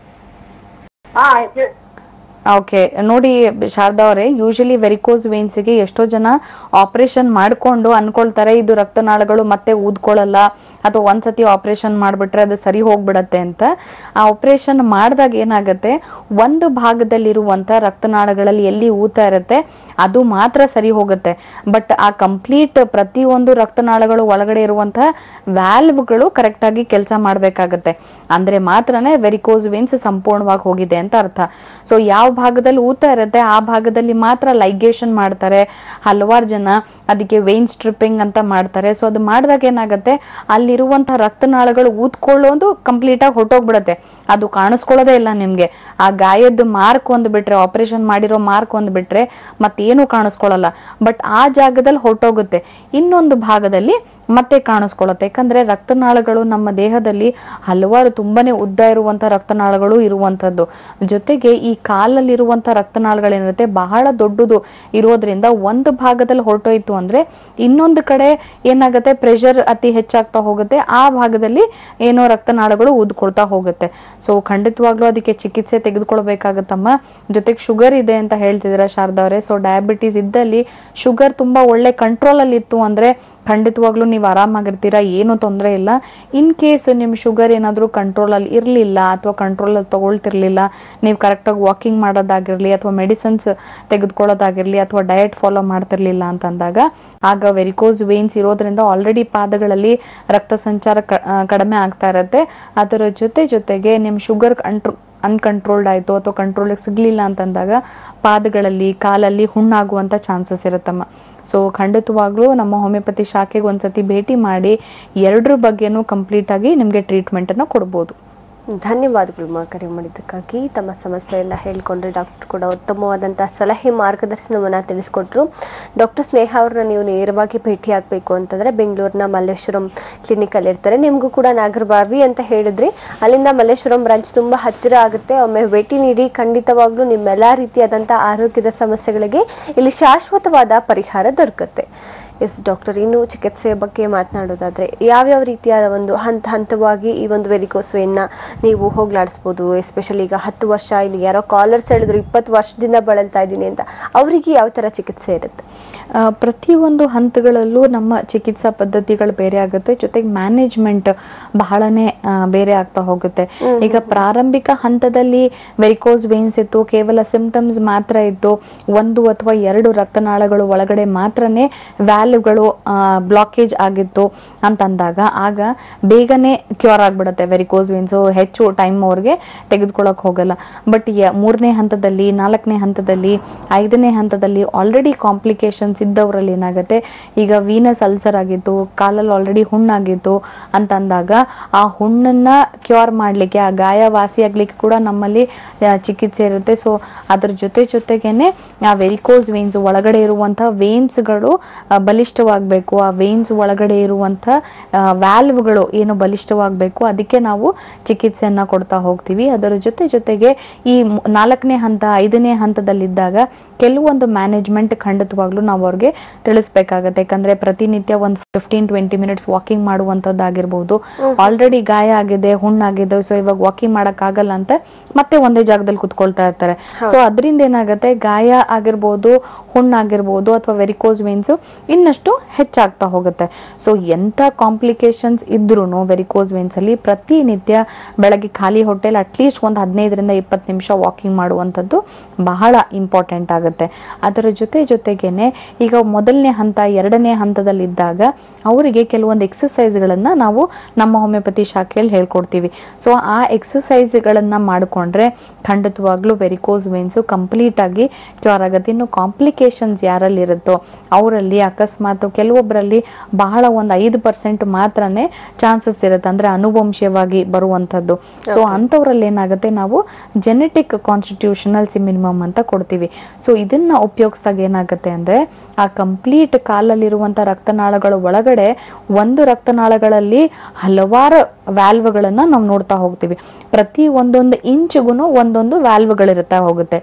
ಓಕೆ, ನೋಡಿ ಶಾರದಾ ಅವರೇ, ಯೂಶಲಿ ವೆರಿಕೋಸ್ ವೇನ್ಸ್ಗೆ ಎಷ್ಟೋ ಜನ ಆಪರೇಷನ್ ಮಾಡ್ಕೊಂಡು ಅನ್ಕೊಳ್ತಾರೆ ಇದು ರಕ್ತನಾಳಗಳು ಮತ್ತೆ ಊದ್ಕೊಳ್ಳಲ್ಲ, ಅಥವಾ ಒಂದ್ಸತಿ ಆಪರೇಷನ್ ಮಾಡ್ಬಿಟ್ರೆ ಅದು ಸರಿ ಹೋಗ್ಬಿಡತ್ತೆ ಅಂತ. ಆ ಆಪರೇಷನ್ ಮಾಡಿದಾಗ ಏನಾಗುತ್ತೆ, ಒಂದು ಭಾಗದಲ್ಲಿರುವಂತ ರಕ್ತನಾಳಗಳಲ್ಲಿ ಎಲ್ಲಿ ಊತ ಇರುತ್ತೆ ಅದು ಮಾತ್ರ ಸರಿ ಹೋಗುತ್ತೆ. ಬಟ್ ಆ ಕಂಪ್ಲೀಟ್ ಪ್ರತಿಯೊಂದು ರಕ್ತನಾಳಗಳು ಒಳಗಡೆ ಇರುವಂತಹ ವ್ಯಾಲ್ವ್ಗಳು ಕರೆಕ್ಟ್ ಆಗಿ ಕೆಲಸ ಮಾಡ್ಬೇಕಾಗತ್ತೆ, ಅಂದ್ರೆ ಮಾತ್ರನೇ ವೆರಿಕೋಸ್ ವೇನ್ಸ್ ಸಂಪೂರ್ಣವಾಗಿ ಹೋಗಿದೆ ಅಂತ ಅರ್ಥ. ಸೊ ಯಾವ ಭಾಗದಲ್ಲಿ ಊತ ಇರುತ್ತೆ ಆ ಭಾಗದಲ್ಲಿ ಮಾತ್ರ ಲೈಗೇಷನ್ ಮಾಡ್ತಾರೆ ಹಲವಾರು ಜನ, ಅದಕ್ಕೆ ವೇನ್ ಸ್ಟ್ರಿಪ್ಪಿಂಗ್ ಅಂತ ಮಾಡ್ತಾರೆ. ಸೊ ಅದು ಮಾಡಿದಾಗ ಏನಾಗುತ್ತೆ, ಅಲ್ಲಿರುವಂತಹ ರಕ್ತನಾಳಗಳು ಊದ್ಕೊಳ್ಳೋದು ಕಂಪ್ಲೀಟ್ ಆಗಿ ಹೊಟ್ಟೋಗ್ಬಿಡತ್ತೆ, ಅದು ಕಾಣಿಸ್ಕೊಳ್ಳೋದೇ ಇಲ್ಲ ನಿಮ್ಗೆ. ಆ ಗಾಯದ ಮಾರ್ಕ್ ಒಂದು ಬಿಟ್ರೆ, ಆಪರೇಷನ್ ಮಾಡಿರೋ ಮಾರ್ಕ್ ಒಂದು ಬಿಟ್ರೆ ಮತ್ತೇನು ಕಾಣಿಸ್ಕೊಳ್ಳಲ್ಲ. ಬಟ್ ಆ ಜಾಗದಲ್ಲಿ ಹೊಟ್ಟೋಗುತ್ತೆ, ಇನ್ನೊಂದು ಭಾಗದಲ್ಲಿ ಮತ್ತೆ ಕಾಣಿಸ್ಕೊಳ್ಳುತ್ತೆ. ಯಾಕಂದ್ರೆ ರಕ್ತನಾಳಗಳು ನಮ್ಮ ದೇಹದಲ್ಲಿ ಹಲವಾರು ತುಂಬಾನೇ ಉದ್ದ ಇರುವಂತ ರಕ್ತನಾಳಗಳು ಇರುವಂತದ್ದು. ಜೊತೆಗೆ ಈ ಕಾಲಲ್ಲಿರುವಂತ ರಕ್ತನಾಳಗಳೇನಿರುತ್ತೆ ಬಹಳ ದೊಡ್ಡದು ಇರೋದ್ರಿಂದ ಒಂದು ಭಾಗದಲ್ಲಿ ಹೊರಟೋಯ್ತು ಅಂದ್ರೆ ಇನ್ನೊಂದು ಕಡೆ ಏನಾಗುತ್ತೆ, ಪ್ರೆಷರ್ ಅತಿ ಹೆಚ್ಚಾಗ್ತಾ ಹೋಗುತ್ತೆ, ಆ ಭಾಗದಲ್ಲಿ ಏನೋ ರಕ್ತನಾಳಗಳು ಊದ್ಕೊಳ್ತಾ ಹೋಗುತ್ತೆ. ಸೊ ಖಂಡಿತವಾಗ್ಲೂ ಅದಕ್ಕೆ ಚಿಕಿತ್ಸೆ ತೆಗೆದುಕೊಳ್ಬೇಕಾಗತ್ತಮ್ಮ. ಜೊತೆಗೆ ಶುಗರ್ ಇದೆ ಅಂತ ಹೇಳ್ತಿದ್ದೀರಾ ಶಾರದಾ ಅವರೇ. ಸೊ ಡಯಾಬಿಟೀಸ್ ಇದ್ದಲ್ಲಿ ಶುಗರ್ ತುಂಬಾ ಒಳ್ಳೆ ಕಂಟ್ರೋಲ್ ಅಲ್ಲಿ ಇತ್ತು ಅಂದ್ರೆ ಖಂಡಿತವಾಗ್ಲೂ ನೀವು ಆರಾಮಾಗಿರ್ತೀರಾ, ಏನು ತೊಂದರೆ ಇಲ್ಲ. ಇನ್ ಕೇಸ್ ನಿಮ್ ಶುಗರ್ ಏನಾದ್ರು ಕಂಟ್ರೋಲ್ ಅಲ್ಲಿ ಇರ್ಲಿಲ್ಲ ಅಥವಾ ಕಂಟ್ರೋಲ್ ಅಲ್ಲಿ ತಗೊಳ್ತಿರ್ಲಿಲ್ಲ, ನೀವು ಕರೆಕ್ಟಾಗಿ ವಾಕಿಂಗ್ ಮಾಡೋದಾಗಿರ್ಲಿ ಅಥವಾ ಮೆಡಿಸಿನ್ಸ್ ತೆಗೆದುಕೊಳ್ಳೋದಾಗಿರ್ಲಿ ಅಥವಾ ಡಯಟ್ ಫಾಲೋ ಮಾಡ್ತಿರ್ಲಿಲ್ಲ ಅಂತಂದಾಗ ಆಗ ವೆರಿಕೋಸ್ ವೇನ್ಸ್ ಇರೋದ್ರಿಂದ ಆಲ್ರೆಡಿ ಪಾದಗಳಲ್ಲಿ ರಕ್ತ ಸಂಚಾರ ಕಡಿಮೆ ಆಗ್ತಾ ಇರತ್ತೆ. ಅದರ ಜೊತೆಗೆ ನಿಮ್ ಶುಗರ್ ಅನ್ಕಂಟ್ರೋಲ್ಡ್ ಆಯ್ತು ಅಥವಾ ಕಂಟ್ರೋಲ್ ಸಿಗ್ಲಿಲ್ಲ ಅಂತಂದಾಗ ಪಾದಗಳಲ್ಲಿ ಕಾಲಲ್ಲಿ ಹುಣ್ಣಾಗುವಂತ ಚಾನ್ಸಸ್ ಇರುತ್ತಮ್ಮ. ಸೊ ಖಂಡಿತವಾಗ್ಲೂ ನಮ್ಮ ಹೋಮಿಯೋಪತಿ ಶಾಖೆಗೆ ಒಂದ್ಸತಿ ಭೇಟಿ ಮಾಡಿ ಎರಡರ ಬಗ್ಗೆನೂ ಕಂಪ್ಲೀಟ್ ಆಗಿ ನಿಮ್ಗೆ ಟ್ರೀಟ್ಮೆಂಟ್ ಅನ್ನ ಕೊಡ್ಬೋದು. ಧನ್ಯವಾದಗಳು ಕರೆ ಮಾಡಿದ್ದಕ್ಕಾಗಿ. ತಮ್ಮ ಸಮಸ್ಯೆ ಎಲ್ಲ ಹೇಳ್ಕೊಂಡ್ರೆ ಡಾಕ್ಟರ್ ಕೂಡ ಉತ್ತಮವಾದಂತಹ ಸಲಹೆ ಮಾರ್ಗದರ್ಶನವನ್ನ ತಿಳಿಸ್ಕೊಟ್ರು. ಡಾಕ್ಟರ್ ಸ್ನೇಹ ಅವ್ರನ್ನ ನೀವು ನೇರವಾಗಿ ಭೇಟಿ ಆಗಬೇಕು ಅಂತಂದ್ರೆ ಬೆಂಗಳೂರಿನ ಮಲ್ಲೇಶ್ವರಂ ಕ್ಲಿನಿಕ್ ಅಲ್ಲಿ ಇರ್ತಾರೆ. ನಿಮಗೂ ಕೂಡ ನಾಗರಬಾವಿ ಅಂತ ಹೇಳಿದ್ರಿ, ಅಲ್ಲಿಂದ ಮಲ್ಲೇಶ್ವರಂ ಬ್ರಾಂಚ್ ತುಂಬಾ ಹತ್ತಿರ ಆಗುತ್ತೆ. ಒಮ್ಮೆ ಭೇಟಿ ನೀಡಿ, ಖಂಡಿತವಾಗ್ಲೂ ನಿಮ್ಮೆಲ್ಲಾ ರೀತಿಯಾದಂತಹ ಆರೋಗ್ಯದ ಸಮಸ್ಯೆಗಳಿಗೆ ಇಲ್ಲಿ ಶಾಶ್ವತವಾದ ಪರಿಹಾರ ದೊರಕುತ್ತೆ. ಎಸ್ ಡಾಕ್ಟರ್, ಇನ್ನು ಚಿಕಿತ್ಸೆಯ ಬಗ್ಗೆ ಮಾತನಾಡೋದಾದ್ರೆ ಯಾವ್ಯಾವ ರೀತಿಯಾದ ಒಂದು ಹಂತವಾಗಿ ಈ ಒಂದು ವೆರಿಕೋಸ್ ವೇನ್ನ ನೀವು ಹೋಗ್ಲಾಡಿಸ್ಬೋದು? ಎಸ್ಪೆಷಲಿ ಈಗ 10 ವರ್ಷ, ಇಲ್ಲಿ ಯಾರೋ ಕಾಲರ್ಸ್ ಹೇಳಿದ್ರು 20 ವರ್ಷದಿಂದ ಬಳಲ್ತಾ ಇದ್ದೀನಿ ಅಂತ, ಅವರಿಗೆ ಯಾವ ಥರ ಚಿಕಿತ್ಸೆ ಇರುತ್ತೆ? ಪ್ರತಿಯೊಂದು ಹಂತಗಳಲ್ಲೂ ನಮ್ಮ ಚಿಕಿತ್ಸಾ ಪದ್ಧತಿಗಳು ಬೇರೆ ಆಗುತ್ತೆ, ಜೊತೆಗೆ ಮ್ಯಾನೇಜ್ಮೆಂಟ್ ಬಹಳನೇ ಬೇರೆ ಆಗ್ತಾ ಹೋಗುತ್ತೆ. ಈಗ ಪ್ರಾರಂಭಿಕ ಹಂತದಲ್ಲಿ ವೆರಿಕೋಸ್ ವೇನ್ಸ್ ಇತ್ತು, ಕೇವಲ ಸಿಂಪ್ಟಮ್ಸ್ ಮಾತ್ರ ಇತ್ತು, 1 ಅಥವಾ 2 ರಕ್ತನಾಳಗಳು ಒಳಗಡೆ ಮಾತ್ರನೇ ವ್ಯಾಲ್ವ್ಗಳು ಬ್ಲಾಕೇಜ್ ಆಗಿತ್ತು ಅಂತಂದಾಗ ಆಗ ಬೇಗನೆ ಕ್ಯೂರ್ ಆಗ್ಬಿಡುತ್ತೆ ವೆರಿಕೋಸ್ ವೇನ್ಸ್, ಹೆಚ್ಚು ಟೈಮ್ ಅವ್ರಿಗೆ ತೆಗೆದುಕೊಳ್ಳಕ್ ಹೋಗಲ್ಲ. ಬಟ್ 3ನೇ ಹಂತದಲ್ಲಿ, 4ನೇ ಹಂತದಲ್ಲಿ, 5ನೇ ಹಂತದಲ್ಲಿ ಆಲ್ರೆಡಿ ಕಾಂಪ್ಲಿಕೇಶನ್ಸ್ ಇದ್ದವರಲ್ಲಿ ಏನಾಗುತ್ತೆ, ಈಗ ವೀನಸ್ ಅಲ್ಸರ್ ಆಗಿತ್ತು, ಕಾಲಲ್ಲಿ ಆಲ್ರೆಡಿ ಹುಣ್ಣಾಗಿತ್ತು ಅಂತಂದಾಗ ಆ ಹುಣ್ಣನ್ನ ಕ್ಯೂರ್ ಮಾಡ್ಲಿಕ್ಕೆ, ಆ ಗಾಯ ವಾಸಿ ಆಗ್ಲಿಕ್ಕೆ ಕೂಡ ನಮ್ಮಲ್ಲಿ ಚಿಕಿತ್ಸೆ ಇರುತ್ತೆ. ಸೊ ಅದ್ರ ಜೊತೆಗೇನೆ ಆ ವೆರಿಕೋಸ್ ವೇನ್ಸ್ ಒಳಗಡೆ ಇರುವಂತಹ ವೇನ್ಸ್ಗಳು ಬಲಿಷ್ಠವಾಗಬೇಕು, ಆ ವೇನ್ಸ್ ಒಳಗಡೆ ಇರುವಂತ ವ್ಯಾಲ್ವ್ಗಳು ಏನು ಬಲಿಷ್ಠವಾಗಬೇಕು, ಅದಕ್ಕೆ ನಾವು ಚಿಕಿತ್ಸೆಯನ್ನ ಕೊಡ್ತಾ ಹೋಗ್ತೀವಿ. ಅದರ ಜೊತೆಗೆ ಈ 4ನೇ ಹಂತ 5ನೇ ಹಂತದಲ್ಲಿದ್ದಾಗ ಕೆಲವೊಂದು ಮ್ಯಾನೇಜ್ಮೆಂಟ್ ಖಂಡಿತವಾಗ್ಲೂ ನಾವು ಅವ್ರಿಗೆ ತಿಳಿಸ್ಬೇಕಾಗತ್ತೆ. ಯಾಕಂದ್ರೆ ಪ್ರತಿನಿತ್ಯ ಒಂದು 15-20 ಮಿನಿಟ್ಸ್ ವಾಕಿಂಗ್ ಮಾಡುವಂತದ್ದಾಗಿರ್ಬಹುದು. ಆಲ್ರೆಡಿ ಗಾಯ ಆಗಿದೆ, ಹುಣ್ಣಾಗಿದೆ, ಸೊ ಇವಾಗ ವಾಕಿಂಗ್ ಮಾಡಕ್ ಆಗಲ್ಲ ಅಂತ ಮತ್ತೆ ಒಂದೇ ಜಾಗದಲ್ಲಿ ಕುತ್ಕೊಳ್ತಾ ಇರ್ತಾರೆ. ಸೊ ಅದರಿಂದ ಏನಾಗುತ್ತೆ, ಗಾಯ ಆಗಿರ್ಬೋದು, ಹುಣ್ಣಾಗಿರ್ಬೋದು ಅಥವಾ ವೆರಿಕೋಸ್ ವೇನ್ಸ್ ಇನ್ನಷ್ಟು ಹೆಚ್ಚಾಗ್ತಾ ಹೋಗುತ್ತೆ. ಸೊ ಎಂತ ಕಾಂಪ್ಲಿಕೇಶನ್ಸ್ ಇದ್ರೂ ವೆರಿಕೋಸ್ ವೇನ್ಸ್ ಅಲ್ಲಿ ಪ್ರತಿನಿತ್ಯ ಬೆಳಗ್ಗೆ ಖಾಲಿ ಹೊಟ್ಟೆಲಿ ಅಟ್ಲೀಸ್ಟ್ ಒಂದು 15-20 ನಿಮಿಷ ವಾಕಿಂಗ್ ಮಾಡುವಂಥದ್ದು ಬಹಳ ಇಂಪಾರ್ಟೆಂಟ್ ಆಗುತ್ತೆ. ಅದರ ಜೊತೆಗೇನೆ ಈಗ 1ನೇ ಹಂತ 2ನೇ ಹಂತದಲ್ಲಿದ್ದಾಗ ಅವರಿಗೆ ಕೆಲವೊಂದು ಎಕ್ಸಸೈಸ್ಗಳನ್ನ ನಾವು ನಮ್ಮ ಹೋಮಿಯೋಪತಿ ಶಾಖೆಯಲ್ಲಿ ಹೇಳ್ಕೊಡ್ತೀವಿ. ಸೊ ಆ ಎಕ್ಸಸೈಸ್ಗಳನ್ನ ಮಾಡಿಕೊಂಡ್ರೆ ಖಂಡಿತವಾಗ್ಲೂ ವೆರಿಕೋಸ್ ವೇನ್ಸ್ ಕಂಪ್ಲೀಟ್ ಆಗಿ ಕ್ಯೂರ್ ಆಗುತ್ತೆ. ಇನ್ನು ಕಾಂಪ್ಲಿಕೇಶನ್ಸ್ ಯಾರಲ್ಲಿ ಇರುತ್ತೋ ಅವರಲ್ಲಿ ಅಕಸ್ಮಾತ್ ಕೆಲವೊಬ್ಬರಲ್ಲಿ ಬಹಳ ಒಂದು 5% ಮಾತ್ರನೇ ಚಾನ್ಸಸ್ ಇರುತ್ತೆ, ಅಂದ್ರೆ ಅನುವಂಶೀಯವಾಗಿ ಬರುವಂತದ್ದು. ಸೊ ಅಂತವರಲ್ಲಿ ಏನಾಗುತ್ತೆ, ನಾವು ಜೆನೆಟಿಕ್ ಕಾನ್ಸ್ಟಿಟ್ಯೂಷನಲ್ ಮಿನಿಮಮ್ ಅಂತ ಕೊಡ್ತೀವಿ. ಸೊ ಇದನ್ನ ಉಪಯೋಗಿಸಿದಾಗ ಏನಾಗುತ್ತೆ ಅಂದ್ರೆ ಆ ಕಂಪ್ಲೀಟ್ ಕಾಲಲ್ಲಿರುವಂತ ರಕ್ತನಾಳಗಳ ಒಳಗಡೆ ಒಂದು ರಕ್ತನಾಳಗಳಲ್ಲಿ ಹಲವಾರು ವ್ಯಾಲ್ವ್ಗಳನ್ನ ನಾವು ನೋಡ್ತಾ ಹೋಗ್ತೀವಿ. ಪ್ರತಿ ಒಂದೊಂದು ಇಂಚಿಗೂ ಒಂದೊಂದು ವ್ಯಾಲ್ವ್ಗಳಿರುತ್ತಾ ಹೋಗುತ್ತೆ.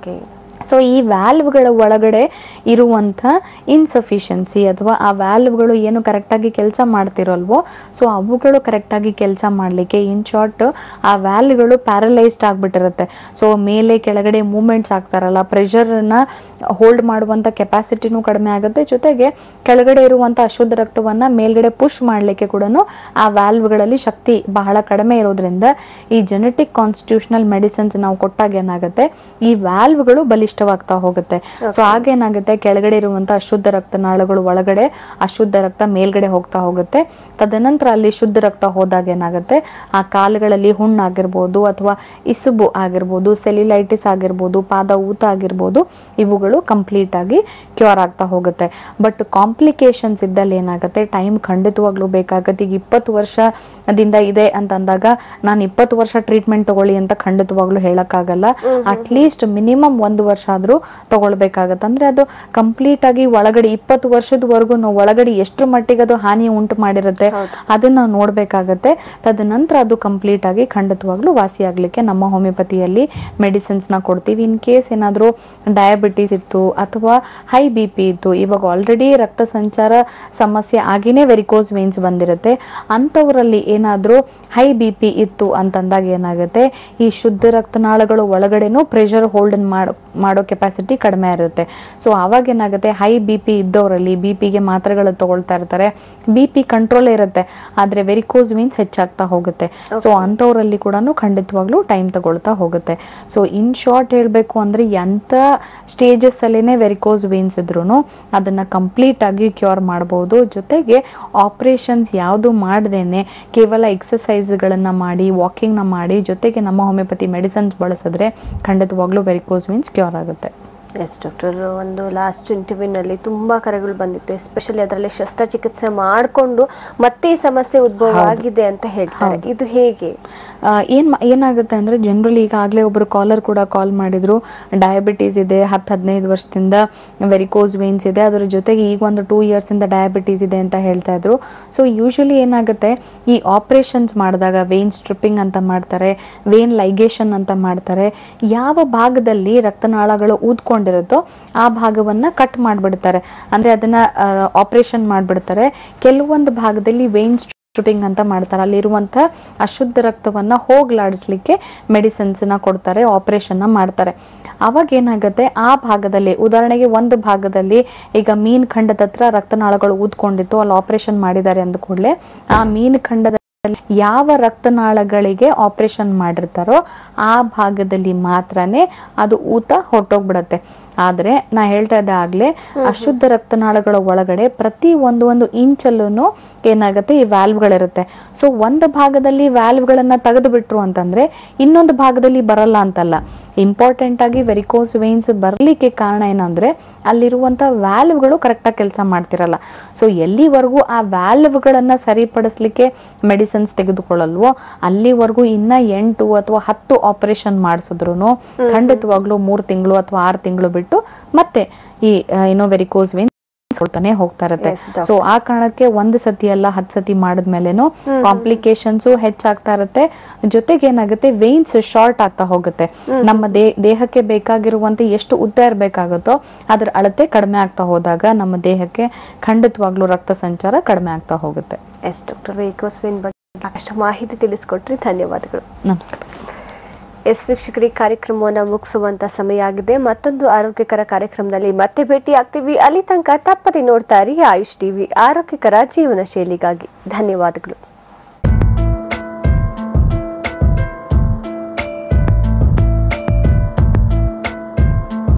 ಸೊ ಈ ವ್ಯಾಲ್ವ್ಗಳ ಒಳಗಡೆ ಇರುವಂಥ ಇನ್ಸಫಿಷಿಯನ್ಸಿ ಅಥವಾ ಆ ವ್ಯಾಲ್ವ್ಗಳು ಏನು ಕರೆಕ್ಟಾಗಿ ಕೆಲಸ ಮಾಡ್ತಿರೋಲ್ವೋ, ಸೊ ಅವುಗಳು ಕರೆಕ್ಟಾಗಿ ಕೆಲಸ ಮಾಡಲಿಕ್ಕೆ, ಇನ್ ಶಾರ್ಟ್ ಆ ವ್ಯಾಲ್ವ್ಗಳು ಪ್ಯಾರಲೈಸ್ಡ್ ಆಗಿಬಿಟ್ಟಿರುತ್ತೆ. ಸೊ ಮೇಲೆ ಕೆಳಗಡೆ ಮೂಮೆಂಟ್ಸ್ ಆಗ್ತಾರಲ್ಲ, ಪ್ರೆಷರನ್ನು ಹೋಲ್ಡ್ ಮಾಡುವಂಥ ಕೆಪಾಸಿಟಿನೂ ಕಡಿಮೆ ಆಗುತ್ತೆ, ಜೊತೆಗೆ ಕೆಳಗಡೆ ಇರುವಂಥ ಅಶುದ್ಧ ರಕ್ತವನ್ನು ಮೇಲ್ಗಡೆ ಪುಷ್ ಮಾಡಲಿಕ್ಕೆ ಕೂಡ ಆ ವ್ಯಾಲ್ವ್ಗಳಲ್ಲಿ ಶಕ್ತಿ ಬಹಳ ಕಡಿಮೆ ಇರೋದ್ರಿಂದ ಈ ಜೆನೆಟಿಕ್ ಕಾನ್ಸ್ಟಿಟ್ಯೂಷನಲ್ ಮೆಡಿಸಿನ್ಸ್ ನಾವು ಕೊಟ್ಟಾಗ ಏನಾಗುತ್ತೆ, ಈ ವ್ಯಾಲ್ವ್ಗಳು ಬಲಿಷ್ಠವಾಗ್ತಾ ಹೋಗುತ್ತೆ. ಸೊ ಆಗೇನಾಗುತ್ತೆ, ಕೆಳಗಡೆ ಇರುವಂತ ಅಶುದ್ಧ ರಕ್ತನಾಳಗಳು ಒಳಗಡೆ ಅಶುದ್ಧ ರಕ್ತ ಮೇಲ್ಗಡೆ ಹೋಗ್ತಾ ಹೋಗುತ್ತೆ. ತದನಂತರ ಅಲ್ಲಿ ಶುದ್ಧ ರಕ್ತ ಹೋದಾಗ ಏನಾಗುತ್ತೆ, ಆ ಕಾಲುಗಳಲ್ಲಿ ಹುಣ್ಣಾಗಿರ್ಬೋದು ಅಥವಾ ಇಸುಬು ಆಗಿರ್ಬೋದು, ಸೆಲ್ಯುಲೈಟಿಸ್ ಆಗಿರ್ಬೋದು, ಪಾದ ಊತ ಆಗಿರ್ಬೋದು, ಇವುಗಳು ಕಂಪ್ಲೀಟ್ ಆಗಿ ಕ್ಯೂರ್ ಆಗ್ತಾ ಹೋಗುತ್ತೆ. ಬಟ್ ಕಾಂಪ್ಲಿಕೇಶನ್ಸ್ ಇದ್ದಲ್ಲಿ ಏನಾಗುತ್ತೆ, ಟೈಮ್ ಖಂಡಿತವಾಗ್ಲೂ ಬೇಕಾಗುತ್ತೆ. ಈಗ 20 ವರ್ಷದಿಂದ ಇದೆ ಅಂತಂದಾಗ ನಾನು 20 ವರ್ಷ ಟ್ರೀಟ್ಮೆಂಟ್ ತಗೊಳ್ಳಿ ಅಂತ ಖಂಡಿತವಾಗ್ಲೂ ಹೇಳಕ್ಕಾಗಲ್ಲ. ಅಟ್ಲೀಸ್ಟ್ ಮಿನಿಮಮ್ 1 ವರ್ಷ ಆದ್ರೂ ತಗೊಳ್ಬೇಕಾಗತ್ತೆ. ಅಂದ್ರೆ ಅದು ಕಂಪ್ಲೀಟ್ ಆಗಿ ಒಳಗಡೆ 20 ವರ್ಷದವರೆಗೂ ಒಳಗಡೆ ಎಷ್ಟು ಮಟ್ಟಿಗೆ ಅದು ಹಾನಿ ಉಂಟು ಮಾಡಿರುತ್ತೆ ಅದನ್ನ ನಾವು ನೋಡ್ಬೇಕಾಗತ್ತೆ. ತದನಂತರ ಅದು ಕಂಪ್ಲೀಟ್ ಆಗಿ ಖಂಡಿತವಾಗ್ಲೂ ವಾಸಿ ಆಗ್ಲಿಕ್ಕೆ ನಮ್ಮ ಹೋಮಿಯೋಪತಿಯಲ್ಲಿ ಮೆಡಿಸಿನ್ಸ್ ನ ಕೊಡ್ತೀವಿ. ಇನ್ ಕೇಸ್ ಏನಾದ್ರೂ ಡಯಾಬಿಟೀಸ್ ಇತ್ತು ಅಥವಾ ಹೈ BP ಇತ್ತು, ಇವಾಗ ಆಲ್ರೆಡಿ ರಕ್ತ ಸಂಚಾರ ಸಮಸ್ಯೆ ಆಗಿನೇ ವೆರಿಕೋಸ್ ವೇನ್ಸ್ ಬಂದಿರುತ್ತೆ, ಅಂತವರಲ್ಲಿ ಏನಾದ್ರೂ ಹೈ BP ಇತ್ತು ಅಂತಂದಾಗ ಏನಾಗುತ್ತೆ, ಈ ಶುದ್ಧ ರಕ್ತನಾಳಗಳು ಒಳಗಡೆನೂ ಪ್ರೆಷರ್ ಹೋಲ್ಡ್ ಮಾಡೋ ಕೆಪಾಸಿಟಿ ಕಡಿಮೆ ಇರುತ್ತೆ. ಸೊ ಅವಾಗ ಏನಾಗುತ್ತೆ, ಹೈ BP ಇದ್ದವರಲ್ಲಿ BPಗೆ ಮಾತ್ರೆಗಳು ತಗೊಳ್ತಾ ಇರ್ತಾರೆ, BP ಕಂಟ್ರೋಲ್ ಇರುತ್ತೆ, ಆದ್ರೆ ವೆರಿಕೋಸ್ ವೇನ್ಸ್ ಹೆಚ್ಚಾಗ್ತಾ ಹೋಗುತ್ತೆ. ಸೊ ಅಂತವರಲ್ಲಿ ಕೂಡ ಖಂಡಿತವಾಗ್ಲೂ ಟೈಮ್ ತಗೊಳ್ತಾ ಹೋಗುತ್ತೆ. ಸೊ ಇನ್ ಶಾರ್ಟ್ ಹೇಳ್ಬೇಕು ಅಂದ್ರೆ ಎಂತ ಸ್ಟೇಜಸ್ ಅಲ್ಲೇನೆ ವೆರಿಕೋಸ್ ವೇನ್ಸ್ ಇದ್ರೂ ಅದನ್ನ ಕಂಪ್ಲೀಟ್ ಆಗಿ ಕ್ಯೂರ್ ಮಾಡಬಹುದು. ಜೊತೆಗೆ ಆಪರೇಷನ್ಸ್ ಯಾವುದು ಮಾಡದೇನೆ ಕೇವಲ ಎಕ್ಸಸೈಸ್ಗಳನ್ನ ಮಾಡಿ, ವಾಕಿಂಗ್ ನ ಮಾಡಿ, ಜೊತೆಗೆ ನಮ್ಮ ಹೋಮಿಯೋಪತಿ ಮೆಡಿಸಿನ್ಸ್ ಬಳಸಿದ್ರೆ ಖಂಡಿತವಾಗ್ಲೂ ವೆರಿಕೋಸ್ ವೇನ್ಸ್ ಕ್ಯೂರ್ ಆಗುತ್ತೆ. ಎಸ್ ಡಾಕ್ಟರ್, ಒಂದು ಲಾಸ್ಟ್ ಇಂಟರ್ವ್ಯೂನಲ್ಲಿ ತುಂಬ ಕರೆಗಳು ಬಂದಿತ್ತು, ಎಸ್ಪೆಷಲಿ ಅದರಲ್ಲಿ ಶಸ್ತ್ರಚಿಕಿತ್ಸೆ ಮಾಡಿಕೊಂಡು ಮತ್ತೆ ಈ ಸಮಸ್ಯೆ ಉದ್ಭವ ಆಗಿದೆ ಅಂತ ಹೇಳ್ತಾರೆ. ಇದು ಹೇಗೆ ಏನಾಗುತ್ತೆ ಅಂದ್ರೆ, ಜನರಲಿ ಈಗಾಗಲೇ ಒಬ್ರು ಕಾಲರ್ ಕೂಡ ಕಾಲ್ ಮಾಡಿದ್ರು, ಡಯಾಬಿಟೀಸ್ ಇದೆ, 10-15 ವರ್ಷದಿಂದ ವೆರಿಕೋಸ್ ವೇನ್ಸ್ ಇದೆ, ಅದರ ಜೊತೆಗೆ ಈಗ ಒಂದು 2 years ಇಂದ ಡಯಾಬಿಟೀಸ್ ಇದೆ ಅಂತ ಹೇಳ್ತಾ ಇದ್ರು. ಸೊ ಯೂಶಲಿ ಏನಾಗುತ್ತೆ, ಈ ಆಪರೇಷನ್ಸ್ ಮಾಡಿದಾಗ ವೇನ್ ಸ್ಟ್ರಿಪ್ಪಿಂಗ್ ಅಂತ ಮಾಡ್ತಾರೆ, ವೇನ್ ಲೈಗೇಷನ್ ಅಂತ ಮಾಡ್ತಾರೆ, ಯಾವ ಭಾಗದಲ್ಲಿ ರಕ್ತನಾಳಗಳು ಊದ್ಕೊಂಡು ಊದ್ಕೊಂಡಿರುತ್ತೋ ಆ ಭಾಗವನ್ನ ಕಟ್ ಮಾಡ್ಬಿಡ್ತಾರೆ, ಅಂದ್ರೆ ಅದನ್ನ ಆಪರೇಷನ್ ಮಾಡ್ಬಿಡ್ತಾರೆ. ಕೆಲವೊಂದು ಭಾಗದಲ್ಲಿ ವೇನ್ ಸ್ಟ್ರಿಪ್ಪಿಂಗ್ ಅಂತ ಮಾಡ್ತಾರೆ, ಅಲ್ಲಿರುವಂತ ಅಶುದ್ಧ ರಕ್ತವನ್ನ ಹೋಗ್ಲಾಡಿಸ್ಲಿಕ್ಕೆ ಮೆಡಿಸಿನ್ಸ್ ನ ಕೊಡ್ತಾರೆ, ಆಪರೇಷನ್ ಮಾಡ್ತಾರೆ. ಅವಾಗ ಏನಾಗುತ್ತೆ, ಆ ಭಾಗದಲ್ಲಿ ಉದಾಹರಣೆಗೆ ಒಂದು ಭಾಗದಲ್ಲಿ ಈಗ ಮೀನ್ ಖಂಡದ ಹತ್ರ ರಕ್ತನಾಳಗಳು ಊದ್ಕೊಂಡಿತ್ತು, ಅಲ್ಲಿ ಆಪರೇಷನ್ ಮಾಡಿದ್ದಾರೆ ಅಂದ ಕೂಡಲೇ ಆ ಮೀನ್ ಖಂಡದ ಯಾವ ರಕ್ತನಾಳಗಳಿಗೆ ಆಪರೇಷನ್ ಮಾಡಿರ್ತಾರೋ ಆ ಭಾಗದಲ್ಲಿ ಮಾತ್ರನೇ ಅದು ಊತ ಹೊರಟೋಗ್ಬಿಡತ್ತೆ. ಆದ್ರೆ ನಾ ಹೇಳ್ತಾ ಇದ್ದೆ ಆಗ್ಲೇ, ಅಶುದ್ಧ ರಕ್ತನಾಳಗಳ ಒಳಗಡೆ ಪ್ರತಿ ಒಂದು ಇಂಚಲ್ಲೂ ಏನಾಗುತ್ತೆ, ಈ ವ್ಯಾಲ್ವ್ಗಳಿರುತ್ತೆ. ಸೊ ಒಂದು ಭಾಗದಲ್ಲಿ ವ್ಯಾಲ್ವ್ಗಳನ್ನ ತೆಗೆದು ಬಿಟ್ರು ಅಂತಂದ್ರೆ ಇನ್ನೊಂದು ಭಾಗದಲ್ಲಿ ಬರಲ್ಲ ಅಂತಲ್ಲ. ಇಂಪಾರ್ಟೆಂಟ್ ಆಗಿ ವೆರಿಕೋಸ್ ವೇನ್ಸ್ ಬರ್ಲಿಕ್ಕೆ ಕಾರಣ ಏನಂದ್ರೆ ಅಲ್ಲಿರುವಂತ ವ್ಯಾಲ್ವ್ಗಳು ಕರೆಕ್ಟಾಗಿ ಕೆಲಸ ಮಾಡ್ತಿರಲ್ಲ. ಸೊ ಎಲ್ಲಿವರೆಗೂ ಆ ವ್ಯಾಲ್ವ್ಗಳನ್ನ ಸರಿಪಡಿಸ್ಲಿಕ್ಕೆ ಮೆಡಿಸಿನ್ಸ್ ತೆಗೆದುಕೊಳ್ಳಲ್ವೋ ಅಲ್ಲಿವರೆಗೂ ಇನ್ನ 8 ಅಥವಾ 10 ಆಪರೇಷನ್ ಮಾಡಿಸಿದ್ರು ಖಂಡಿತವಾಗ್ಲೂ 3 ತಿಂಗಳು ಅಥವಾ 6 ತಿಂಗಳು ಬಿಟ್ಟು ಮತ್ತೆ ಈ ವೆರಿಕೋಸ್ ವೇನ್ಸ್ ಕೊಡ್ತಾನೆ ಹೋಗ್ತಾ ಇರುತ್ತೆ. ಸೊ ಆ ಕಾರಣಕ್ಕೆ ಒಂದು ಸತಿ ಅಲ್ಲ 10 ಸತಿ ಮಾಡಿದ್ಮೇಲೆನೂ ಕಾಂಪ್ಲಿಕೇಶನ್ಸ್ ಹೆಚ್ಚಾಗ್ತಾ ಇರುತ್ತೆ. ಜೊತೆಗೆ ಏನಾಗುತ್ತೆ, ವೇನ್ಸ್ ಶಾರ್ಟ್ ಆಗ್ತಾ ಹೋಗುತ್ತೆ. ನಮ್ಮ ದೇಹಕ್ಕೆ ಬೇಕಾಗಿರುವಂತೆ ಎಷ್ಟು ಉದ್ದ ಇರಬೇಕಾಗುತ್ತೋ ಅದರ ಅಳತೆ ಕಡಿಮೆ ಆಗ್ತಾ ಹೋದಾಗ ನಮ್ಮ ದೇಹಕ್ಕೆ ಖಂಡಿತವಾಗ್ಲೂ ರಕ್ತ ಸಂಚಾರ ಕಡಿಮೆ ಆಗ್ತಾ ಹೋಗುತ್ತೆ. ಎಸ್ ಡಾಕ್ಟರ್, ವೆರಿಕೋಸ್ ವೇನ್ ಬಗ್ಗೆ ಅಷ್ಟು ಮಾಹಿತಿ ತಿಳಿಸ್ಕೊಟ್ರಿ, ಧನ್ಯವಾದಗಳು. ನಮಸ್ಕಾರ. ಎಸ್ ವೀಕ್ಷಕರಿಗೆ, ಕಾರ್ಯಕ್ರಮವನ್ನು ಮುಗಿಸುವಂತ ಸಮಯ ಆಗಿದೆ. ಮತ್ತೊಂದು ಆರೋಗ್ಯಕರ ಕಾರ್ಯಕ್ರಮದಲ್ಲಿ ಮತ್ತೆ ಭೇಟಿ ಆಗ್ತೀವಿ. ಅಲ್ಲಿ ತನಕ ತಪ್ಪದೆ ನೋಡ್ತಾ ಇರಿ ಆಯುಷ್ ಟಿವಿ, ಆರೋಗ್ಯಕರ ಜೀವನ ಶೈಲಿಗಾಗಿ. ಧನ್ಯವಾದಗಳು.